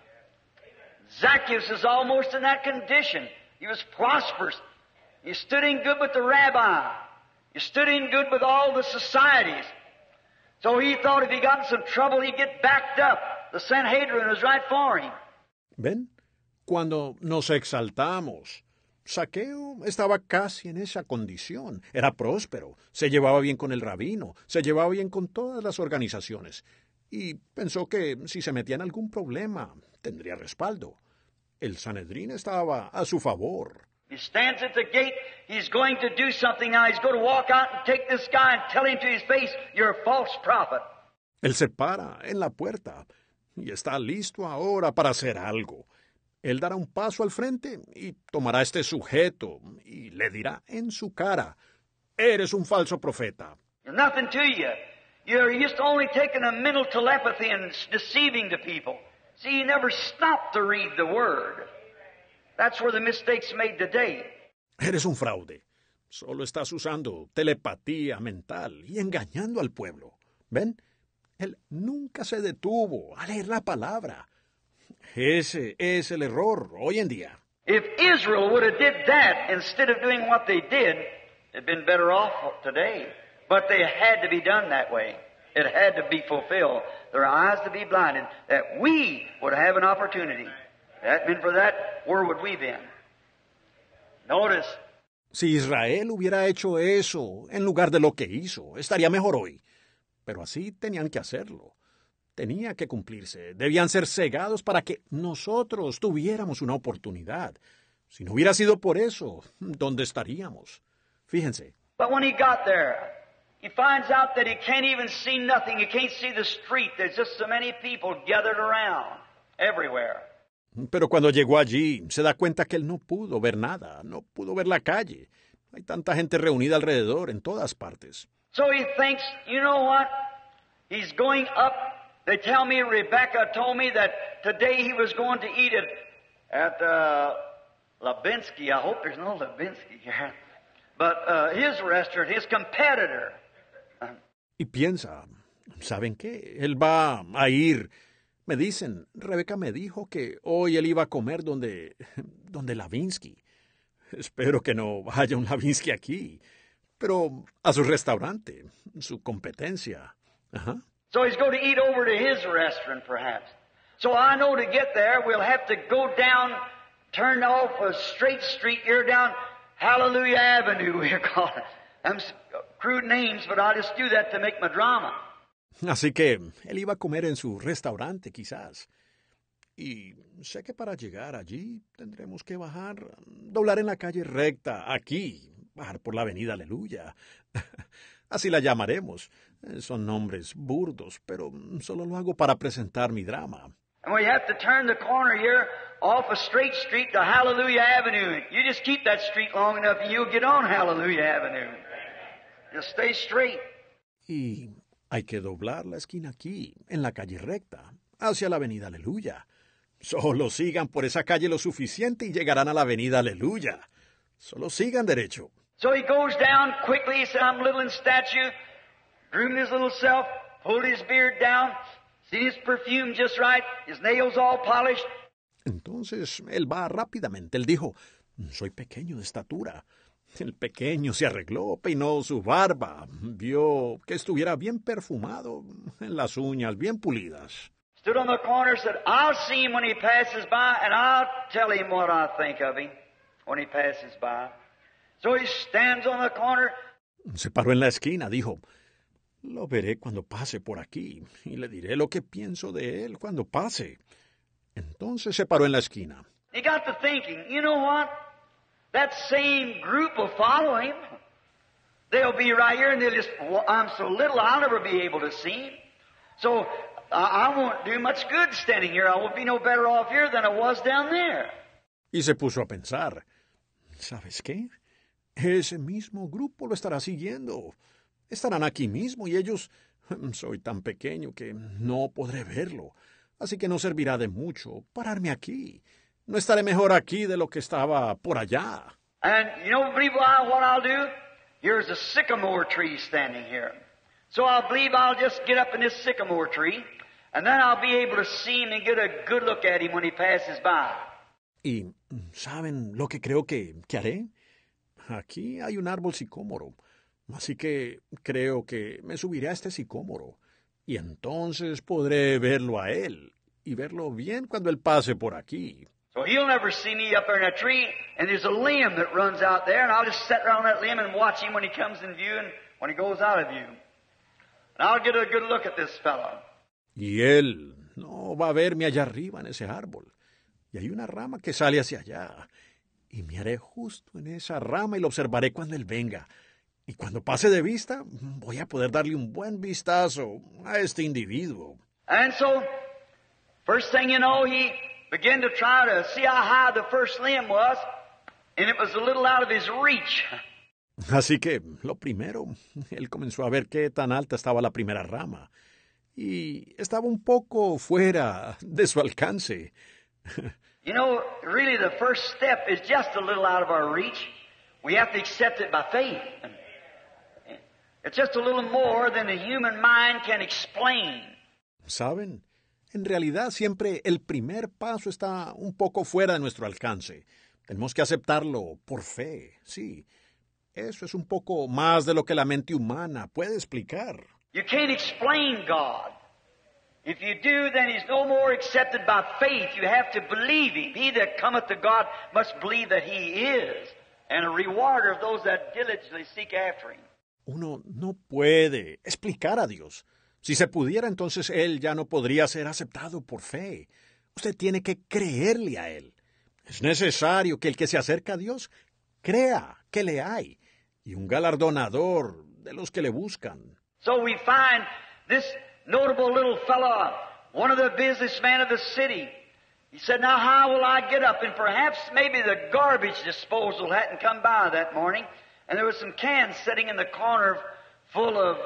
Zacchaeus is almost in that condition. He was prosperous. He stood in good with the rabbi. He stood in good with all the societies. So he thought if he got in some trouble, he'd get backed up. The Sanhedrin was right for him. ¿Ven? Cuando nos exaltamos, Zaqueo estaba casi en esa condición. Era próspero, se llevaba bien con el rabino, se llevaba bien con todas las organizaciones. Y pensó que si se metía en algún problema, tendría respaldo. El Sanedrín estaba a su favor. He stands at the gate. He's going to do something now. He's going to walk out and take this guy and tell him to his face, you're a false prophet. Él se para en la puerta y está listo ahora para hacer algo. Él dará un paso al frente y tomará a este sujeto y le dirá en su cara, eres un falso profeta. There's nothing to you. You're just only taking a mental telepathy and deceiving the people. See, you never stopped to read the Word. That's where the mistake's made today. Eres un fraude. Solo estás usando telepatía mental y engañando al pueblo. ¿Ven? Él nunca se detuvo a leer la palabra. Ese es el error hoy en día. If Israel would have did that instead of doing what they did, they'd been better off today. But they had to be done that way. It had to be fulfilled. Their eyes to be blinded, that we would have an opportunity. If it hadn't been for that, where would we been? Notice. Si Israel hubiera hecho eso en lugar de lo que hizo, estaría mejor hoy. Pero así tenían que hacerlo. Tenía que cumplirse. Debían ser cegados para que nosotros tuviéramos una oportunidad. Si no hubiera sido por eso, ¿dónde estaríamos? Fíjense. But when he got there, he finds out that he can't even see nothing. He can't see the street. There's just so many people gathered around everywhere. Pero cuando llegó allí, se da cuenta que él no pudo ver nada, no pudo ver la calle. Hay tanta gente reunida alrededor en todas partes. So he thinks, you know what? He's going up. They tell me Rebecca told me that today he was going to eat at Levinsky. I hope there's no Levinsky here. But his restaurant, his competitor. Y piensa, ¿saben qué? Él va a ir. Me dicen, Rebeca me dijo que hoy él iba a comer donde Lavinsky. Espero que no haya un Lavinsky aquí, pero a su restaurante, su competencia. Ajá. So he's going to eat over to his restaurant, perhaps. So I know to get there, we'll have to go down, turn off a straight street here down Hallelujah Avenue, we're calling it. Them crude names, but I'll just do that to make my drama. Así que él iba a comer en su restaurante, quizás. Y sé que para llegar allí tendremos que bajar, doblar en la calle recta, aquí, bajar por la avenida Aleluya. Así la llamaremos. Son nombres burdos, pero solo lo hago para presentar mi drama. And we have to turn the corner here off a straight street to Hallelujah Avenue. You just keep that street long enough and you'll get on Hallelujah Avenue. Just stay straight. Y hay que doblar la esquina aquí, en la calle recta, hacia la avenida Aleluya. Solo sigan por esa calle lo suficiente y llegarán a la avenida Aleluya. Solo sigan derecho. So he goes down quickly. He said, I'm little in stature, groomed his little self, pulled his beard down, seen his perfume just right, his nails all polished. Entonces él va rápidamente. Él dijo, soy pequeño de estatura. El pequeño se arregló, peinó su barba, vio que estuviera bien perfumado, las uñas bien pulidas. Stood on the corner, said, I'll see him when he passes by, and I'll tell him what I think of him when he passes by. So he stands on the corner. Se paró en la esquina, dijo, lo veré cuando pase por aquí, y le diré lo que pienso de él cuando pase. Entonces se paró en la esquina. He got to thinking, you know what? That same group will follow him. They'll be right here, and they'll just, I'm so little, I'll never be able to see him. So I won't do much good standing here. I won't be no better off here than I was down there. Y se puso a pensar, ¿sabes qué? Ese mismo grupo lo estará siguiendo. Estarán aquí mismo y ellos... Soy tan pequeño que no podré verlo. Así que no servirá de mucho pararme aquí. No estaré mejor aquí de lo que estaba por allá. And you know, believe what I'll do? Here's a sycamore tree standing here. So I believe I'll just get up in this sycamore tree, and then I'll be able to see him and get a good look at him when he passes by. Y, ¿saben lo que creo que haré? Aquí hay un árbol sicómoro, así que creo que me subiré a este sicómoro, y entonces podré verlo a él, y verlo bien cuando él pase por aquí. So he'll never see me up there in a tree, and there's a limb that runs out there, and I'll just sit around that limb and watch him when he comes in view and when he goes out of view. And I'll get a good look at this fellow. Y él no va a verme allá arriba en ese árbol, y hay una rama que sale hacia allá, y me haré justo en esa rama y lo observaré cuando él venga. Y cuando pase de vista, voy a poder darle un buen vistazo a este individuo. And so, first thing you know, he began to try to see how high the first limb was, and it was a little out of his reach. Así que, lo primero, él comenzó a ver qué tan alta estaba la primera rama, y estaba un poco fuera de su alcance. You know, really the first step is just a little out of our reach. We have to accept it by faith. It's just a little more than the human mind can explain. ¿Saben? En realidad siempre el primer paso está un poco fuera de nuestro alcance. Tenemos que aceptarlo por fe, sí. Eso es un poco más de lo que la mente humana puede explicar. You can't explain God. If you do, then He's no more accepted by faith. You have to believe Him. He that cometh to God must believe that He is, and a rewarder of those that diligently seek after Him. Uno no puede explicar a Dios. Si se pudiera, entonces Él ya no podría ser aceptado por fe. Usted tiene que creerle a Él. Es necesario que el que se acerca a Dios crea que le hay, y un galardonador de los que le buscan. So we find this notable little fellow, one of the businessmen of the city. He said, now how will I get up? And perhaps maybe the garbage disposal hadn't come by that morning, and there was some cans sitting in the corner full of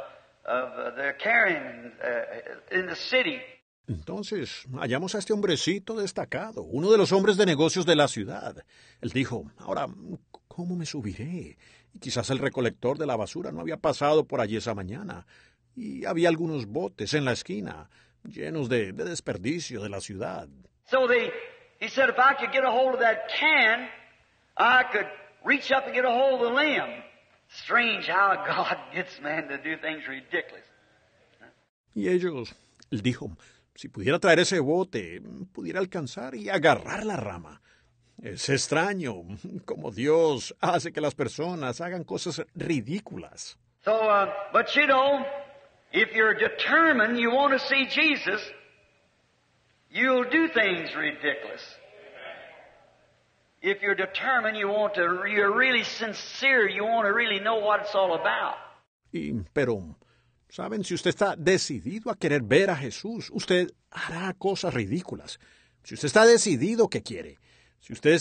the carrion in the city. Entonces hallamos a este hombrecito destacado, uno de los hombres de negocios de la ciudad. Él dijo, ahora, ¿cómo me subiré? Y quizás el recolector de la basura no había pasado por allí esa mañana, y había algunos botes en la esquina, llenos de desperdicio de la ciudad. So he said, if I could get a hold of that can, I could reach up and get a hold of the limb. Strange how God gets man to do things ridiculous. Y él dijo, si pudiera traer ese bote, pudiera alcanzar y agarrar la rama. Es extraño como Dios hace que las personas hagan cosas ridículas. So, but you know, if you're determined you want to see Jesus, you'll do things ridiculous. If you're determined you're really sincere, you want to really know what it's all about. Pero, ¿saben? Si usted está decidido a querer ver a Jesús, usted hará cosas ridículas. Si usted está decidido que quiere, si usted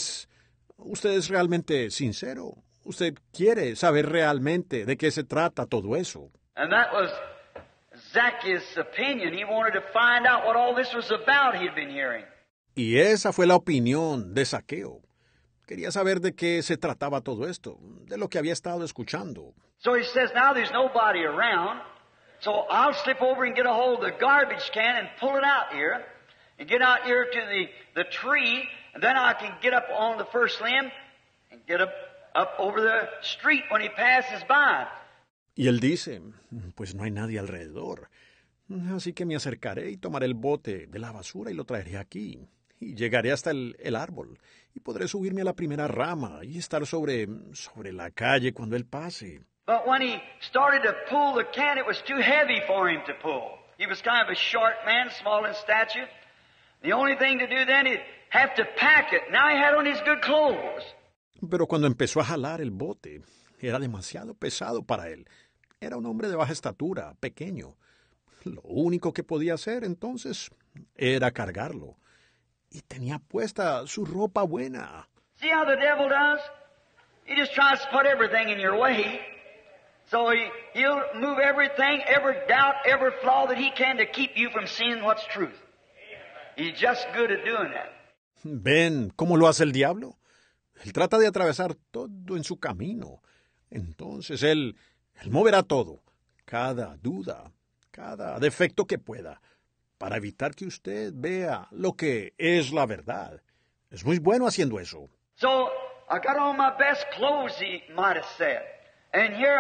es realmente sincero, usted quiere saber realmente de qué se trata todo eso. And that was Zacchaeus' opinion. He wanted to find out what all this was about he'd been hearing. Y esa fue la opinión de Zaqueo. Quería saber de qué se trataba todo esto, de lo que había estado escuchando. So he says, now there's nobody around, so I'll slip over and get a hold of the garbage can and pull it out here, and get out here to the tree, and then I can get up on the first limb and get up over the street when he passes by. Y él dice, pues no hay nadie alrededor, así que me acercaré y tomaré el bote de la basura y lo traeré aquí. Y llegaré hasta el árbol, y podré subirme a la primera rama y estar sobre la calle cuando él pase. But when he started to pull the can, it was too heavy for him to pull. He was kind of a short man, small in stature. The only thing to do then, he'd have to pack it. Now he had on his good clothes. Pero cuando empezó a jalar el bote, era demasiado pesado para él. Era un hombre de baja estatura, pequeño. Lo único que podía hacer entonces era cargarlo. Y tenía puesta su ropa buena. See how the devil does? He just tries to put everything in your way. So he'll move everything, every doubt, every flaw that he can to keep you from seeing what's truth. He's just good at doing that. ¿Ven cómo lo hace el diablo? Él trata de atravesar todo en su camino. Entonces él moverá todo, cada duda, cada defecto que pueda, para evitar que usted vea lo que es la verdad. Es muy bueno haciendo eso. So I got on my best clothes, he might have said. And here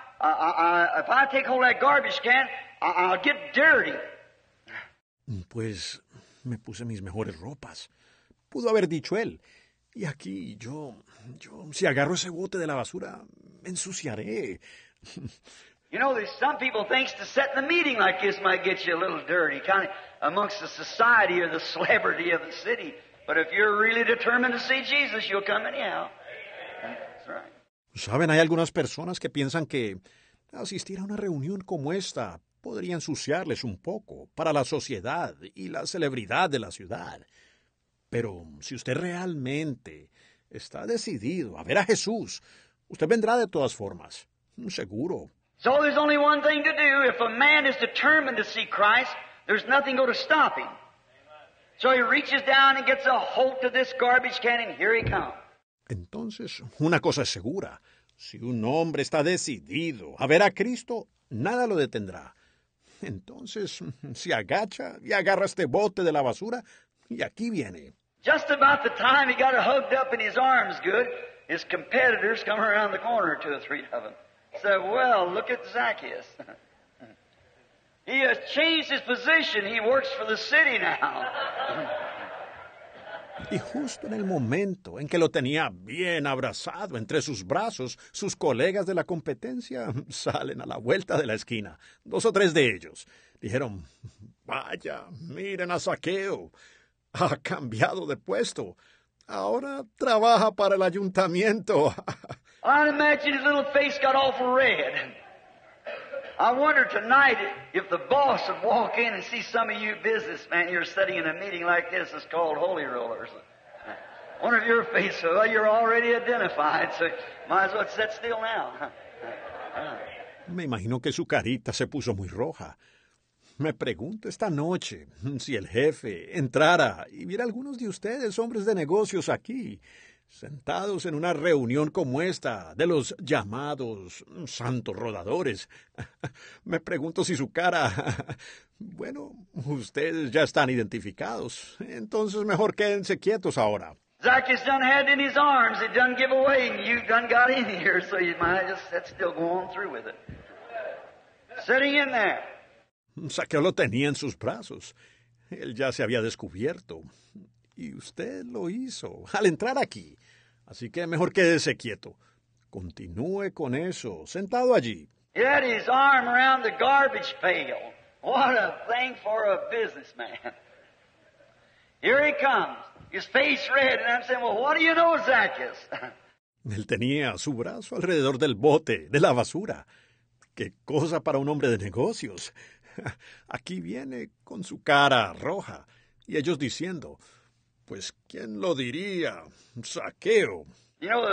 if I take hold of that garbage can, I'll get dirty. Pues me puse mis mejores ropas. Pudo haber dicho él. Y aquí yo, si agarro ese bote de la basura, me ensuciaré. You know, there's some people thinks to sit in a meeting like this might get you a little dirty, kind of amongst the society or the celebrity of the city. But if you're really determined to see Jesus, you'll come anyhow. That's right. Saben, hay algunas personas que piensan que asistir a una reunión como esta podría ensuciarles un poco para la sociedad y la celebridad de la ciudad. Pero si usted realmente está decidido a ver a Jesús, usted vendrá de todas formas, seguro. So there's only one thing to do. If a man is determined to see Christ, there's nothing going to stop him. So he reaches down and gets a hold of this garbage can, and here he comes. Entonces, una cosa es segura. Si un hombre está decidido a ver a Cristo, nada lo detendrá. Entonces, se agacha y agarra este bote de la basura, y aquí viene. Just about the time he got it hugged up in his arms good, his competitors come around the corner, 2 or 3 of them. Said, well, look at Zacchaeus. He has changed his position. He works for the city now. Y justo en el momento en que lo tenía bien abrazado entre sus brazos, sus colegas de la competencia salen a la vuelta de la esquina. 2 o 3 de ellos. Dijeron, vaya, miren a Zaqueo. Ha cambiado de puesto. Ahora trabaja para el ayuntamiento. I imagine his little face got awful red. I wonder tonight if the boss would walk in and see some of you businessmen here sitting in a meeting like this is called Holy Rollers. I wonder if your face, well, you're already identified, so might as well sit still now. Me imagino que su carita se puso muy roja. Me pregunto esta noche si el jefe entrara y viera a algunos de ustedes, hombres de negocios, aquí. sentados en una reunión como esta de los llamados santos rodadores. Me pregunto si su cara... Bueno, ustedes ya están identificados, entonces mejor quédense quietos ahora. Zacchaeus done had it in his arms. It done give away, and you done got in here, so you might just still go on through with it. Sitting in there. Zaqueo lo tenía en sus brazos. Él ya se había descubierto. Y usted lo hizo al entrar aquí. Así que mejor quédese quieto. Continúe con eso, sentado allí. He had his arm around the garbage pail. What a thing for a businessman. Here he comes. His face red, and I'm saying, well, what do you know, Zacchaeus? Él tenía su brazo alrededor del bote, de la basura. ¡Qué cosa para un hombre de negocios! Aquí viene con su cara roja, y ellos diciendo, pues, ¿quién lo diría? Zaqueo. You know,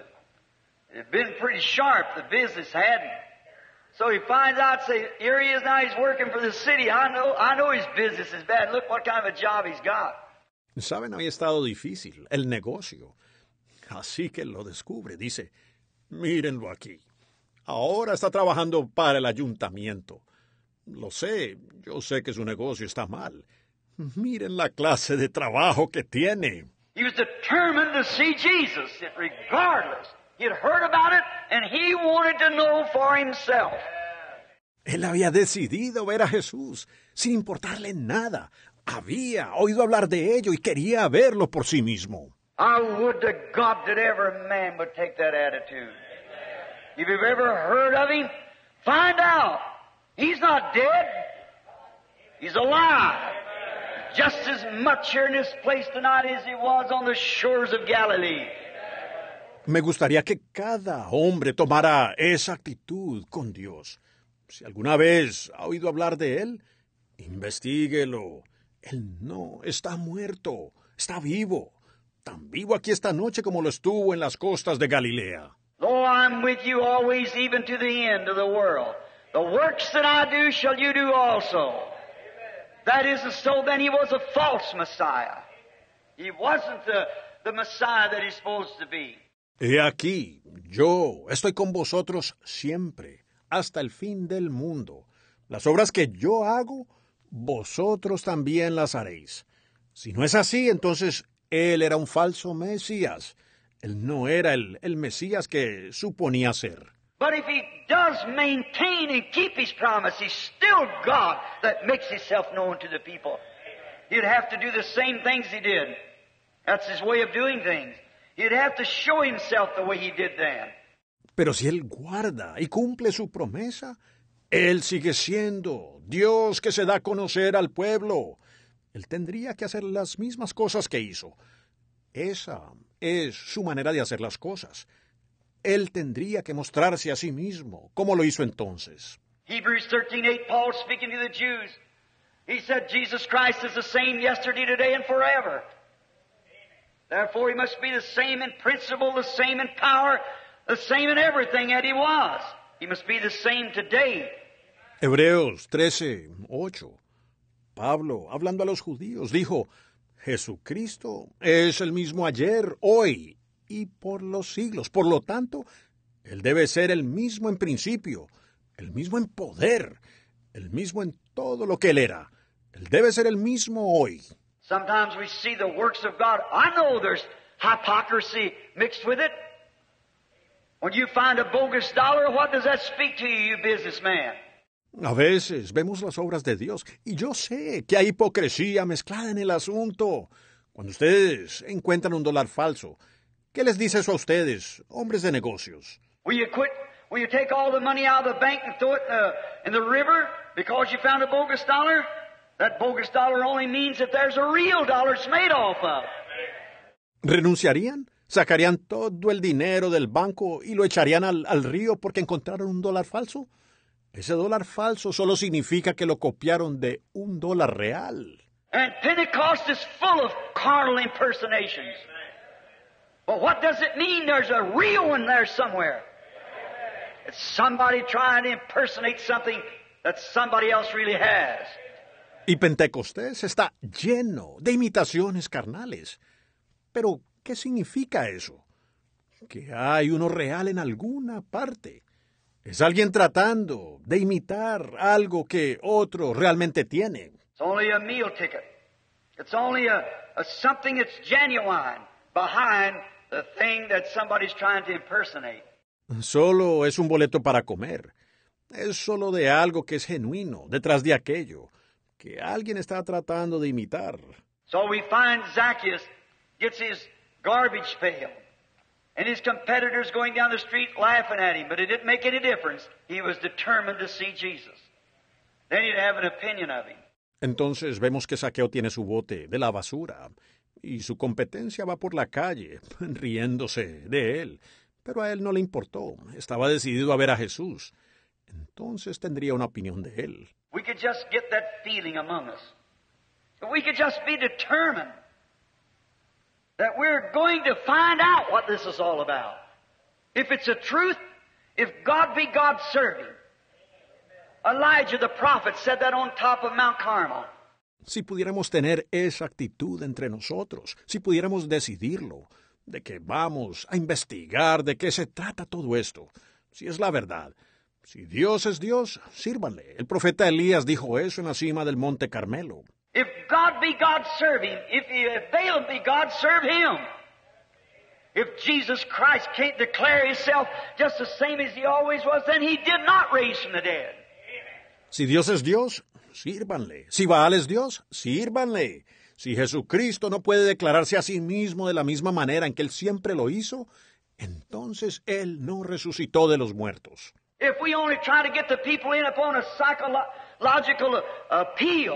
it'd been pretty sharp, the business hadn't. So he finds out, say, here he is now, he's working for the city. I know his business is bad. Look what kind of a job he's got. Saben, había estado difícil, el negocio. Así que lo descubre, dice, mírenlo aquí. Ahora está trabajando para el ayuntamiento. Lo sé, yo sé que su negocio está mal. Miren la clase de trabajo que tiene. He was determined to see Jesus, regardless. He had heard about it, and he wanted to know for himself. Él había decidido ver a Jesús, sin importarle nada. Había oído hablar de ello y quería verlo por sí mismo. I would to God that every man would take that attitude. If you've ever heard of him, find out. He's not dead. He's alive. Just as much here in this place tonight as he was on the shores of Galilee. Me gustaría que cada hombre tomara esa actitud con Dios. Si alguna vez ha oído hablar de él, investíguelo. Él no está muerto, está vivo. Tan vivo aquí esta noche como lo estuvo en las costas de Galilea. Lo, I'm with you always, even to the end of the world. The works that I do shall you do also. That isn't so, then he was a false Messiah. He wasn't the Messiah that he's supposed to be. He aquí, yo estoy con vosotros siempre, hasta el fin del mundo. Las obras que yo hago, vosotros también las haréis. Si no es así, entonces él era un falso Mesías. Él no era el Mesías que suponía ser. But if he does maintain and keep his promise, he's still God that makes himself known to the people. He'd have to do the same things he did. That's his way of doing things. He'd have to show himself the way he did then. Pero si él guarda y cumple su promesa, él sigue siendo Dios que se da a conocer al pueblo. Él tendría que hacer las mismas cosas que hizo. Esa es su manera de hacer las cosas. Él tendría que mostrarse a sí mismo, como lo hizo entonces. Hebrews 13:8, Paul speaking to the Jews. He said Jesus Christ is the same yesterday, today, and forever. Therefore he must be the same in principle, the same in power, the same in everything that he was. He must be the same today. Hebreos 13:8. Pablo, hablando a los judíos, dijo, Jesucristo es el mismo ayer, hoy y por los siglos. Por lo tanto, él debe ser el mismo en principio, el mismo en poder, el mismo en todo lo que él era. Él debe ser el mismo hoy. Sometimes we see the works of God. I know there's hypocrisy mixed with it. When you find a bogus dollar, what does that speak to you, you businessman? A veces vemos las obras de Dios y yo sé que hay hipocresía mezclada en el asunto. Cuando ustedes encuentran un dólar falso, ¿qué les dice eso a ustedes, hombres de negocios? Will you take all the money out of the bank and throw it in the river because you found a bogus dollar? That bogus dollar only means that there's a real dollar it's made off of. ¿Renunciarían? ¿Sacarían todo el dinero del banco y lo echarían al río porque encontraron un dólar falso? Ese dólar falso solo significa que lo copiaron de un dólar real. And Pentecost is full of carnal impersonations. But what does it mean? There's a real one there somewhere. It's somebody trying to impersonate something that somebody else really has. Y Pentecostés está lleno de imitaciones carnales. Pero, ¿Qué significa eso? Que hay uno real en alguna parte. Es alguien tratando de imitar algo que otro realmente tiene. It's only a meal ticket. It's only a something that's genuine behind the thing that somebody's trying to impersonate. Solo es un boleto para comer. Es solo de algo que es genuino, detrás de aquello, que alguien está tratando de imitar. So we find Zacchaeus gets his garbage pail, and his competitors going down the street laughing at him, but it didn't make any difference. He was determined to see Jesus. Then he'd have an opinion of him. Entonces vemos que Zaqueo tiene su bote de la basura, y su competencia va por la calle, riéndose de él. Pero a él no le importó, estaba decidido a ver a Jesús. Entonces tendría una opinión de él. We could just get that feeling among us. We could just be determined that we're going to find out what this is all about. If it's a truth, if God be God serving. Elijah the prophet said that on top of Mount Carmel. Si pudiéramos tener esa actitud entre nosotros, si pudiéramos decidirlo, de que vamos a investigar de qué se trata todo esto, si es la verdad. Si Dios es Dios, sírvanle. El profeta Elías dijo eso en la cima del Monte Carmelo. If God be God, serve Him. If Baal be God, serve Him. If Jesus Christ can't declare Himself just the same as He always was, then He did not raise from the dead. Si Dios es Dios, sírvanle. Si Baal es Dios, sírvanle. Si Jesucristo no puede declararse a sí mismo de la misma manera en que Él siempre lo hizo, entonces Él no resucitó de los muertos. If we only try to get the people in upon a psychological appeal,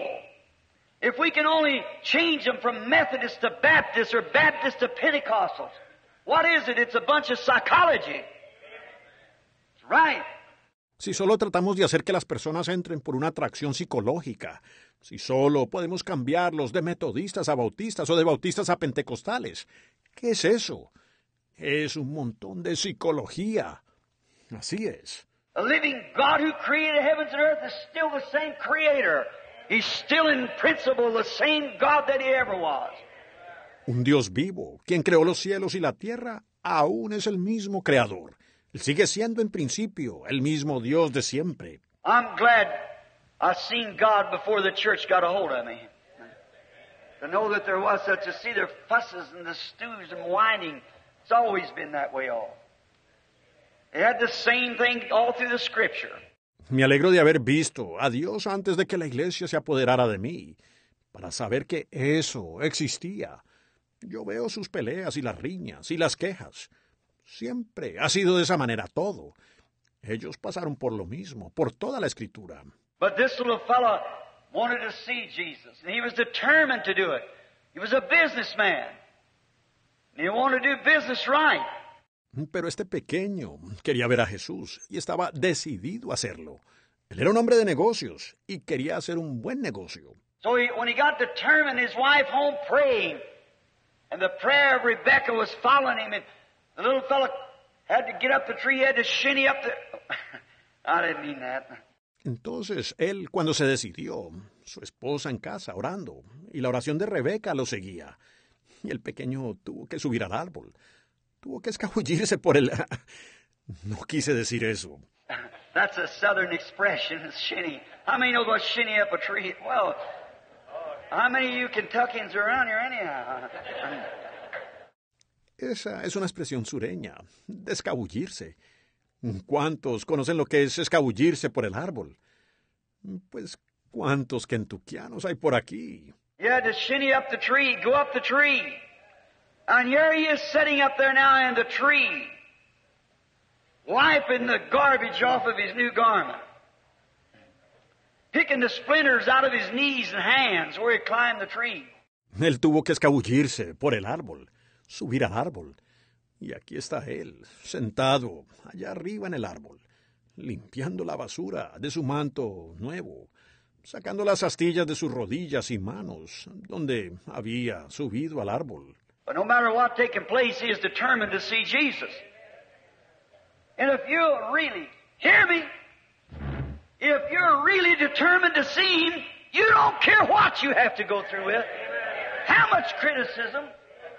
if we can only change them from Methodist to Baptist or Baptist to Pentecostals, what is it? It's a bunch of psychology. That's right. Si solo tratamos de hacer que las personas entren por una atracción psicológica, si solo podemos cambiarlos de metodistas a bautistas o de bautistas a pentecostales, ¿qué es eso? Es un montón de psicología. Así es. A living God who created heavens and earth is still the same creator. He's still in principle the same God that He ever was. Un Dios vivo, quien creó los cielos y la tierra, aún es el mismo creador. Él sigue siendo en principio el mismo Dios de siempre. I'm glad I seen God before the church got a hold of me. To know that there was such, to see their fusses and the stews and whining. It's always been that way all. They had the same thing all through the Scripture. Me alegro de haber visto a Dios antes de que la iglesia se apoderara de mí, para saber que eso existía. Yo veo sus peleas y las riñas y las quejas. Siempre ha sido de esa manera todo. Ellos pasaron por lo mismo, por toda la Escritura. But this little fellow wanted to see Jesus, and he was determined to do it. He was a businessman, and he wanted to do business right. Pero este pequeño quería ver a Jesús y estaba decidido a hacerlo. Él era un hombre de negocios y quería hacer un buen negocio. So when he got determined, his wife home praying, and the prayer of Rebecca was following him, and the little fellow had to get up the tree, he had to shinny up the... I didn't mean that. Entonces él, cuando se decidió, su esposa en casa orando, y la oración de Rebeca lo seguía, y el pequeño tuvo que subir al árbol. Tuvo que escabullirse por el... No quise decir eso. That's a southern expression, shinny. How many know about shinny up a tree? Well, how many of you Kentuckians are around here anyhow? Esa es una expresión sureña, de escabullirse. ¿Cuántos conocen lo que es escabullirse por el árbol? Pues, ¿cuántos kentuckianos hay por aquí? You had to shinny up the tree, go up the tree. And here he is sitting up there now in the tree, wiping the garbage off of his new garment, picking the splinters out of his knees and hands where he climbed the tree. Él tuvo que escabullirse por el árbol, subir al árbol. Y aquí está él, sentado allá arriba en el árbol, limpiando la basura de su manto nuevo, sacando las astillas de sus rodillas y manos, donde había subido al árbol. But no matter what taking place, he is determined to see Jesus. And if you really, hear me, if you're really determined to see Him, you don't care what you have to go through with. How much criticism,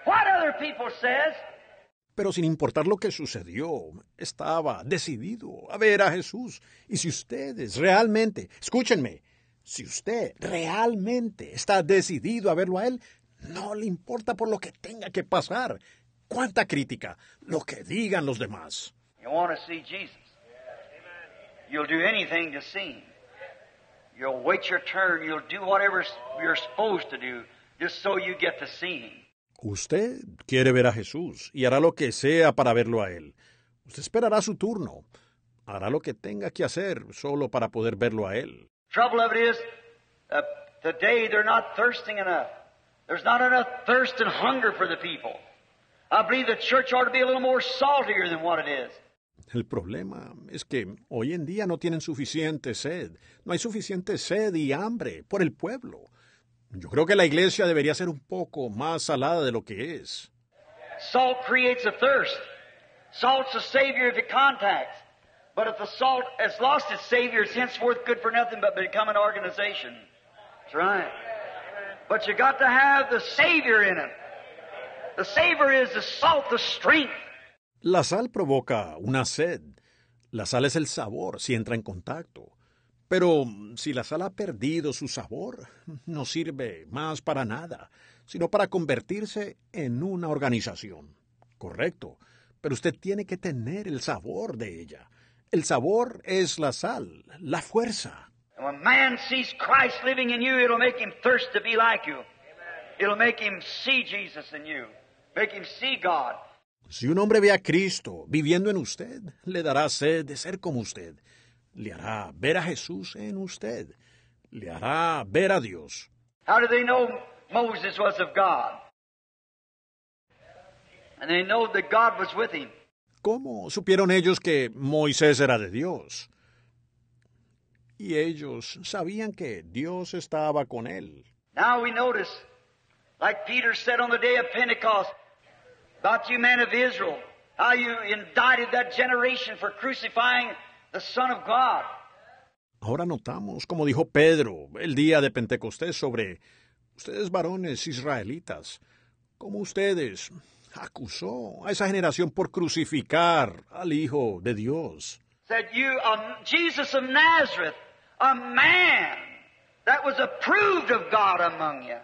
what other people says. Pero sin importar lo que sucedió, estaba decidido a ver a Jesús. Y si ustedes realmente, escúchenme, si usted realmente está decidido a verlo a Él, no le importa por lo que tenga que pasar. Cuánta crítica, lo que digan los demás. You want to see Jesus. You'll do anything to see Him. You'll wait your turn. You'll do whatever you're supposed to do just so you get to see Him. Usted quiere ver a Jesús y hará lo que sea para verlo a Él. Usted esperará su turno. Hará lo que tenga que hacer solo para poder verlo a Él. Trouble of it is, today they're not thirsting enough. There's not enough thirst and hunger for the people. I believe the church ought to be a little more saltier than what it is. El problema es que hoy en día no tienen suficiente sed. No hay suficiente sed y hambre por el pueblo. Yo creo que la iglesia debería ser un poco más salada de lo que es. Salt creates a thirst. Salt's a savior if it contacts. But if the salt has lost its savior, it's henceforth good for nothing but become an organization. That's right. But you got to have the savior in it. The savior is the salt, the strength. La sal provoca una sed. La sal es el sabor si entra en contacto. Pero si la sal ha perdido su sabor, no sirve más para nada, sino para convertirse en una organización. Correcto. Pero usted tiene que tener el sabor de ella. El sabor es la sal, la fuerza. And when man sees Christ living in you, it'll make him thirst to be like you. It'll make him see Jesus in you. Make him see God. Si un hombre ve a Cristo viviendo en usted, le dará sed de ser como usted. Le hará ver a Jesús en usted. Le hará ver a Dios. How did they know Moses was of God? And they know that God was with him. ¿Cómo supieron ellos que Moisés era de Dios? Y ellos sabían que Dios estaba con él. Now we notice, like Peter said on the day of Pentecost, about you men of Israel, how you indicted that generation for crucifying the Son of God. Ahora notamos, como dijo Pedro el día de Pentecostés, sobre ustedes varones israelitas, como ustedes acusó a esa generación por crucificar al Hijo de Dios. Said you, Jesus of Nazareth, a man that was approved of God among you,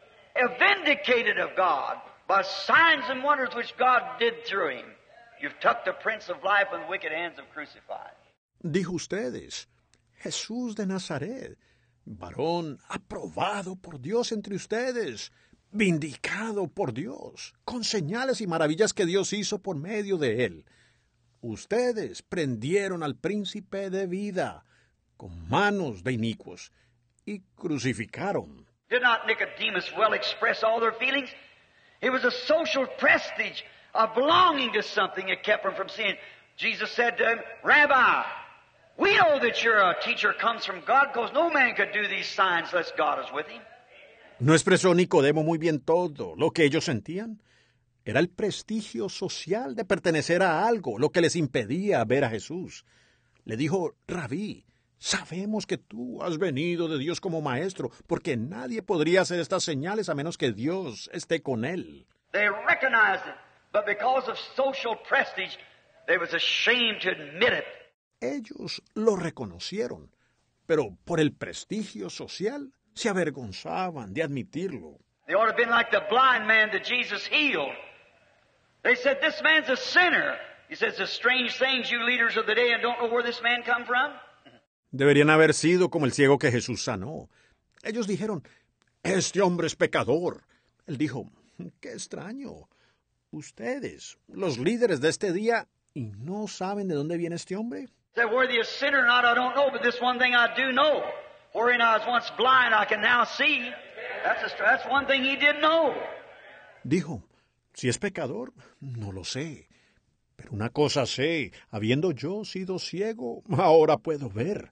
vindicated of God by signs and wonders which God did through him. You've tucked the Prince of Life in the wicked hands of crucified. Dijo ustedes, Jesús de Nazaret, varón aprobado por Dios entre ustedes, vindicado por Dios, con señales y maravillas que Dios hizo por medio de él. Ustedes prendieron al príncipe de vida con manos de inicuos y crucificaron. Did not Nicodemus well express all their feelings? It was a social prestige of belonging to something that kept them from seeing. Jesus said to him, Rabbi, we know that you're a teacher comes from God because no man could do these signs unless God is with him. ¿No expresó Nicodemo muy bien todo lo que ellos sentían? Era el prestigio social de pertenecer a algo lo que les impedía ver a Jesús. Le dijo, Rabí, sabemos que tú has venido de Dios como maestro, porque nadie podría hacer estas señales a menos que Dios esté con él. They recognized it, but because of social prestige, they was ashamed to admit it. Ellos lo reconocieron, pero por el prestigio social se avergonzaban de admitirlo. They ought to have been like the blind man that Jesus healed. They said, this man's a sinner. He says, the strange things you leaders of the day and don't know where this man come from. Deberían haber sido como el ciego que Jesús sanó. Ellos dijeron, este hombre es pecador. Él dijo, qué extraño. Ustedes, los líderes de este día, ¿y no saben de dónde viene este hombre? Said, whether you're a sinner or not, I don't know, but this one thing I do know. Wherein I was once blind, I can now see. That's one thing he did know. Dijo, si es pecador, no lo sé. Pero una cosa sé, habiendo yo sido ciego, ahora puedo ver.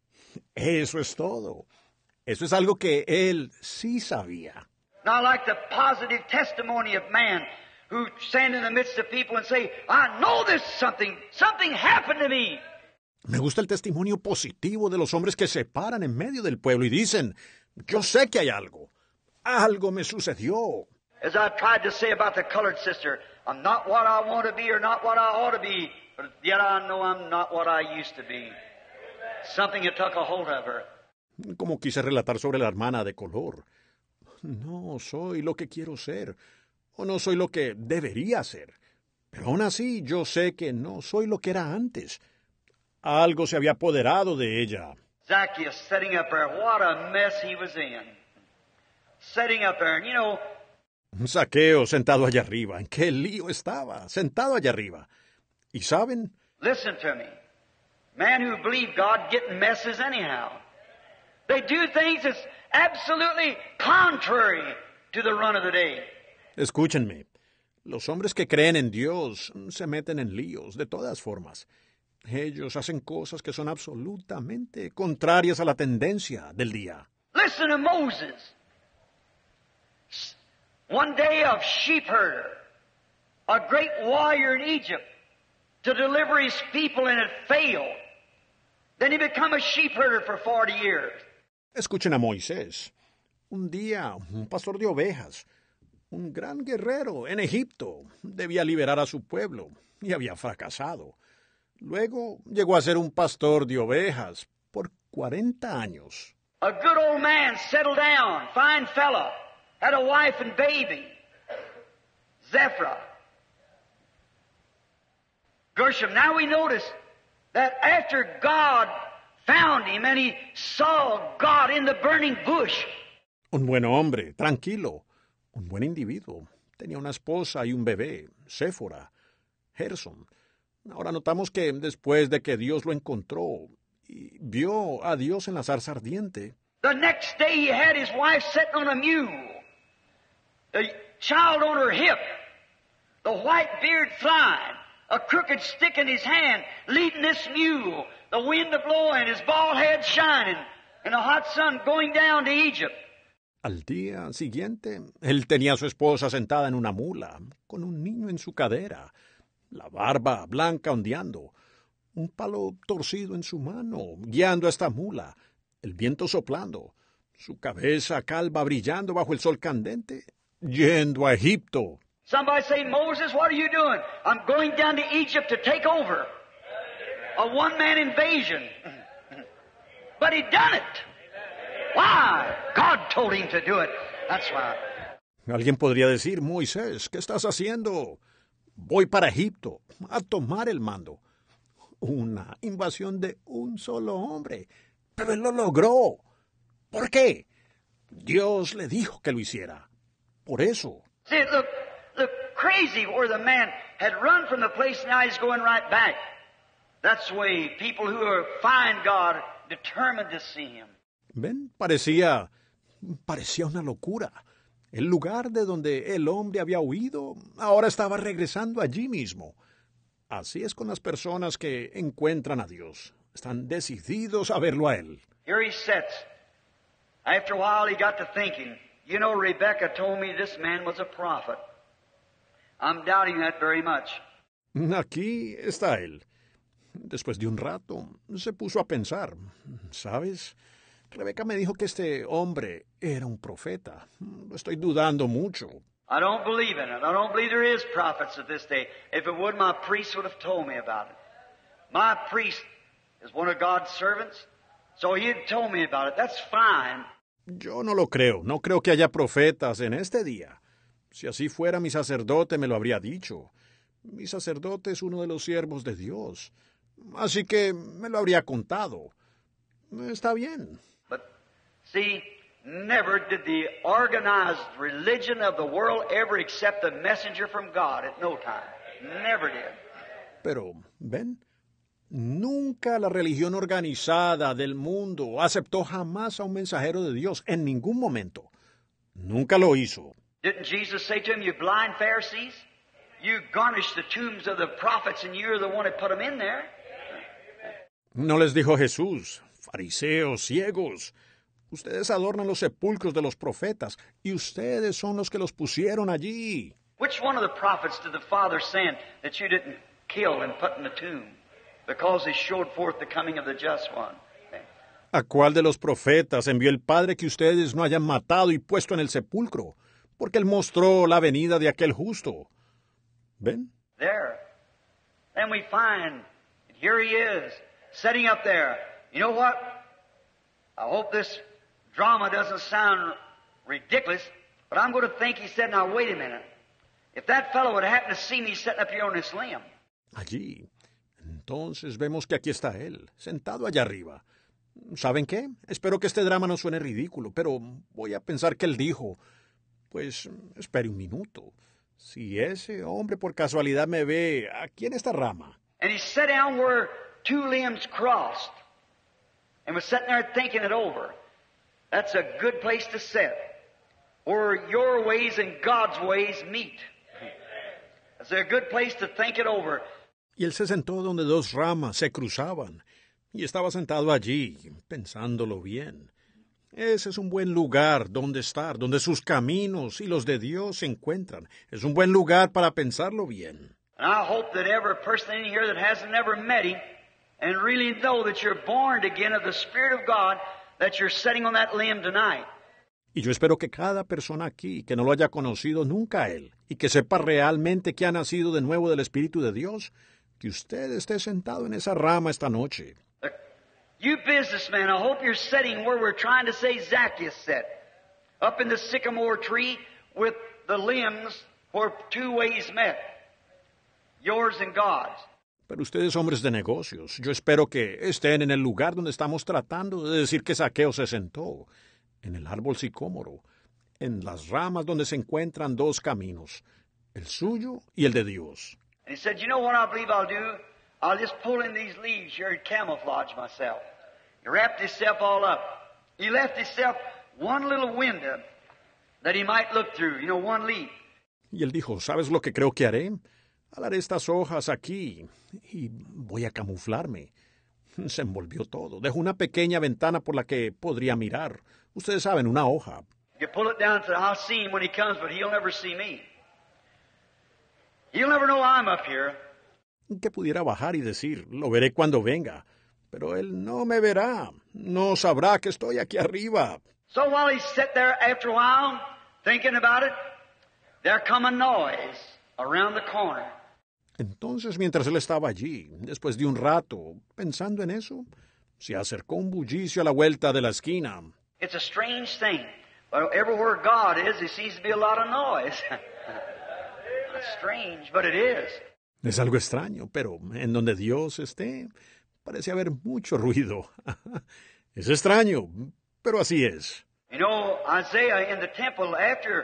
Eso es todo. Eso es algo que él sí sabía. Not like the positive testimony of man who stand in the midst of people and say, I know there's something happened to me. Me gusta el testimonio positivo de los hombres que se paran en medio del pueblo y dicen, yo sé que hay algo me sucedió. As I tried to say about the colored sister, I'm not what I want to be or not what I ought to be, but yet I know I'm not what I used to be. Something had took a hold of her. Como quise relatar sobre la hermana de color. No soy lo que quiero ser, o no soy lo que debería ser. Pero aún así yo sé que no soy lo que era antes. Algo se había apoderado de ella. Zacchaeus sitting up there, what a mess he was in. Sitting up there, and you know, Zaqueo sentado allá arriba. ¿En qué lío estaba? Sentado allá arriba. ¿Y saben? listen to me. Man who believe God get in messes anyhow. They do things that's absolutely contrary to the run of the day. Escúchenme. Los hombres que creen en Dios se meten en líos de todas formas. Ellos hacen cosas que son absolutamente contrarias a la tendencia del día. Listen to Moses. One day of sheep herder, a great warrior in Egypt to deliver his people, and it failed. Then he became a sheep herder for 40 years. Escuchen a Moisés. Un día, un pastor de ovejas, un gran guerrero en Egipto, debía liberar a su pueblo y había fracasado. Luego llegó a ser un pastor de ovejas por 40 años. A good old man, settled down, fine fellow, had a wife and baby. Zephra. Gershom. Now we notice that after God found him and he saw God in the burning bush. Un buen hombre, tranquilo, un buen individuo. Tenía una esposa y un bebé, Séfora, Gerson. Ahora notamos que después de que Dios lo encontró y vio a Dios en la zarza ardiente, The next day he had his wife sitting on a mule, the child on her hip, the white beard flying, a crooked stick in his hand, leading this mule, the wind a blowing, his bald head shining, and the hot sun going down to Egypt. al día siguiente, él tenía a su esposa sentada en una mula, con un niño en su cadera, la barba blanca ondeando, un palo torcido en su mano, guiando a esta mula, el viento soplando, su cabeza calva brillando bajo el sol candente, yendo a Egipto. Somebody say, Moses, what are you doing? I'm going down to Egypt to take over. A one-man invasion. But he done it. Why? God told him to do it. That's why. Alguien podría decir, Moisés, ¿qué estás haciendo? Voy para Egipto a tomar el mando. Una invasión de un solo hombre. Pero él lo logró. ¿Por qué? Dios le dijo que lo hiciera. Por eso. See, look crazy where the man had run from the place, now he's going right back. That's the way people who find God determined to see him. ¿Ven? Parecía una locura. El lugar de donde el hombre había huido, ahora estaba regresando allí mismo. Así es con las personas que encuentran a Dios. Están decididos a verlo a Él. Here he sits. After a while he got to thinking, you know, Rebecca told me this man was a prophet. I'm doubting that very much. Aquí está Él. Después de un rato, se puso a pensar. ¿Sabes? Rebeca me dijo que este hombre era un profeta. Lo estoy dudando mucho. I don't believe in it. I don't believe there is prophets at this day. If it would, my priest would have told me about it. My priest is one of God's servants, so he'd told me about it. That's fine. Yo no lo creo. No creo que haya profetas en este día. Si así fuera, mi sacerdote me lo habría dicho. Mi sacerdote es uno de los siervos de Dios. Así que me lo habría contado. Está bien. But, see, never did the organized religion of the world ever accept a messenger from God at no time. Never did. Pero, ¿ven? Nunca la religión organizada del mundo aceptó jamás a un mensajero de Dios en ningún momento. Nunca lo hizo. Didn't Jesus say to him, you blind Pharisees, you garnish the tombs of the prophets and you're the one that put them in there? ¿No les dijo Jesús, fariseos, ciegos? Ustedes adornan los sepulcros de los profetas y ustedes son los que los pusieron allí. Which one of the prophets did the Father send that you didn't kill and put in the tomb? Because he showed forth the coming of the just one. ¿A cuál de los profetas envió el Padre que ustedes no hayan matado y puesto en el sepulcro? porque Él mostró la venida de aquel justo. ¿Ven? There. Then we find, here he is, sitting up there. You know what? I hope this drama doesn't sound ridiculous, but I'm going to think he said, now wait a minute. If that fellow would happen to see me sitting up here on this limb. Allí. Entonces vemos que aquí está Él, sentado allá arriba. ¿Saben qué? Espero que este drama no suene ridículo, pero voy a pensar que Él dijo, pues espere un minuto. Si ese hombre por casualidad me ve aquí en esta rama. And he sat down where two limbs crossed and was sitting there thinking it over. That's a good place to sit, where your ways and God's ways meet. That's a good place to think it over. Y él se sentó donde dos ramas se cruzaban, y estaba sentado allí, pensándolo bien. Ese es un buen lugar donde estar, donde sus caminos y los de Dios se encuentran. Es un buen lugar para pensarlo bien. And I hope that every person in here that hasn't never met Him and really know that you're born again of the Spirit of God, that you're sitting on that limb tonight. Y yo espero que cada persona aquí que no lo haya conocido nunca a Él, y que sepa realmente que ha nacido de nuevo del Espíritu de Dios, que usted esté sentado en esa rama esta noche. You businessmen, I hope you're sitting where we're trying to say Zacchaeus sat, up in the sycamore tree with the limbs where two ways met, yours and God's. Pero ustedes, hombres de negocios, yo espero que estén en el lugar donde estamos tratando de decir que Zaqueo se sentó, en el árbol sicómoro, en las ramas donde se encuentran dos caminos, el suyo y el de Dios. And he said, you know what I believe I'll do? I'll just pull in these leaves here and camouflage myself. He wrapped himself all up. He left himself one little window that he might look through, one leaf. Y él dijo, ¿sabes lo que creo que haré? Alaré estas hojas aquí y voy a camuflarme. Se envolvió todo. Dejó una pequeña ventana por la que podría mirar. Ustedes saben, una hoja. You pull it down and say, I'll see him when he comes, but he'll never see me. He'll never know I'm up here. Que pudiera bajar y decir, lo veré cuando venga. Pero él no me verá. No sabrá que estoy aquí arriba. So while he sat there after a while, thinking about it, there come a noise around the corner. Entonces, mientras él estaba allí, después de un rato, pensando en eso, se acercó un bullicio a la vuelta de la esquina. It's a strange thing, but everywhere God is, there seems to be a lot of noise. It's strange, but it is. Es algo extraño, pero en donde Dios esté, parece haber mucho ruido. Es extraño, pero así es. You know, Isaiah in the temple after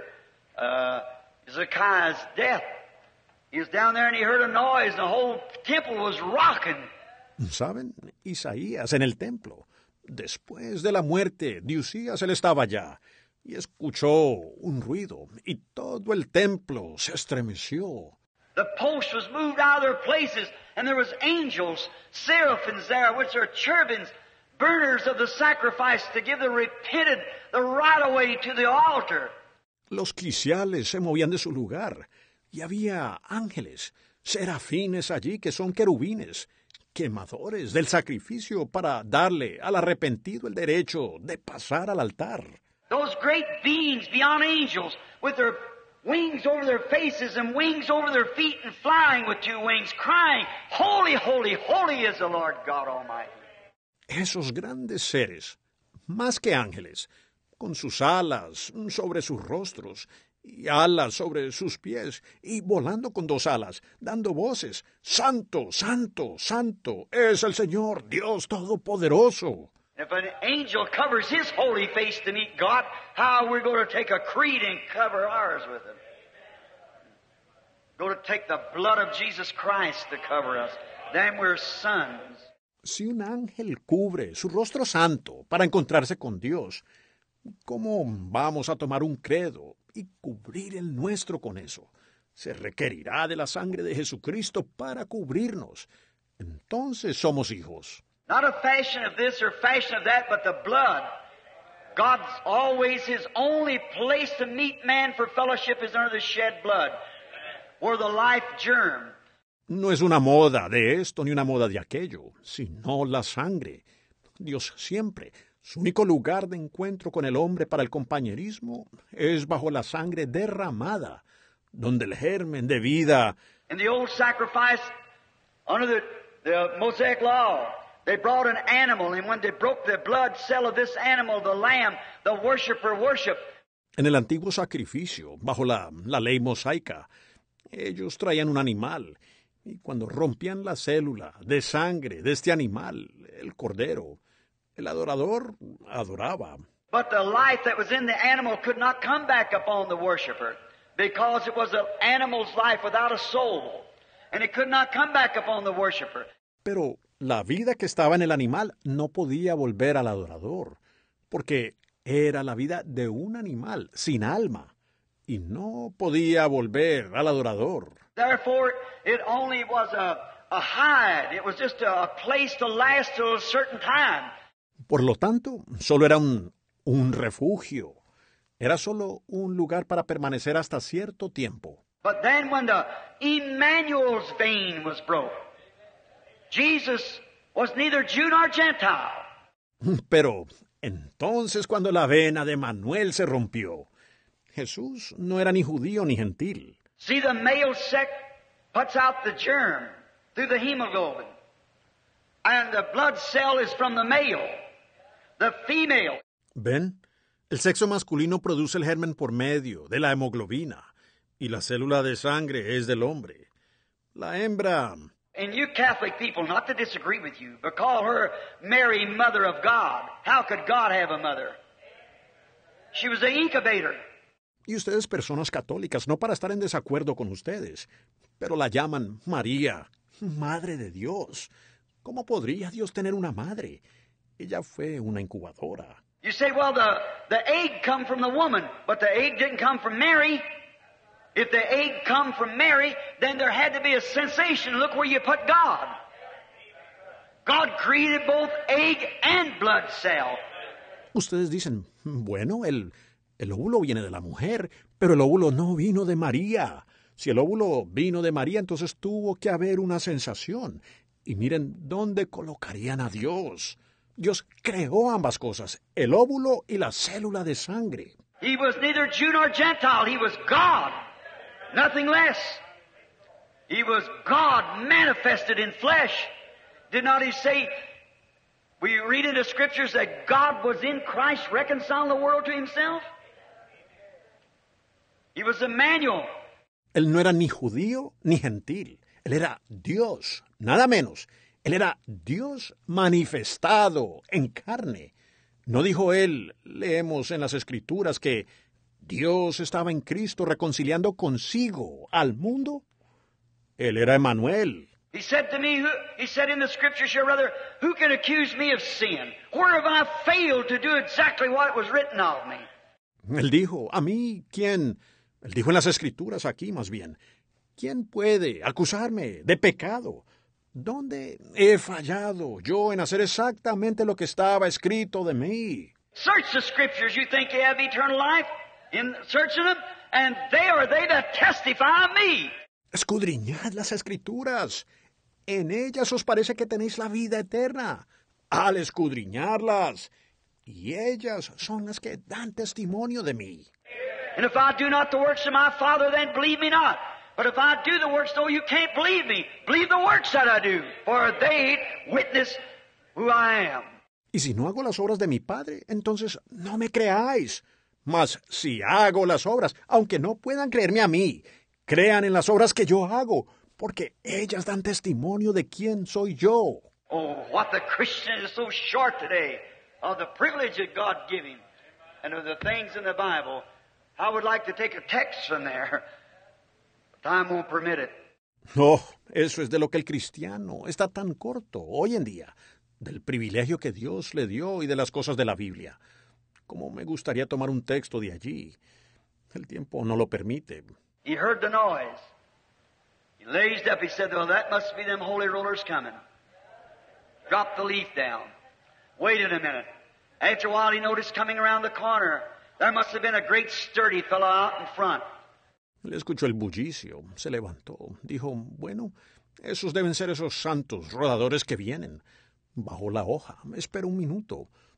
Zacchaeus' death, he was down there and he heard a noise and the whole temple was rocking. ¿Saben? Isaías en el templo. Después de la muerte de Usías, él estaba allá y escuchó un ruido y todo el templo se estremeció. The post was moved out of their places, and there was angels, seraphims there, which are cherubims, burners of the sacrifice to give the repentant the right of way to the altar. Los quiciales se movían de su lugar, y había ángeles, serafines allí que son querubines, quemadores del sacrificio para darle al arrepentido el derecho de pasar al altar. Those great beings beyond angels, with their wings over their faces and wings over their feet and flying with two wings, crying, Holy, holy, holy is the Lord God Almighty. Esos grandes seres, más que ángeles, con sus alas sobre sus rostros y alas sobre sus pies, y volando con dos alas, dando voces, Santo, Santo, Santo, es el Señor Dios Todopoderoso. If an angel covers his holy face to meet God, how we're going to take a creed and cover ours with it? Going to take the blood of Jesus Christ to cover us. Then we're sons. Si un ángel cubre su rostro santo para encontrarse con Dios, ¿cómo vamos a tomar un credo y cubrir el nuestro con eso? Se requerirá de la sangre de Jesucristo para cubrirnos. Entonces somos hijos. Not a fashion of this or fashion of that, but the blood. God's always His only place to meet man for fellowship is under the shed blood, where the life germ. No es una moda de esto ni una moda de aquello, sino la sangre. Dios siempre, Su único lugar de encuentro con el hombre para el compañerismo es bajo la sangre derramada, donde el germen de vida. In the old sacrifice, under the Mosaic law, they brought an animal, and when they broke the blood cell of this animal, the lamb, the worshiper worshiped. En el antiguo sacrificio, bajo la ley mosaica, ellos traían un animal, y cuando rompían la célula de sangre de este animal, el cordero, el adorador adoraba. But the life that was in the animal could not come back upon the worshiper, because it was an animal's life without a soul, and it could not come back upon the worshiper. Pero la vida que estaba en el animal no podía volver al adorador, porque era la vida de un animal sin alma, y no podía volver al adorador. Therefore, it only was a hide. It was just a place to last till a certain time. Por lo tanto, solo era un refugio. Era solo un lugar para permanecer hasta cierto tiempo. But then when the Emmanuel's vein was broke, Jesus was neither Jew nor Gentile. Pero entonces cuando la vena de Manuel se rompió, Jesús no era ni judío ni gentil. See, the male sex puts out the germ through the hemoglobin. And the blood cell is from the male. The female. ¿Ven? El sexo masculino produce el germen por medio de la hemoglobina, y la célula de sangre es del hombre. La hembra. And you Catholic people, not to disagree with you, but call her Mary, Mother of God. How could God have a mother? She was the incubator. Y ustedes, personas católicas, no para estar en desacuerdo con ustedes, pero la llaman María, Madre de Dios. ¿Cómo podría Dios tener una madre? Ella fue una incubadora. You say, well, the egg come from the woman, but the egg didn't come from Mary. If the egg come from Mary, then there had to be a sensation. Look where you put God. God created both egg and blood cell. Ustedes dicen, bueno, el óvulo viene de la mujer, pero el óvulo no vino de María. Si el óvulo vino de María, entonces tuvo que haber una sensación. Y miren dónde colocarían a Dios. Dios creó ambas cosas, el óvulo y la célula de sangre. He was neither Jew nor Gentile. He was God, nothing less. He was God manifested in flesh. Did not he say, we read in the scriptures that God was in Christ reconciling the world to himself? He was Emmanuel. Él no era ni judío ni gentil. Él era Dios, nada menos. Él era Dios manifestado en carne. ¿No dijo él, leemos en las Escrituras, que Dios estaba en Cristo reconciliando consigo al mundo? Él era Emmanuel. He said to me, he said in the scriptures here, brother, who can accuse me of sin? Where have I failed to do exactly what was written of me? Él dijo, ¿a mí quién? Él dijo en las Escrituras aquí más bien, ¿quién puede acusarme de pecado? ¿Dónde he fallado yo en hacer exactamente lo que estaba escrito de mí? Search the scriptures. You think you have eternal life in searching them, and they are they that testify of me. Escudriñad las Escrituras. En ellas os parece que tenéis la vida eterna, al escudriñarlas. Y ellas son las que dan testimonio de mí. And if I do not the works of my Father, then believe me not. But if I do the works, though you can't believe me, believe the works that I do, for they witness who I am. Y si no hago las obras de mi Padre, entonces no me creáis. Mas si hago las obras, aunque no puedan creerme a mí, crean en las obras que yo hago, porque ellas dan testimonio de quién soy yo. Oh, what the Christian is so short today of the privilege that God gave him and of the things in the Bible. I would like to take a text from there. Time won't permit it. No, eso es de lo que el cristiano está tan corto hoy en día, del privilegio que Dios le dio y de las cosas de la Biblia. Como me gustaría tomar un texto de allí. El tiempo no lo permite. He heard the noise. He raised up. He said, well, that must be them holy rollers coming. Dropped the leaf down. Waited a minute. After a while, he noticed coming around the corner, there must have been a great sturdy fellow out in front. Le escuchó el bullicio, se levantó, dijo, bueno, esos deben ser esos santos rodadores que vienen. Bajó la hoja, esperó un minuto,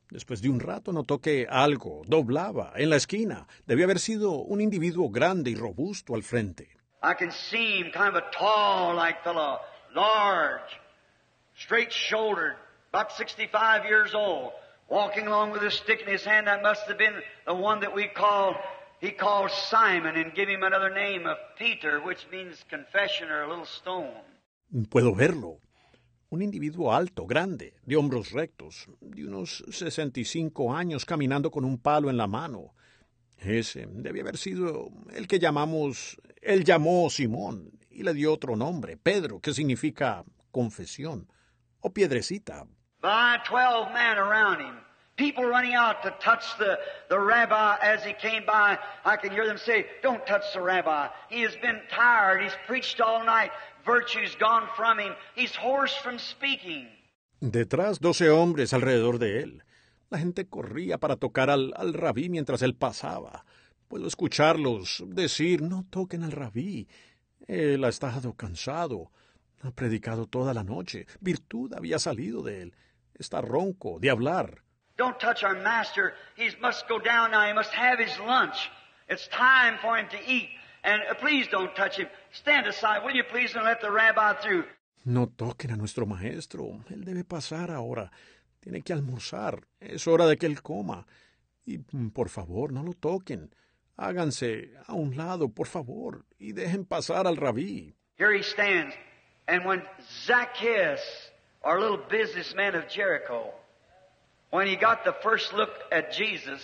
Después de un rato notó que algo doblaba en la esquina. Debía haber sido un individuo grande y robusto al frente. I can see him, kind of a tall-like fellow, large, straight-shouldered, about 65 years old, walking along with a stick in his hand. That must have been the one that he called Simon, and give him another name of Peter, which means confession or a little stone. Puedo verlo. Un individuo alto, grande, de hombros rectos, de unos 65 años, caminando con un palo en la mano. Ese debía haber sido el que él llamó Simón y le dio otro nombre, Pedro, que significa confesión, o piedrecita. By 12 men around him, people running out to touch the rabbi as he came by. I can hear them say, "Don't touch the rabbi. He has been tired. He's preached all night. Virtue's gone from him. He's hoarse from speaking." Detrás 12 hombres alrededor de él. La gente corría para tocar al rabí mientras él pasaba. Puedo escucharlos decir, no toquen al rabí. Él ha estado cansado. Ha predicado toda la noche. Virtud había salido de él. Está ronco de hablar. Don't touch our master. He must go down now. He must have his lunch. It's time for him to eat. And please don't touch him. Stand aside, will you please, and let the rabbi through. No toquen a nuestro maestro. Él debe pasar ahora. Tiene que almorzar. Es hora de que él coma. Y, por favor, no lo toquen. Háganse a un lado, por favor, y dejen pasar al rabí. Here he stands. And when Zacchaeus, our little businessman of Jericho, when he got the first look at Jesus,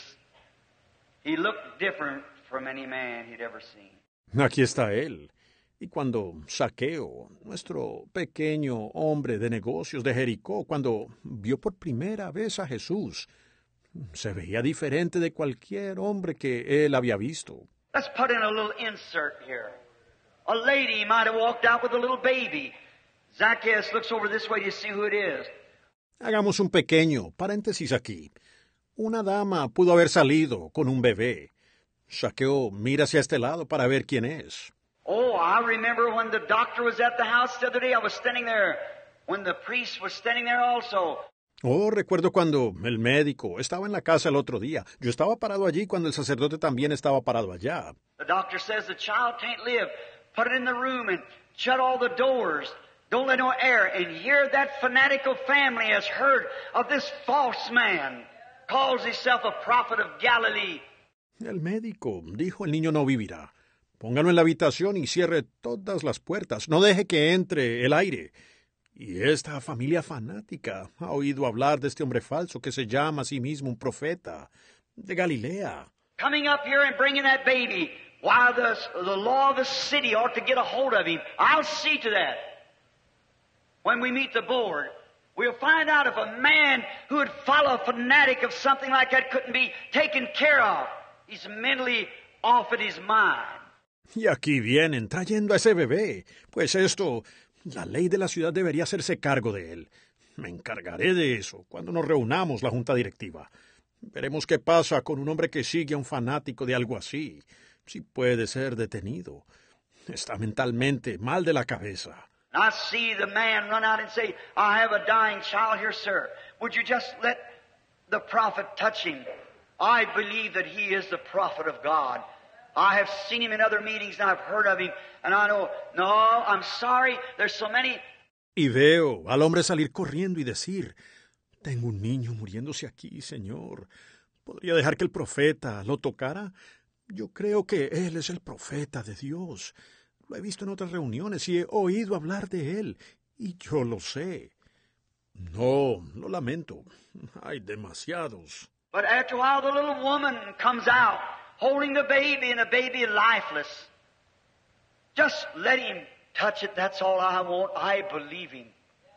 he looked different from any man he'd ever seen. Aquí está él. Y cuando Zaqueo, nuestro pequeño hombre de negocios de Jericó, cuando vio por primera vez a Jesús, se veía diferente de cualquier hombre que él había visto. Let's put in a little insert here. A lady might have walked out with a little baby. Zacchaeus looks over this way to see who it is. Hagamos un pequeño paréntesis aquí. Una dama pudo haber salido con un bebé. Zaqueo mira hacia este lado para ver quién es. Oh, I remember when the doctor was at the house the other day. I was standing there. When the priest was standing there also. Oh, recuerdo cuando el médico estaba en la casa el otro día. Yo estaba parado allí cuando el sacerdote también estaba parado allá. The doctor says the child can't live. Put it in the room and shut all the doors. Don't let no air. And here that fanatical family has heard of this false man. Calls himself a prophet of Galilee. El médico dijo, el niño no vivirá. Póngalo en la habitación y cierre todas las puertas. No deje que entre el aire. Y esta familia fanática ha oído hablar de este hombre falso que se llama a sí mismo un profeta de Galilea. Coming up here and bringing that baby. Why, the law of the city ought to get a hold of him. I'll see to that. When we meet the board, we'll find out if a man who would follow a fanatic of something like that couldn't be taken care of. He's mentally off in his mind. Y aquí vienen trayendo a ese bebé. Pues esto, la ley de la ciudad debería hacerse cargo de él. Me encargaré de eso cuando nos reunamos la junta directiva. Veremos qué pasa con un hombre que sigue a un fanático de algo así. Si puede ser detenido. Está mentalmente mal de la cabeza. I see the man run out and say, I have a dying child here, sir. Would you just let the prophet touch him? I believe that he is the prophet of God. I have seen him in other meetings and I've heard of him. And I know, no, I'm sorry, there's so many. Y veo al hombre salir corriendo y decir, tengo un niño muriéndose aquí, Señor. ¿Podría dejar que el profeta lo tocara? Yo creo que él es el profeta de Dios. Lo he visto en otras reuniones y he oído hablar de él. Y yo lo sé. No, lo lamento. Hay demasiados. But after a while, the little woman comes out, holding the baby, and the baby lifeless. Just let him touch it. That's all I want. I believe him.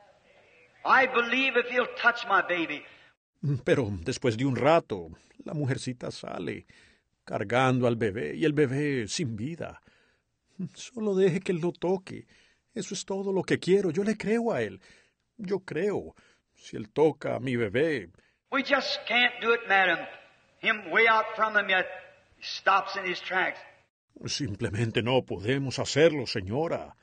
I believe if he'll touch my baby. Pero después de un rato, la mujercita sale, cargando al bebé, y el bebé sin vida. Solo deje que él lo toque. Eso es todo lo que quiero. Yo le creo a él. Yo creo. Si él toca a mi bebé. We just can't do it, madam. Him way out from him yet stops in his tracks. Simplemente no podemos hacerlo, señora.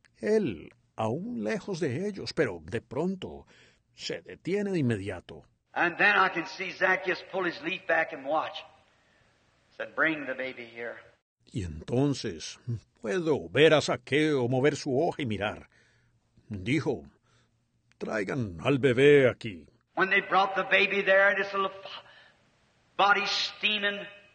Él, aún lejos de ellos, pero de pronto se detiene de inmediato. And then I can see Zacchaeus pull his leaf back and watch. Said, bring the baby here. Y entonces puedo ver a Zaqueo mover su hoja y mirar. Dijo, traigan al bebé aquí. When they brought the baby there, and his little body steaming,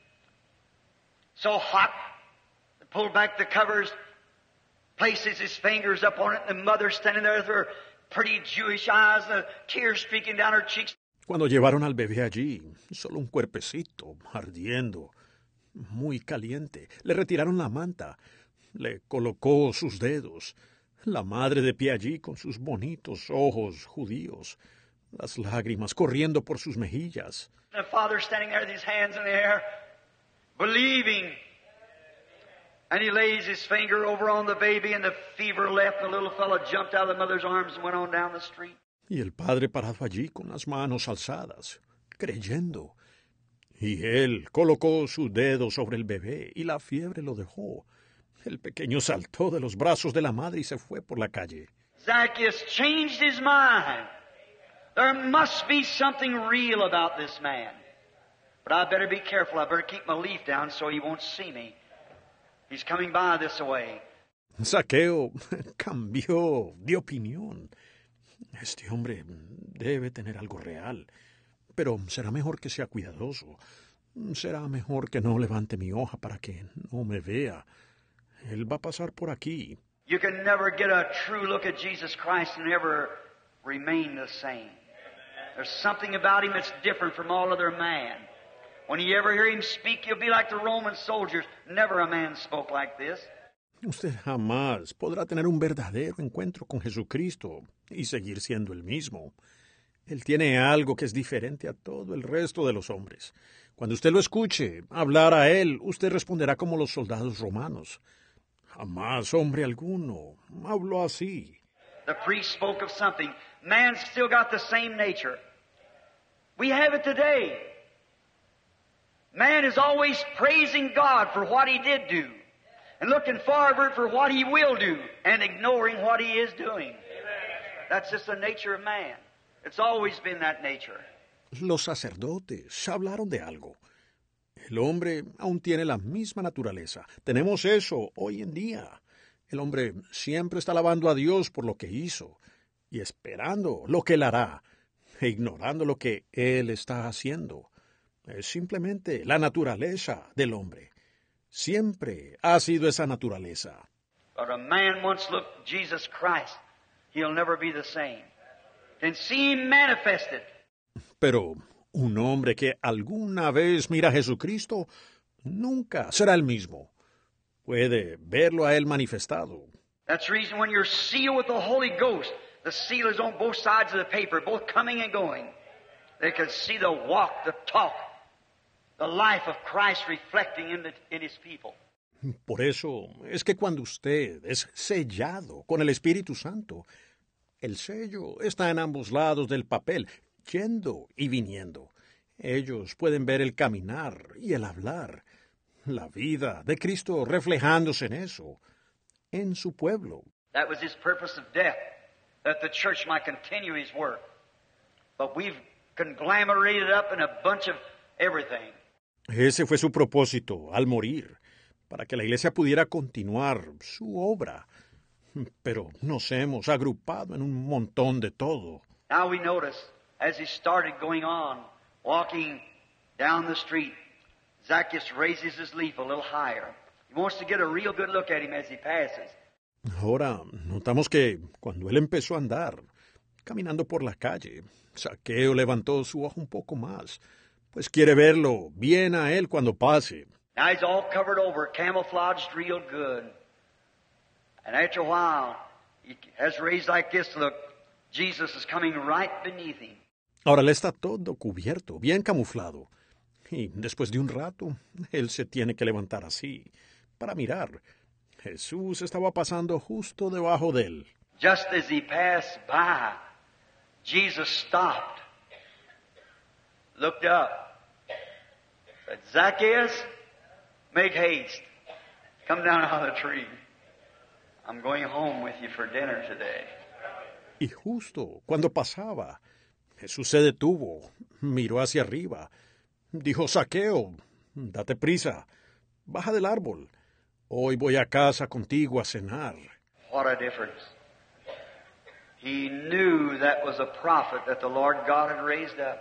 so hot, they pulled back the covers, places his fingers up on it, and the mother standing there with her pretty Jewish eyes, and the tears streaking down her cheeks. Cuando llevaron al bebé allí, solo un cuerpecito, ardiendo, muy caliente, le retiraron la manta, le colocó sus dedos, la madre de pie allí con sus bonitos ojos judíos, las lágrimas corriendo por sus mejillas. The father standing there with his hands in the air, believing. And he lays his finger over on the baby, and the fever left, and the little fellow jumped out of the mother's arms and went on down the street. Y el padre parado allí con las manos alzadas, creyendo. Y él colocó su dedo sobre el bebé y la fiebre lo dejó. El pequeño saltó de los brazos de la madre y se fue por la calle. Zacchaeus changed his mind. There must be something real about this man. But I better be careful. I better keep my leaf down so he won't see me. He's coming by this way. Zaqueo cambió de opinión. Este hombre debe tener algo real, pero será mejor que sea cuidadoso. Será mejor que no levante mi hoja para que no me vea. Él va a pasar por aquí. You can never get a true look at Jesus Christ and ever remain the same. There's something about him that's different from all other man. When you ever hear him speak, you'll be like the Roman soldiers. Never a man spoke like this. Usted jamás podrá tener un verdadero encuentro con Jesucristo y seguir siendo el mismo. Él tiene algo que es diferente a todo el resto de los hombres. Cuando usted lo escuche hablar a él, usted responderá como los soldados romanos. Jamás hombre alguno habló así. The priest spoke of something. Man's still got the same nature. We have it today. Man is always praising God for what he did do, and looking forward for what he will do, and ignoring what he is doing. That's just the nature of man. It's always been that nature. Los sacerdotes hablaron de algo. El hombre aún tiene la misma naturaleza. Tenemos eso hoy en día. El hombre siempre está alabando a Dios por lo que hizo, y esperando lo que él hará, e ignorando lo que él está haciendo. Es simplemente la naturaleza del hombre. Siempre ha sido esa naturaleza. But a man once looked at Jesus Christ, he'll never be the same. Can see him manifested. Pero un hombre que alguna vez mira a Jesucristo nunca será el mismo. Puede verlo a él manifestado. That's the reason when you're sealed with the Holy Ghost, the seal is on both sides of the paper, both coming and going. They can see the walk, the talk, the life of Christ reflecting in His people. Por eso es que cuando usted es sellado con el Espíritu Santo, el sello está en ambos lados del papel, yendo y viniendo. Ellos pueden ver el caminar y el hablar, la vida de Cristo reflejándose en eso, en su pueblo. That was His purpose of death, that the church might continue His work. But we've conglomerated up in a bunch of everything. Ese fue su propósito al morir, para que la iglesia pudiera continuar su obra. Pero nos hemos agrupado en un montón de todo. Now we notice, as he started going on, walking down the street, Zacchaeus raises his leaf a little higher. He wants to get a real good look at him as he passes. Ahora notamos que cuando él empezó a andar, caminando por la calle, Zaqueo levantó su ojo un poco más, pues quiere verlo bien a él cuando pase. Now he's all covered over, camouflaged real good. And after a while, he has raised like this, look, Jesus is coming right beneath him. Ahora él está todo cubierto, bien camuflado. Y después de un rato, él se tiene que levantar así, para mirar. Jesús estaba pasando justo debajo de él. Just as he passed by, Jesus stopped, looked up, said, Zacchaeus, make haste. Come down out of the tree. I'm going home with you for dinner today. Y justo cuando pasaba, Jesús se detuvo, miró hacia arriba, dijo: Zaqueo, date prisa, baja del árbol. Hoy voy a casa contigo a cenar. What a difference. He knew that was a prophet that the Lord God had raised up.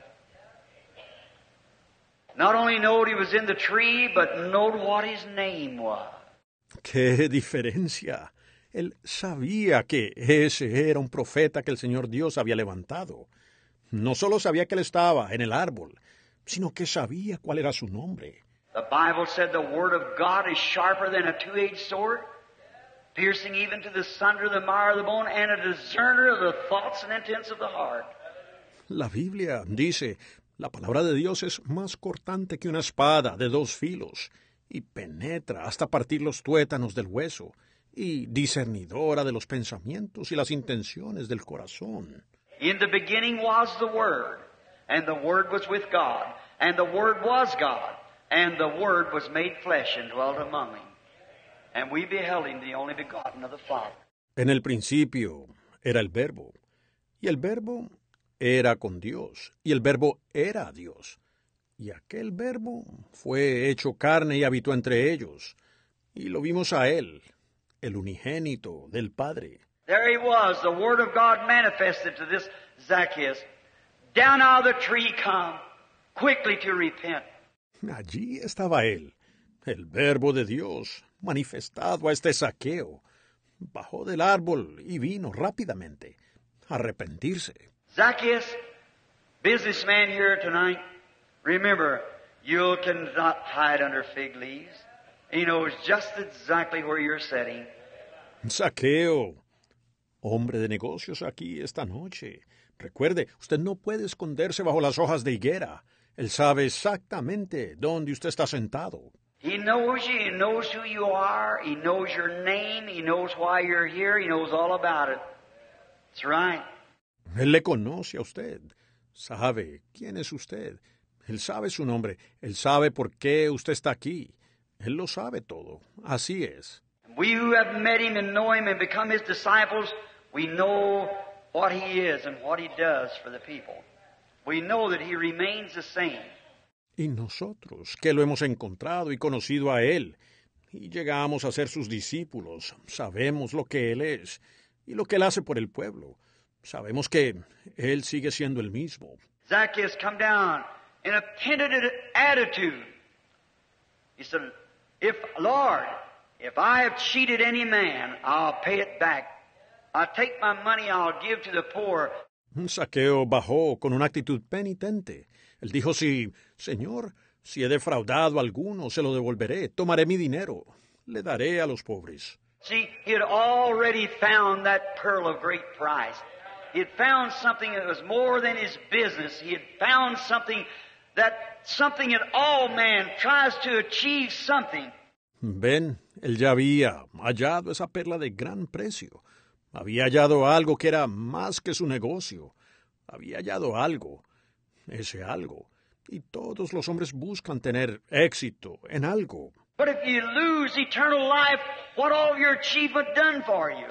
Not only knowed he was in the tree, but knowed what his name was. ¡Qué diferencia! Él sabía que ese era un profeta que el Señor Dios había levantado. No solo sabía que él estaba en el árbol, sino que sabía cuál era su nombre. The Bible said the Word of God is sharper than a two-edged sword, piercing even to the sunder of the marrow of the bone, and a discerner of the thoughts and intents of the heart. La Biblia dice: la palabra de Dios es más cortante que una espada de dos filos, y penetra hasta partir los tuétanos del hueso, y discernidora de los pensamientos y las intenciones del corazón. In the beginning was the Word, and the Word was with God, and the Word was God, and the Word was made flesh and dwelt among them. And we beheld him, the only begotten of the Father. En el principio era el Verbo, y el Verbo era con Dios, y el Verbo era Dios. Y aquel Verbo fue hecho carne y habitó entre ellos, y lo vimos a él, el unigénito del Padre. There he was, the Word of God manifested to this Zacchaeus. Down out of the tree come, quickly to repent. Allí estaba él, el Verbo de Dios, manifestado a este Zaqueo. Bajó del árbol y vino rápidamente a arrepentirse. Zacchaeus, businessman here tonight, remember, you cannot hide under fig leaves. He knows just exactly where you're sitting. Zaqueo, hombre de negocios aquí esta noche. Recuerde, usted no puede esconderse bajo las hojas de higuera. Él sabe exactamente dónde usted está sentado. He knows you. He knows who you are. He knows your name. He knows why you're here. He knows all about it. That's right. Él le conoce a usted. Sabe quién es usted. Él sabe su nombre. Él sabe por qué usted está aquí. Él lo sabe todo. Así es. We who have met him and know him and become his disciples, we know what he is and what he does for the people. We know that he remains the same. Y nosotros, que lo hemos encontrado y conocido a él, y llegamos a ser sus discípulos, sabemos lo que él es y lo que él hace por el pueblo. Sabemos que él sigue siendo el mismo. Zacchaeus come down in a penitent attitude. He said, Lord, if I have cheated any man, I'll pay it back. I'll take my money, I'll give to the poor. Zaqueo bajó con una actitud penitente. Él dijo: Señor, si he defraudado a alguno, se lo devolveré. Tomaré mi dinero, le daré a los pobres. See, he had already found that pearl of great price. He had found something that was more than his business. He had found something that all man tries to achieve something. Ven, él ya había hallado esa perla de gran precio. Había hallado algo que era más que su negocio. Había hallado algo, ese algo. Y todos los hombres buscan tener éxito en algo. But if you lose eternal life, what all of your achievement done for you?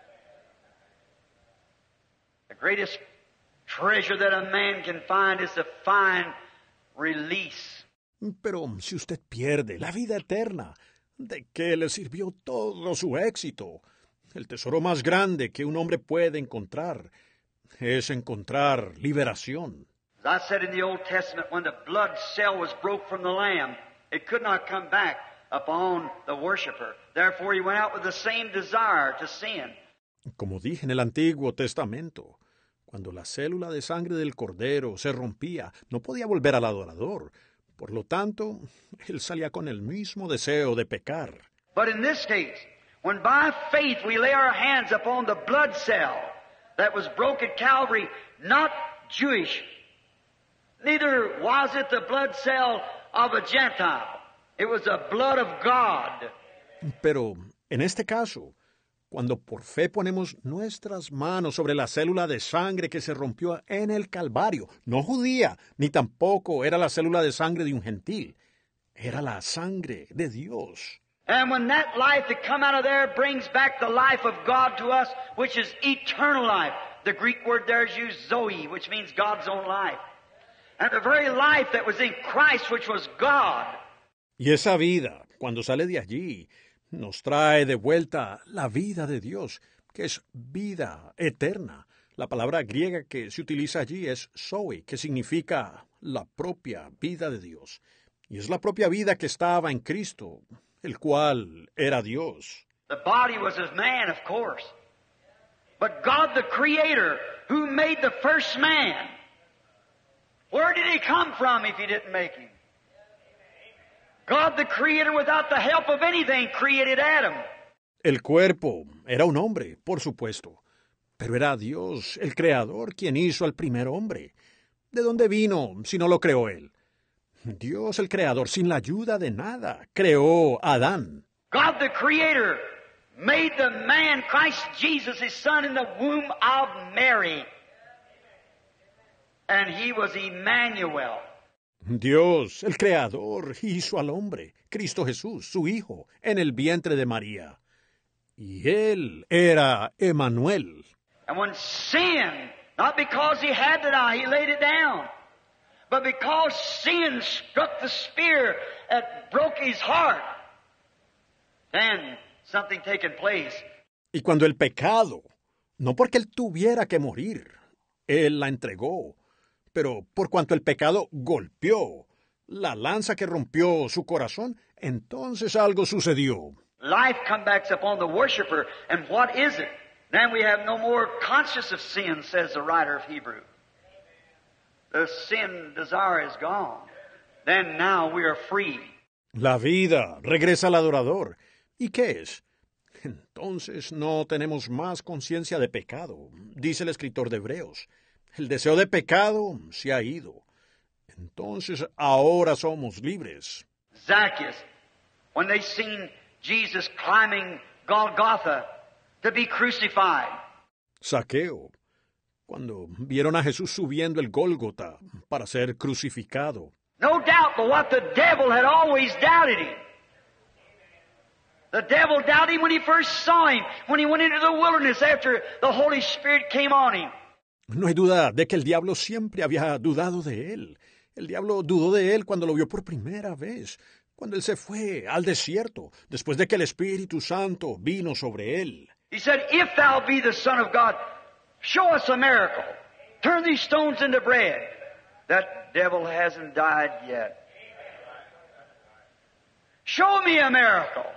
The greatest treasure that a man can find is to find release. Pero si usted pierde la vida eterna, ¿de qué le sirvió todo su éxito? El tesoro más grande que un hombre puede encontrar es encontrar liberación. As I said in the Old Testament, when the blood cell was broke from the lamb, it could not come back upon the worshiper. Therefore he went out with the same desire to sin. Como dije en el Antiguo Testamento, cuando la célula de sangre del cordero se rompía, no podía volver al adorador. Por lo tanto, él salía con el mismo deseo de pecar. But in this case, when by faith we lay our hands upon the blood cell that was broke at Calvary, not Jewish, neither was it the blood cell of a Gentile. It was the blood of God. Pero en este caso, cuando por fe ponemos nuestras manos sobre la célula de sangre que se rompió en el Calvario, no judía, ni tampoco era la célula de sangre de un gentil, era la sangre de Dios. And when that life that come out of there brings back the life of God to us, which is eternal life, The Greek word there is used Zoe, which means God's own life. And the very life that was in Christ, which was God. Y esa vida, cuando sale de allí, nos trae de vuelta la vida de Dios, que es vida eterna. La palabra griega que se utiliza allí es Zoe, que significa la propia vida de Dios. Y es la propia vida que estaba en Cristo, el cual era Dios. The body was as man, of course. But God the Creator, who made the first man, where did he come from if he didn't make him? God the Creator, without the help of anything, created Adam. El cuerpo era un hombre, por supuesto, pero era Dios, el Creador, quien hizo al primer hombre. ¿De dónde vino si no lo creó él? Dios, el Creador, sin la ayuda de nada, creó a Adán. God the Creator made the man, Christ Jesus, his son, in the womb of Mary. And he was Emmanuel. Dios, el Creador, hizo al hombre, Cristo Jesús, su Hijo, en el vientre de María. Y él era Emmanuel. And when sin, not because he had to die, he laid it down, but because sin struck the spear that broke his heart, then something taken place. Y cuando el pecado, no porque él tuviera que morir, él la entregó, pero por cuanto el pecado golpeó la lanza que rompió su corazón, entonces algo sucedió. Life comes back upon the worshiper, and what is it? Then we have no more conscience of sin, says the writer of Hebrew. The sin desire is gone. Then now we are free. La vida regresa al adorador. ¿Y qué es? Entonces no tenemos más conciencia de pecado, dice el escritor de Hebreos. El deseo de pecado se ha ido. Entonces ahora somos libres. Zacchaeus, when they seen Jesus climbing Golgotha to be crucified. Zaqueo, cuando vieron a Jesús subiendo el Gólgota para ser crucificado. No doubt but what the devil had always doubted him. The devil doubted him when he first saw him, when he went into the wilderness after the Holy Spirit came on him. No hay duda de que el diablo siempre había dudado de él. El diablo dudó de él cuando lo vio por primera vez, cuando él se fue al desierto, después de que el Espíritu Santo vino sobre él. He said, "If thou be the Son of God, show us a miracle. Turn these stones into bread." That devil hasn't died yet. Show me a miracle.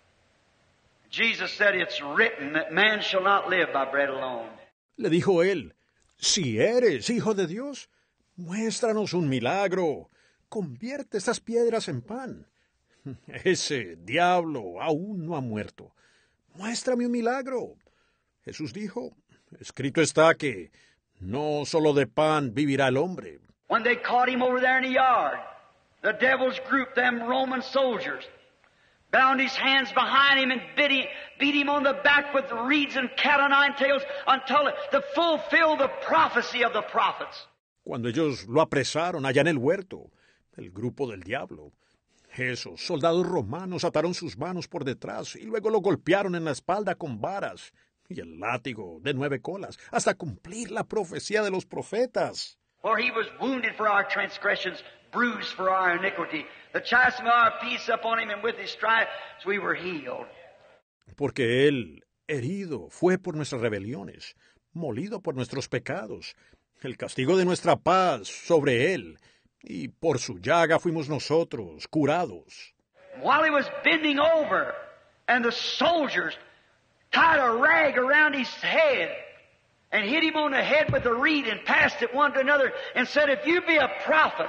Jesus said, "It's written that man shall not live by bread alone." Le dijo él, si eres hijo de Dios, muéstranos un milagro. Convierte estas piedras en pan. Ese diablo aún no ha muerto. Muéstrame un milagro. Jesús dijo, escrito está que no solo de pan vivirá el hombre. When they caught him over there in the yard, the devil's group, them Roman soldiers, bound his hands behind him and beat him on the back with reeds and cat o' nine tails until to fulfill the prophecy of the prophets. Cuando ellos lo apresaron allá en el huerto, el grupo del diablo, esos soldados romanos ataron sus manos por detrás y luego lo golpearon en la espalda con varas y el látigo de 9 colas, hasta cumplir la profecía de los profetas. For he was wounded for our transgressions, bruised for our iniquity. The chastisement of our peace upon him, and with his stripes we were healed. Porque él, herido, fue por nuestras rebeliones, molido por nuestros pecados. El castigo de nuestra paz sobre él, y por su llaga fuimos nosotros curados. While he was bending over, and the soldiers tied a rag around his head, and hit him on the head with a reed, and passed it one to another, and said, "If you be a prophet,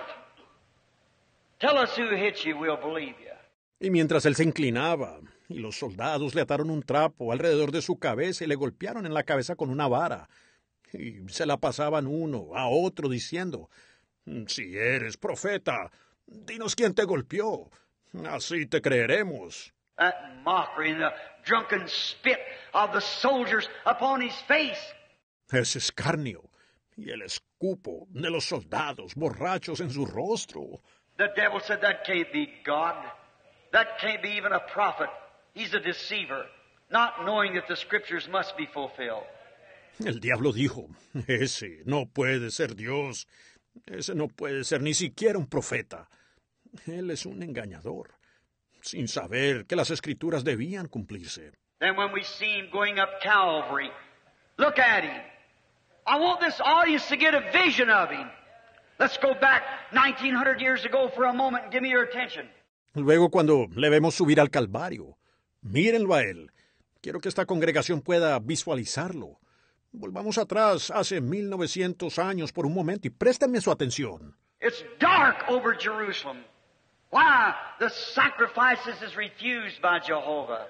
tell us who hit you, we'll believe you." Y mientras él se inclinaba, y los soldados le ataron un trapo alrededor de su cabeza y le golpearon en la cabeza con una vara, y se la pasaban uno a otro diciendo, si eres profeta, dinos quién te golpeó, así te creeremos. That mockery and the drunken spit of the soldiers upon his face. Ese escarnio y el escupo de los soldados borrachos en su rostro. The devil said, "That can't be God. That can't be even a prophet. He's a deceiver, not knowing that the scriptures must be fulfilled." El diablo dijo, ese no puede ser Dios, ese no puede ser ni siquiera un profeta. Él es un engañador, sin saber que las escrituras debían cumplirse. Then when we see him going up Calvary, look at him. I want this audience to get a vision of him. Let's go back 1900 years ago for a moment and give me your attention. Luego cuando le vemos subir al Calvario, mírenlo a él. Quiero que esta congregación pueda visualizarlo. Volvamos atrás hace 1900 años por un momento y préstenme su atención. It's dark over Jerusalem. Why? The sacrifices is refused by Jehovah.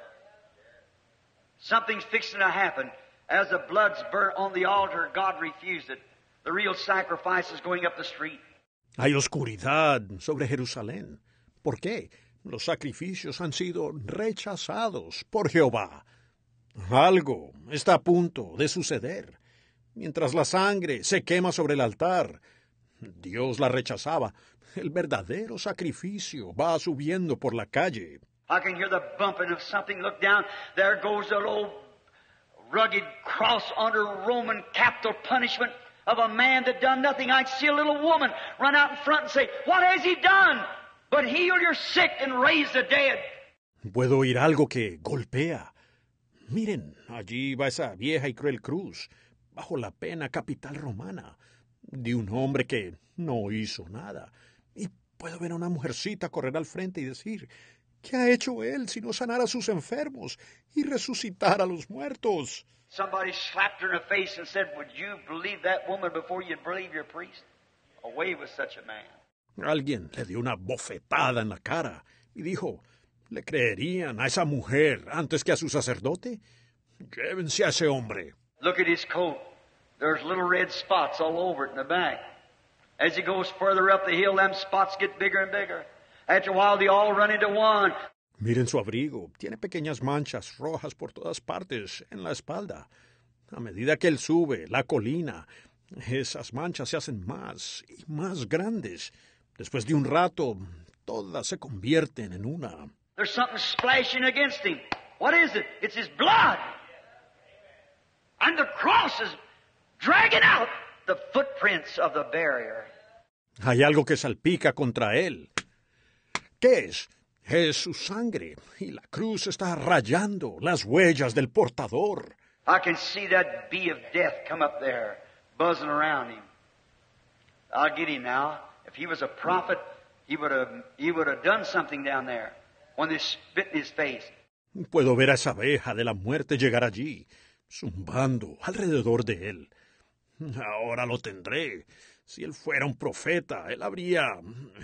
Something's fixing to happen. As the blood's burnt on the altar, God refused it. The real sacrifice is going up the street. Hay oscuridad sobre Jerusalén. ¿Por qué? Los sacrificios han sido rechazados por Jehová. Algo está a punto de suceder. Mientras la sangre se quema sobre el altar, Dios la rechazaba. El verdadero sacrificio va subiendo por la calle. I can hear the bumping of something. Look down. There goes that old rugged cross under Roman capital punishment of a man that done nothing. I see a little woman run out in front and say, "What has he done? But heal your sick and raise the dead." Puedo oír algo que golpea. Miren, allí va esa vieja y cruel cruz, bajo la pena capital romana, de un hombre que no hizo nada. Y puedo ver a una mujercita correr al frente y decir, ¿qué ha hecho él sino sanar a sus enfermos y resucitar a los muertos? Somebody slapped her in the face and said, "Would you believe that woman before you believe your priest?" Away with such a man. Alguien le dio una bofetada en la cara y dijo, ¿le creerían a esa mujer antes que a su sacerdote? Llévense a ese hombre. Look at his coat. There's little red spots all over it in the back. As he goes further up the hill, them spots get bigger and bigger. After a while, they all run into one. Miren su abrigo. Tiene pequeñas manchas rojas por todas partes en la espalda. A medida que él sube la colina, esas manchas se hacen más y más grandes. Después de un rato, todas se convierten en una. There's something splashing against him. What is it? It's his blood. And the cross is dragging out the footprints of the barrier. Hay algo que salpica contra él. ¿Qué es? Es su sangre, y la cruz está rayando las huellas del portador. I can see that bee of death come up there, buzzing around him. I'll get him now. If he was a prophet, he would have done something down there when they spit in his face. Puedo ver a esa abeja de la muerte llegar allí, zumbando alrededor de él. Ahora lo tendré. Si él fuera un profeta, él habría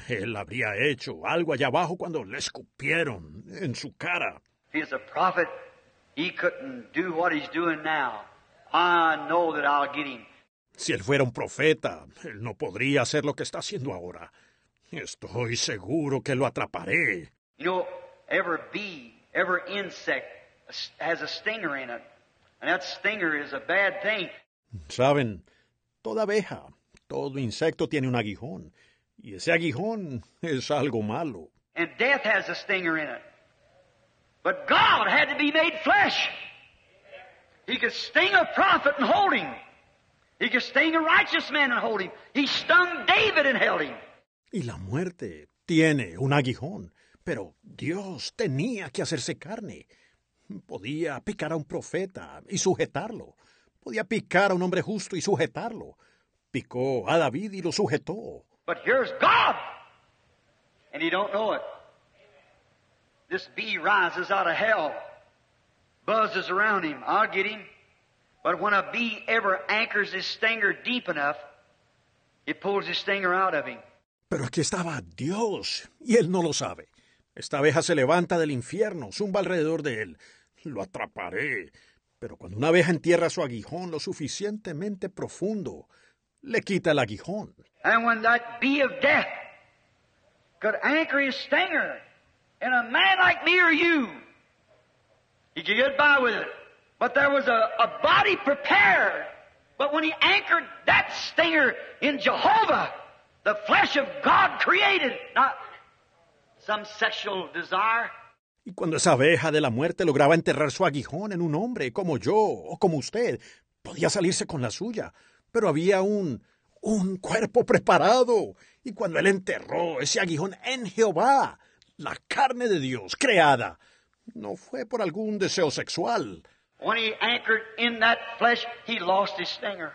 hecho algo allá abajo cuando le escupieron en su cara. If he was a prophet, he couldn't do what he's doing now. I know that I'll get him. Si él fuera un profeta, él no podría hacer lo que está haciendo ahora. Estoy seguro que lo atraparé. You know, every bee, every insect has a stinger in it. And that stinger is a bad thing. Saben, toda abeja, todo insecto tiene un aguijón. Y ese aguijón es algo malo. And death has a stinger in it. But God had to be made flesh. He could sting a prophet and hold him. He could sting a righteous man and hold him. He stung David and held him. Y la muerte tiene un aguijón. Pero Dios tenía que hacerse carne. Podía picar a un profeta y sujetarlo. Podía picar a un hombre justo y sujetarlo. Picó a David y lo sujetó. But here's God. And he don't know it. This bee rises out of hell. Buzzes around him. I'll get him. But when a bee ever anchors his stinger deep enough, it pulls his stinger out of him. Pero aquí estaba Dios, y él no lo sabe. Esta abeja se levanta del infierno, zumba alrededor de él. Lo atraparé. Pero cuando una abeja entierra su aguijón lo suficientemente profundo, le quita el aguijón. And when that bee of death could anchor his stinger in a man like me or you, he could get by with it. But there was a body prepared. But when he anchored that stinger in Jehovah, the flesh of God created, not some sexual desire. Y cuando esa abeja de la muerte lograba enterrar su aguijón en un hombre como yo o como usted, Podía salirse con la suya, pero había un cuerpo preparado. Y cuando él enterró ese aguijón en Jehová, la carne de Dios creada, no fue por algún deseo sexual. When he anchored in that flesh, he lost his stinger.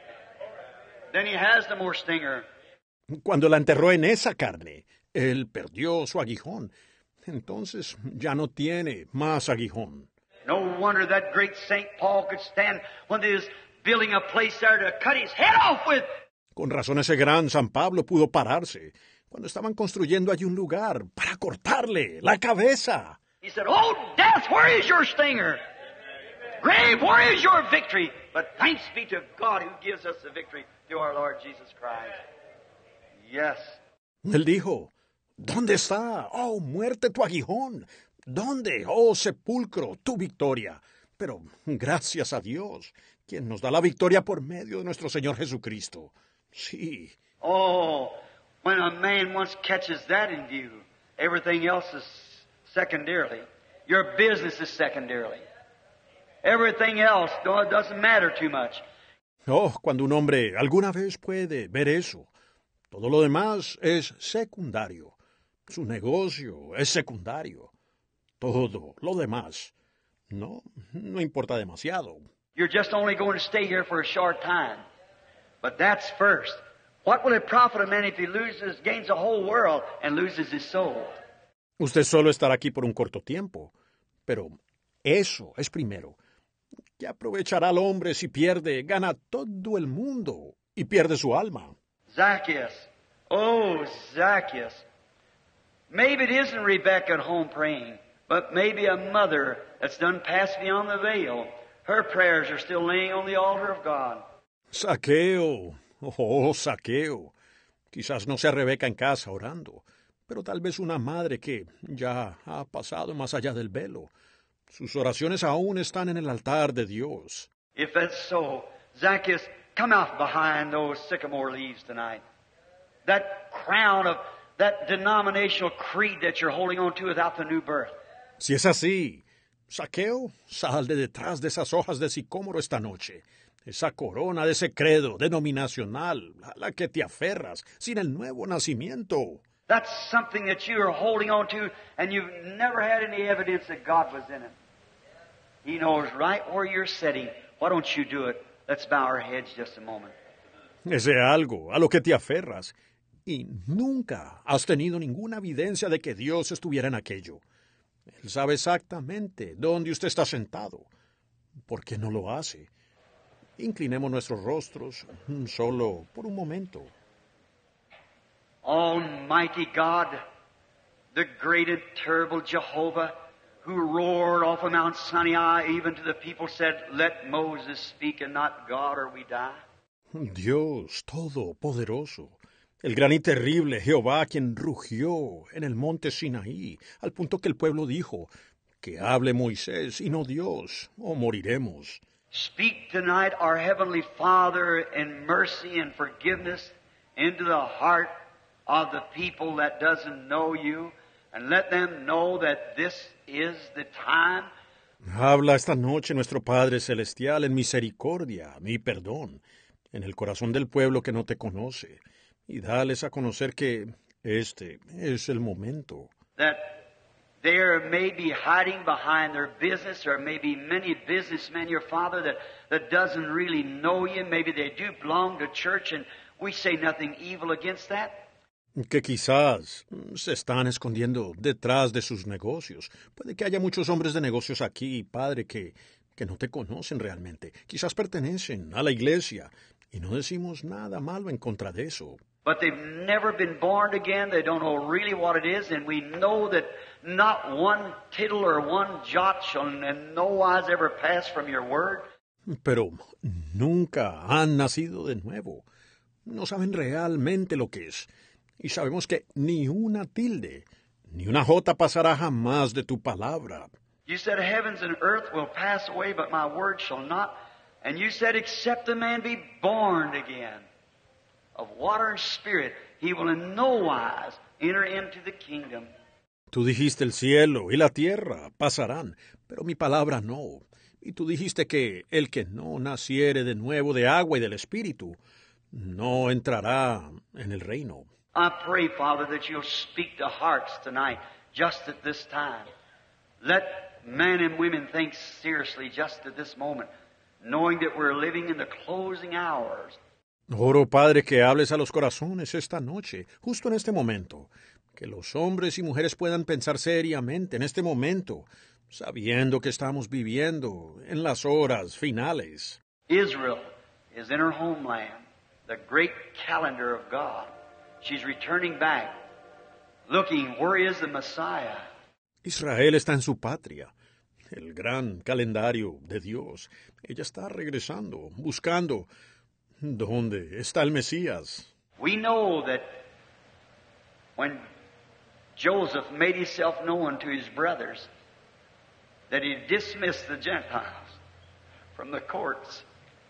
Then he has no more stinger. Cuando la enterró en esa carne, él perdió su aguijón. Entonces ya no tiene más aguijón. No wonder that great Saint Paul could stand when they was building a place there to cut his head off with. Con razón ese gran San Pablo pudo pararse cuando estaban construyendo allí un lugar para cortarle la cabeza. He said, "Oh, death, where is your stinger? Grave, where is your victory? But thanks be to God who gives us the victory through our Lord Jesus Christ." Yes. Él dijo, ¿dónde está, oh muerte, tu aguijón? ¿Dónde, oh sepulcro, tu victoria? Pero gracias a Dios, quien nos da la victoria por medio de nuestro Señor Jesucristo. Sí. Oh, when a man once catches that in view, everything else is secondarily. Your business is secondarily. Everything else doesn't matter too much. Oh, cuando un hombre alguna vez puede ver eso, todo lo demás es secundario. Su negocio es secundario. Todo lo demás no importa demasiado. You're just only going to stay here for a short time. But that's first. What will it profit a man if he gains the whole world and loses his soul? Usted solo estará aquí por un corto tiempo. Pero eso es primero. ¿Qué aprovechará el hombre si gana todo el mundo y pierde su alma? Zacchaeus. Oh, Zacchaeus. Maybe it isn't Rebecca at home praying, but maybe a mother that's done passed beyond the veil. Her prayers are still laying on the altar of God. Zaqueo. Oh, Zaqueo. Quizás no sea Rebeca en casa orando, pero tal vez una madre que ya ha pasado más allá del velo. Sus oraciones aún están en el altar de Dios. If that's so, Zacchaeus, come out behind those sycamore leaves tonight. That crown of that denominational creed that you're holding on to without the new birth. Si es así, Zaqueo, sal de detrás de esas hojas de sicómoro esta noche. Esa corona de ese credo denominacional a la que te aferras sin el nuevo nacimiento. That's something that you are holding on to and you've never had any evidence that God was in it. He knows right where you're sitting. Why don't you do it? Let's bow our heads just a moment. Ese algo a lo que te aferras y nunca has tenido ninguna evidencia de que Dios estuviera en aquello. Él sabe exactamente dónde usted está sentado. ¿Por qué no lo hace? Inclinemos nuestros rostros solo por un momento. Almighty God, the great and terrible Jehovah, who roared off of Mount Sinai, even to the people said, "Let Moses speak and not God, or we die." Dios todopoderoso, el gran y terrible Jehová, quien rugió en el monte Sinaí, al punto que el pueblo dijo, que hable Moisés y no Dios, o moriremos. Speak tonight, our Heavenly Father, in mercy and forgiveness into the heart of the people that doesn't know you, and let them know that this is the time. Habla esta noche nuestro Padre Celestial en misericordia y perdón, en el corazón del pueblo que no te conoce, y dales a conocer que este es el momento. That there may be hiding behind their business, or maybe many businessmen, your Father, that doesn't really know you. Maybe they do belong to church, and we say nothing evil against that. Que quizás se están escondiendo detrás de sus negocios. Puede que haya muchos hombres de negocios aquí, Padre, que no te conocen realmente. Quizás pertenecen a la iglesia, y no decimos nada malo en contra de eso. But they've never been born again. They don't know really what it is. And we know that not one tittle or one jot shall in no wise ever pass from your word. Pero nunca han nacido de nuevo. No saben realmente lo que es. Y sabemos que ni una tilde, ni una jota pasará jamás de tu palabra. You said heavens and earth will pass away, but my word shall not. And you said, except a man be born again of water and spirit, he will in no wise enter into the kingdom. Tú dijiste el cielo y la tierra pasarán, pero mi palabra no. Y tú dijiste que el que no naciere de nuevo de agua y del Espíritu no entrará en el reino. I pray, Father, that you'll speak to hearts tonight, just at this time. Let men and women think seriously just at this moment, knowing that we're living in the closing hours. Oro, Padre, que hables a los corazones esta noche, justo en este momento, que los hombres y mujeres puedan pensar seriamente en este momento, sabiendo que estamos viviendo en las horas finales. Israel is in her homeland, the great calendar of God. She's returning back, looking, where is the Messiah? Israel está en su patria, el gran calendario de Dios. Ella está regresando, buscando. ¿Dónde está el Mesías? We know that when Joseph made himself known to his brothers, that he dismissed the Gentiles from the courts.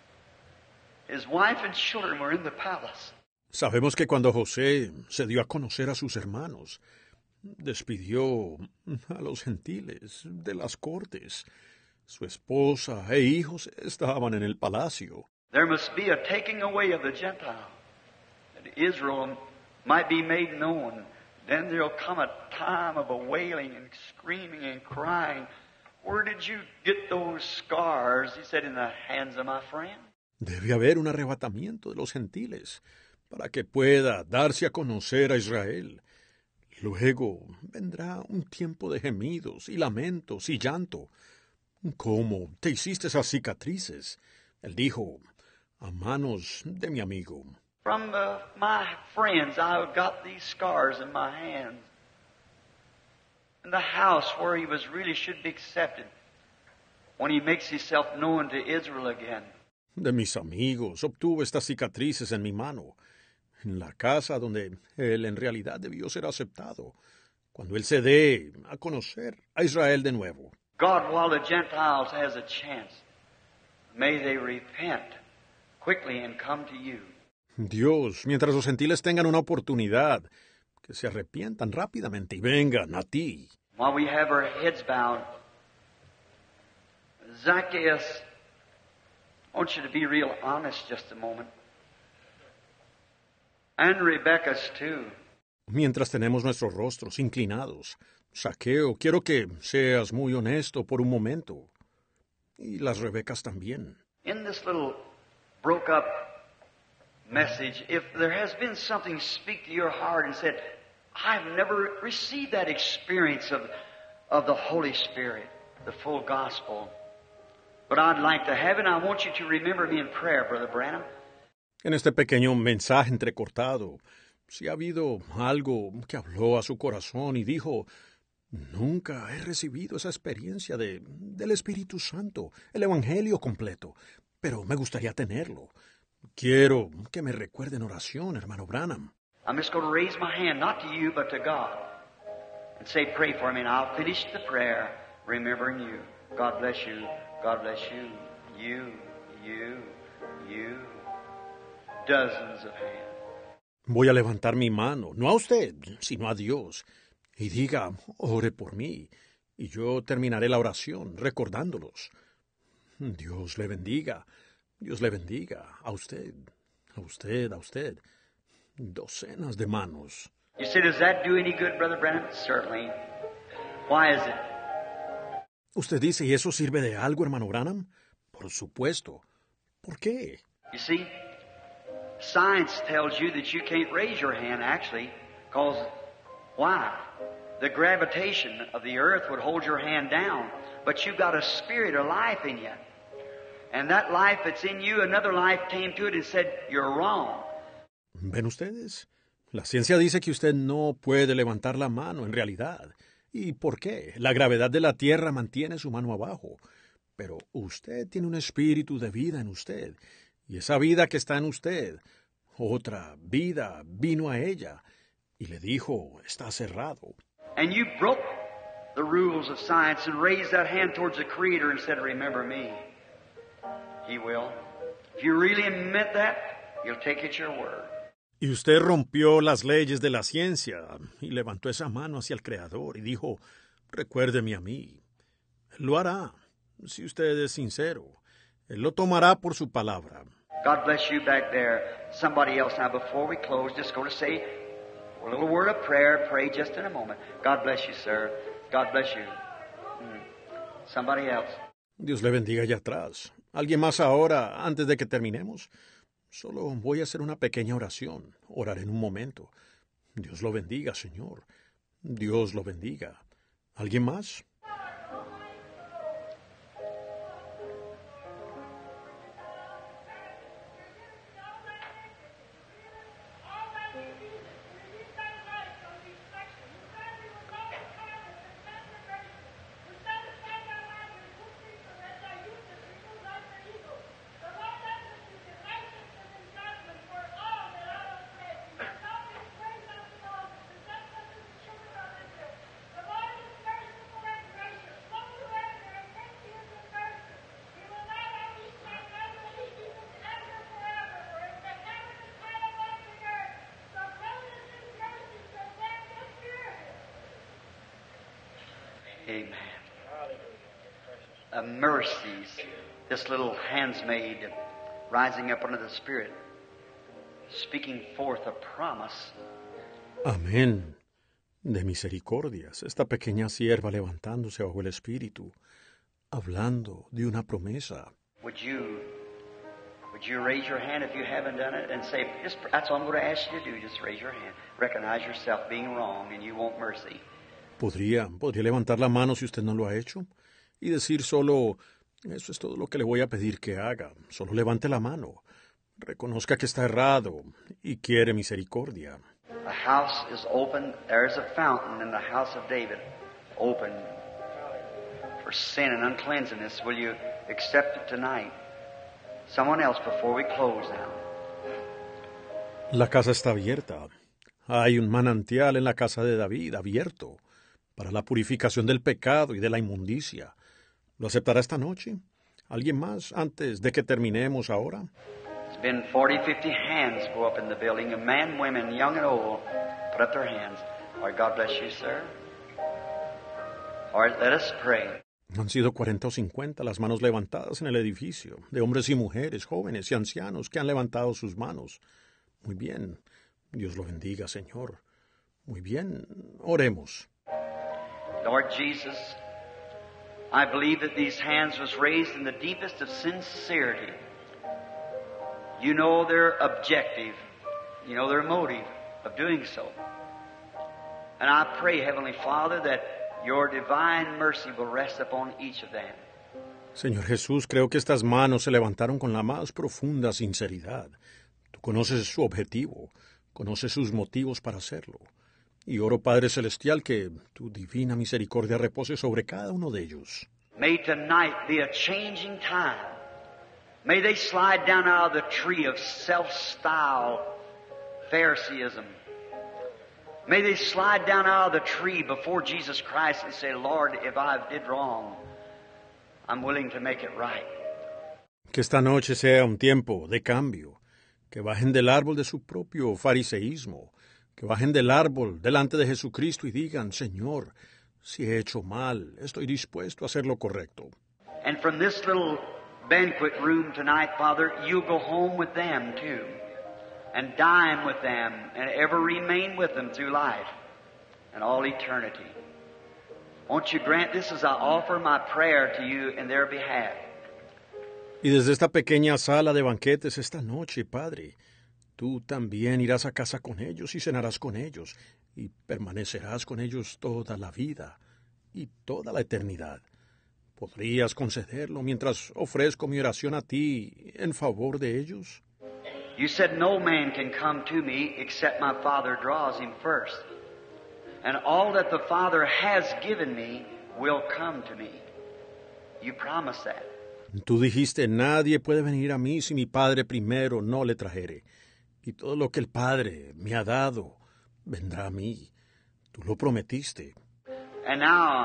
His wife and children were in the palace. Sabemos que cuando José se dio a conocer a sus hermanos, despidió a los gentiles de las cortes. Su esposa e hijos estaban en el palacio. There must be a taking away of the Gentile, that Israel might be made known. Then there'll come a time of a wailing and screaming and crying. Where did you get those scars? He said, in the hands of my friend. Debe haber un arrebatamiento de los gentiles para que pueda darse a conocer a Israel. Luego vendrá un tiempo de gemidos y lamentos y llanto. ¿Cómo te hiciste esas cicatrices? Él dijo, a manos de mi amigo. From my friends, I've got these scars in my hands. In the house where he was really should be accepted, when he makes himself known to Israel again. De mis amigos obtuve estas cicatrices en mi mano, en la casa donde él en realidad debió ser aceptado, cuando él se dé a conocer a Israel de nuevo. God, while the Gentiles has a chance, may they repent quickly and come to you. Dios, mientras los gentiles tengan una oportunidad, que se arrepientan rápidamente y vengan a ti. While we have our heads bowed, Zacchaeus, I want you to be real honest just a moment. And Rebecca's too. Mientras tenemos nuestros rostros inclinados, Zaqueo, quiero que seas muy honesto por un momento. Y las Rebecas también. In this little broke up message, if there has been something speak to your heart and said, I've never received that experience of the Holy Spirit, the full gospel, but I'd like to have it, and I want you to remember me in prayer, Brother Branham. En este pequeño mensaje entrecortado, si ha habido algo que habló a su corazón y dijo, nunca he recibido esa experiencia del Espíritu Santo, el Evangelio completo, pero me gustaría tenerlo. Quiero que me recuerde en oración, hermano Branham. I'm just going to raise my hand, not to you, but to God, and say, pray for me, and I'll finish the prayer remembering you. God bless you. God bless you. You. Dozens of hands. Voy a levantar mi mano, no a usted, sino a Dios, y diga, ore por mí, y yo terminaré la oración recordándolos. Dios le bendiga. Dios le bendiga a usted, a usted, a usted. Docenas de manos. You say, does that do any good, Brother Brennan? Certainly. Why is it? Usted dice, ¿y eso sirve de algo, hermano Branham? Por supuesto. ¿Por qué? You see, science tells you that you can't raise your hand, actually, because why? The gravitation of the earth would hold your hand down, but you've got a spirit of life in you. And that life that's in you, another life came to it and said, you're wrong. ¿Ven ustedes? La ciencia dice que usted no puede levantar la mano en realidad. ¿Y por qué? La gravedad de la Tierra mantiene su mano abajo. Pero usted tiene un espíritu de vida en usted. Y esa vida que está en usted, otra vida vino a ella. Y le dijo, está cerrado. And you broke the rules of science and raised that hand towards the Creator and said, remember me. He will. If you really meant that, you'll take it your word. Y usted rompió las leyes de la ciencia y levantó esa mano hacia el Creador y dijo, recuérdeme a mí. Lo hará. si usted es sincero. Él lo tomará por su palabra. God bless you back there. Somebody else now, before we close, just go to say a little word of prayer. Pray just in a moment. God bless you, sir. God bless you. Somebody else. Dios le bendiga allá atrás. ¿Alguien más ahora, antes de que terminemos? Solo voy a hacer una pequeña oración. Oraré en un momento. Dios lo bendiga, Señor. Dios lo bendiga. ¿Alguien más? Amen. Mercies, this little handsmaid rising up under the Spirit, speaking forth a promise. Amén. De misericordias, esta pequeña sierva levantándose bajo el Espíritu, hablando de una promesa. Would you raise your hand if you haven't done it and say, that's all I'm going to ask you to do, just raise your hand. Recognize yourself being wrong and you want mercy. Podría levantar la mano si usted no lo ha hecho y decir solo, eso es todo lo que le voy a pedir que haga. Solo levante la mano. Reconozca que está errado y quiere misericordia. A house is open. There's a fountain in the house of David, open for sin and uncleanness. Will you accept it tonight? Someone else before we close now. La casa está abierta. Hay un manantial en la casa de David abierto para la purificación del pecado y de la inmundicia. ¿Lo aceptará esta noche? ¿Alguien más antes de que terminemos ahora? There's been 40, 50 hands go up in the building. Men, women, young and old, put up their hands. All right, God bless you, sir. All right, let us pray. Han sido 40 o 50 las manos levantadas en el edificio, de hombres y mujeres, jóvenes y ancianos que han levantado sus manos. Muy bien. Dios lo bendiga, Señor. Muy bien. Oremos. Lord Jesus, I believe that these hands was raised in the deepest of sincerity. You know their objective. You know their motive of doing so. And I pray, Heavenly Father, that your divine mercy will rest upon each of them. Señor Jesús, creo que estas manos se levantaron con la más profunda sinceridad. Tú conoces su objetivo, conoces sus motivos para hacerlo. Y oro, Padre Celestial, que tu divina misericordia repose sobre cada uno de ellos. May tonight be a changing time. May they slide down out of the tree of self-style Phariseeism. May they slide down out of the tree before Jesus Christ and say, Lord, if I did wrong, I'm willing to make it right. Que esta noche sea un tiempo de cambio, que bajen del árbol de su propio fariseísmo, que bajen del árbol delante de Jesucristo y digan, Señor, si he hecho mal, estoy dispuesto a hacer lo correcto. And from this little banquet room tonight, Father, you'll go home with them too, and dine with them, and ever remain with them through life and all eternity. Won't you grant this as I offer my prayer to you in their behalf? Y desde esta pequeña sala de banquetes esta noche, Padre, tú también irás a casa con ellos y cenarás con ellos, y permanecerás con ellos toda la vida y toda la eternidad. ¿Podrías concederlo mientras ofrezco mi oración a ti en favor de ellos? You said no man can come to me except my Father draws him first. And all that the Father has given me will come to me. You promised that. Tú dijiste, nadie puede venir a mí si mi Padre primero no le trajere. Y todo lo que el Padre me ha dado vendrá a mí. Tú lo prometiste. And now,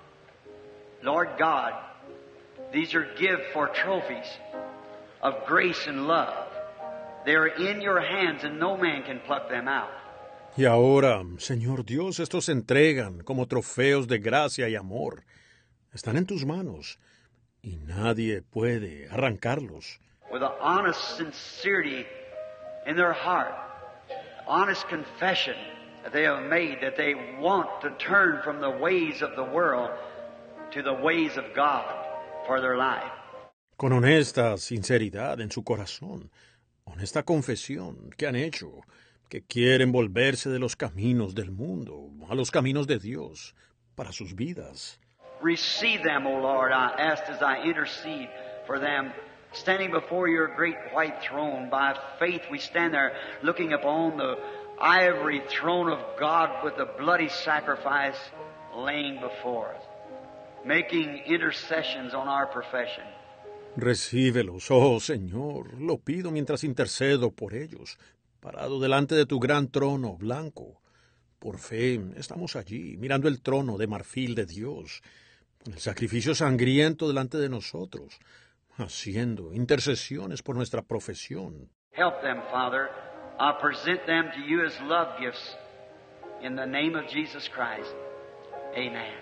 Lord God, these are give for trophies of grace and love. They are in your hands and no man can pluck them out. Y ahora, Señor Dios, estos se entregan como trofeos de gracia y amor. Están en tus manos, y nadie puede arrancarlos. With an honest sincerity in their heart, honest confession that they have made that they want to turn from the ways of the world to the ways of God for their life. Con honesta sinceridad en su corazón, honesta confesión que han hecho, que quieren volverse de los caminos del mundo a los caminos de Dios para sus vidas. Receive them, O Lord, I ask as I intercede for them. Standing before your great white throne, by faith we stand there looking upon the ivory throne of God with the bloody sacrifice laying before us, making intercessions on our profession. Recíbelos, oh Señor, lo pido mientras intercedo por ellos, parado delante de tu gran trono blanco. Por fe estamos allí, mirando el trono de marfil de Dios, el sacrificio sangriento delante de nosotros, haciendo intercesiones por nuestra profesión. Help them, Father. I present them to you as love gifts in the name of Jesus Christ. Amen.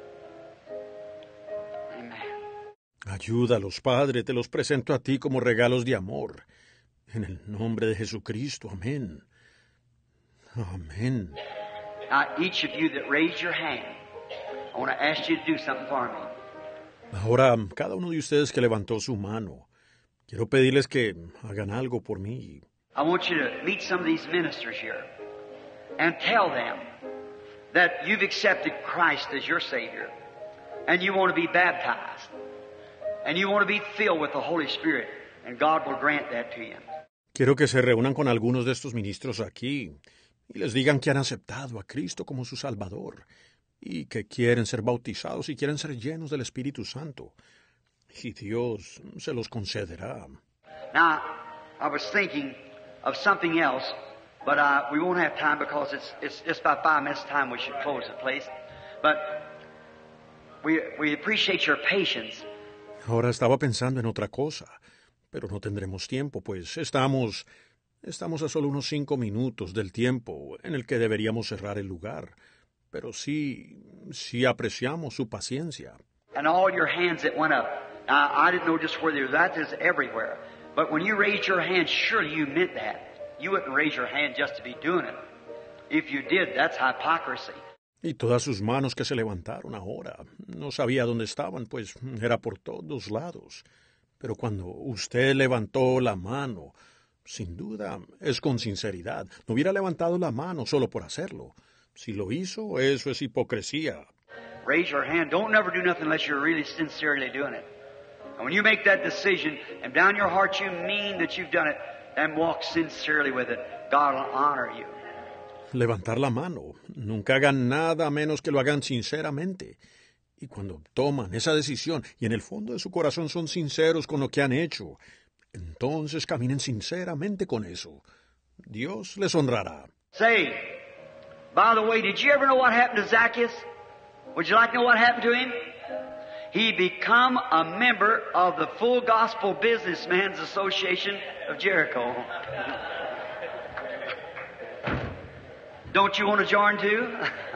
Amen. Ayúdalos, Padre, te los presento a ti como regalos de amor. En el nombre de Jesucristo, amén. Amén. Now, each of you that raised your hand, I want to ask you to do something for me. Ahora, cada uno de ustedes que levantó su mano, quiero pedirles que hagan algo por mí. I want you to meet some of these ministers here and tell them that you've accepted Christ as your Savior and you want to be baptized and you want to be filled with the Holy Spirit, and God will grant that to you. Quiero que se reúnan con algunos de estos ministros aquí y les digan que han aceptado a Cristo como su Salvador y que quieren ser bautizados y quieren ser llenos del Espíritu Santo. Y Dios se los concederá. Now, I was thinking of something else, but we won't have time because it's just about 5 minutes time we should close the place. But we appreciate your patience. Ahora estaba pensando en otra cosa, pero no tendremos tiempo, pues estamos a solo unos 5 minutos del tiempo en el que deberíamos cerrar el lugar. Pero sí apreciamos su paciencia. And all your hands that went up. Now, I didn't know just where they were. That is everywhere. But when you raised your hand, surely you meant that. You wouldn't raise your hand just to be doing it. If you did, that's hypocrisy. Y todas sus manos que se levantaron ahora, no sabía dónde estaban, pues era por todos lados. Pero cuando usted levantó la mano, sin duda es con sinceridad. No hubiera levantado la mano solo por hacerlo. Si lo hizo, eso es hipocresía. Raise your hand. Don't never do nothing unless you're really sincerely doing it. And when you make that decision, and down your heart you mean that you've done it, and walk sincerely with it, God will honor you. Levantar la mano. Nunca hagan nada a menos que lo hagan sinceramente. Y cuando toman esa decisión y en el fondo de su corazón son sinceros con lo que han hecho, entonces caminen sinceramente con eso. Dios les honrará. Say, by the way, did you ever know what happened to Zacchaeus? Would you like to know what happened to him? He become a member of the Full Gospel Businessmen's Association of Jericho. Don't you want to join too?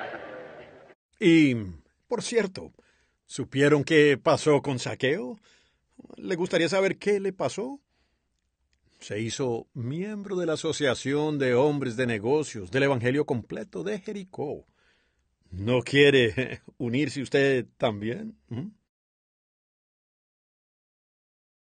Y, por cierto, ¿supieron qué pasó con Zaqueo? ¿Le gustaría saber qué le pasó? Se hizo miembro de la Asociación de Hombres de Negocios del Evangelio Completo de Jericó. ¿No quiere unirse usted también?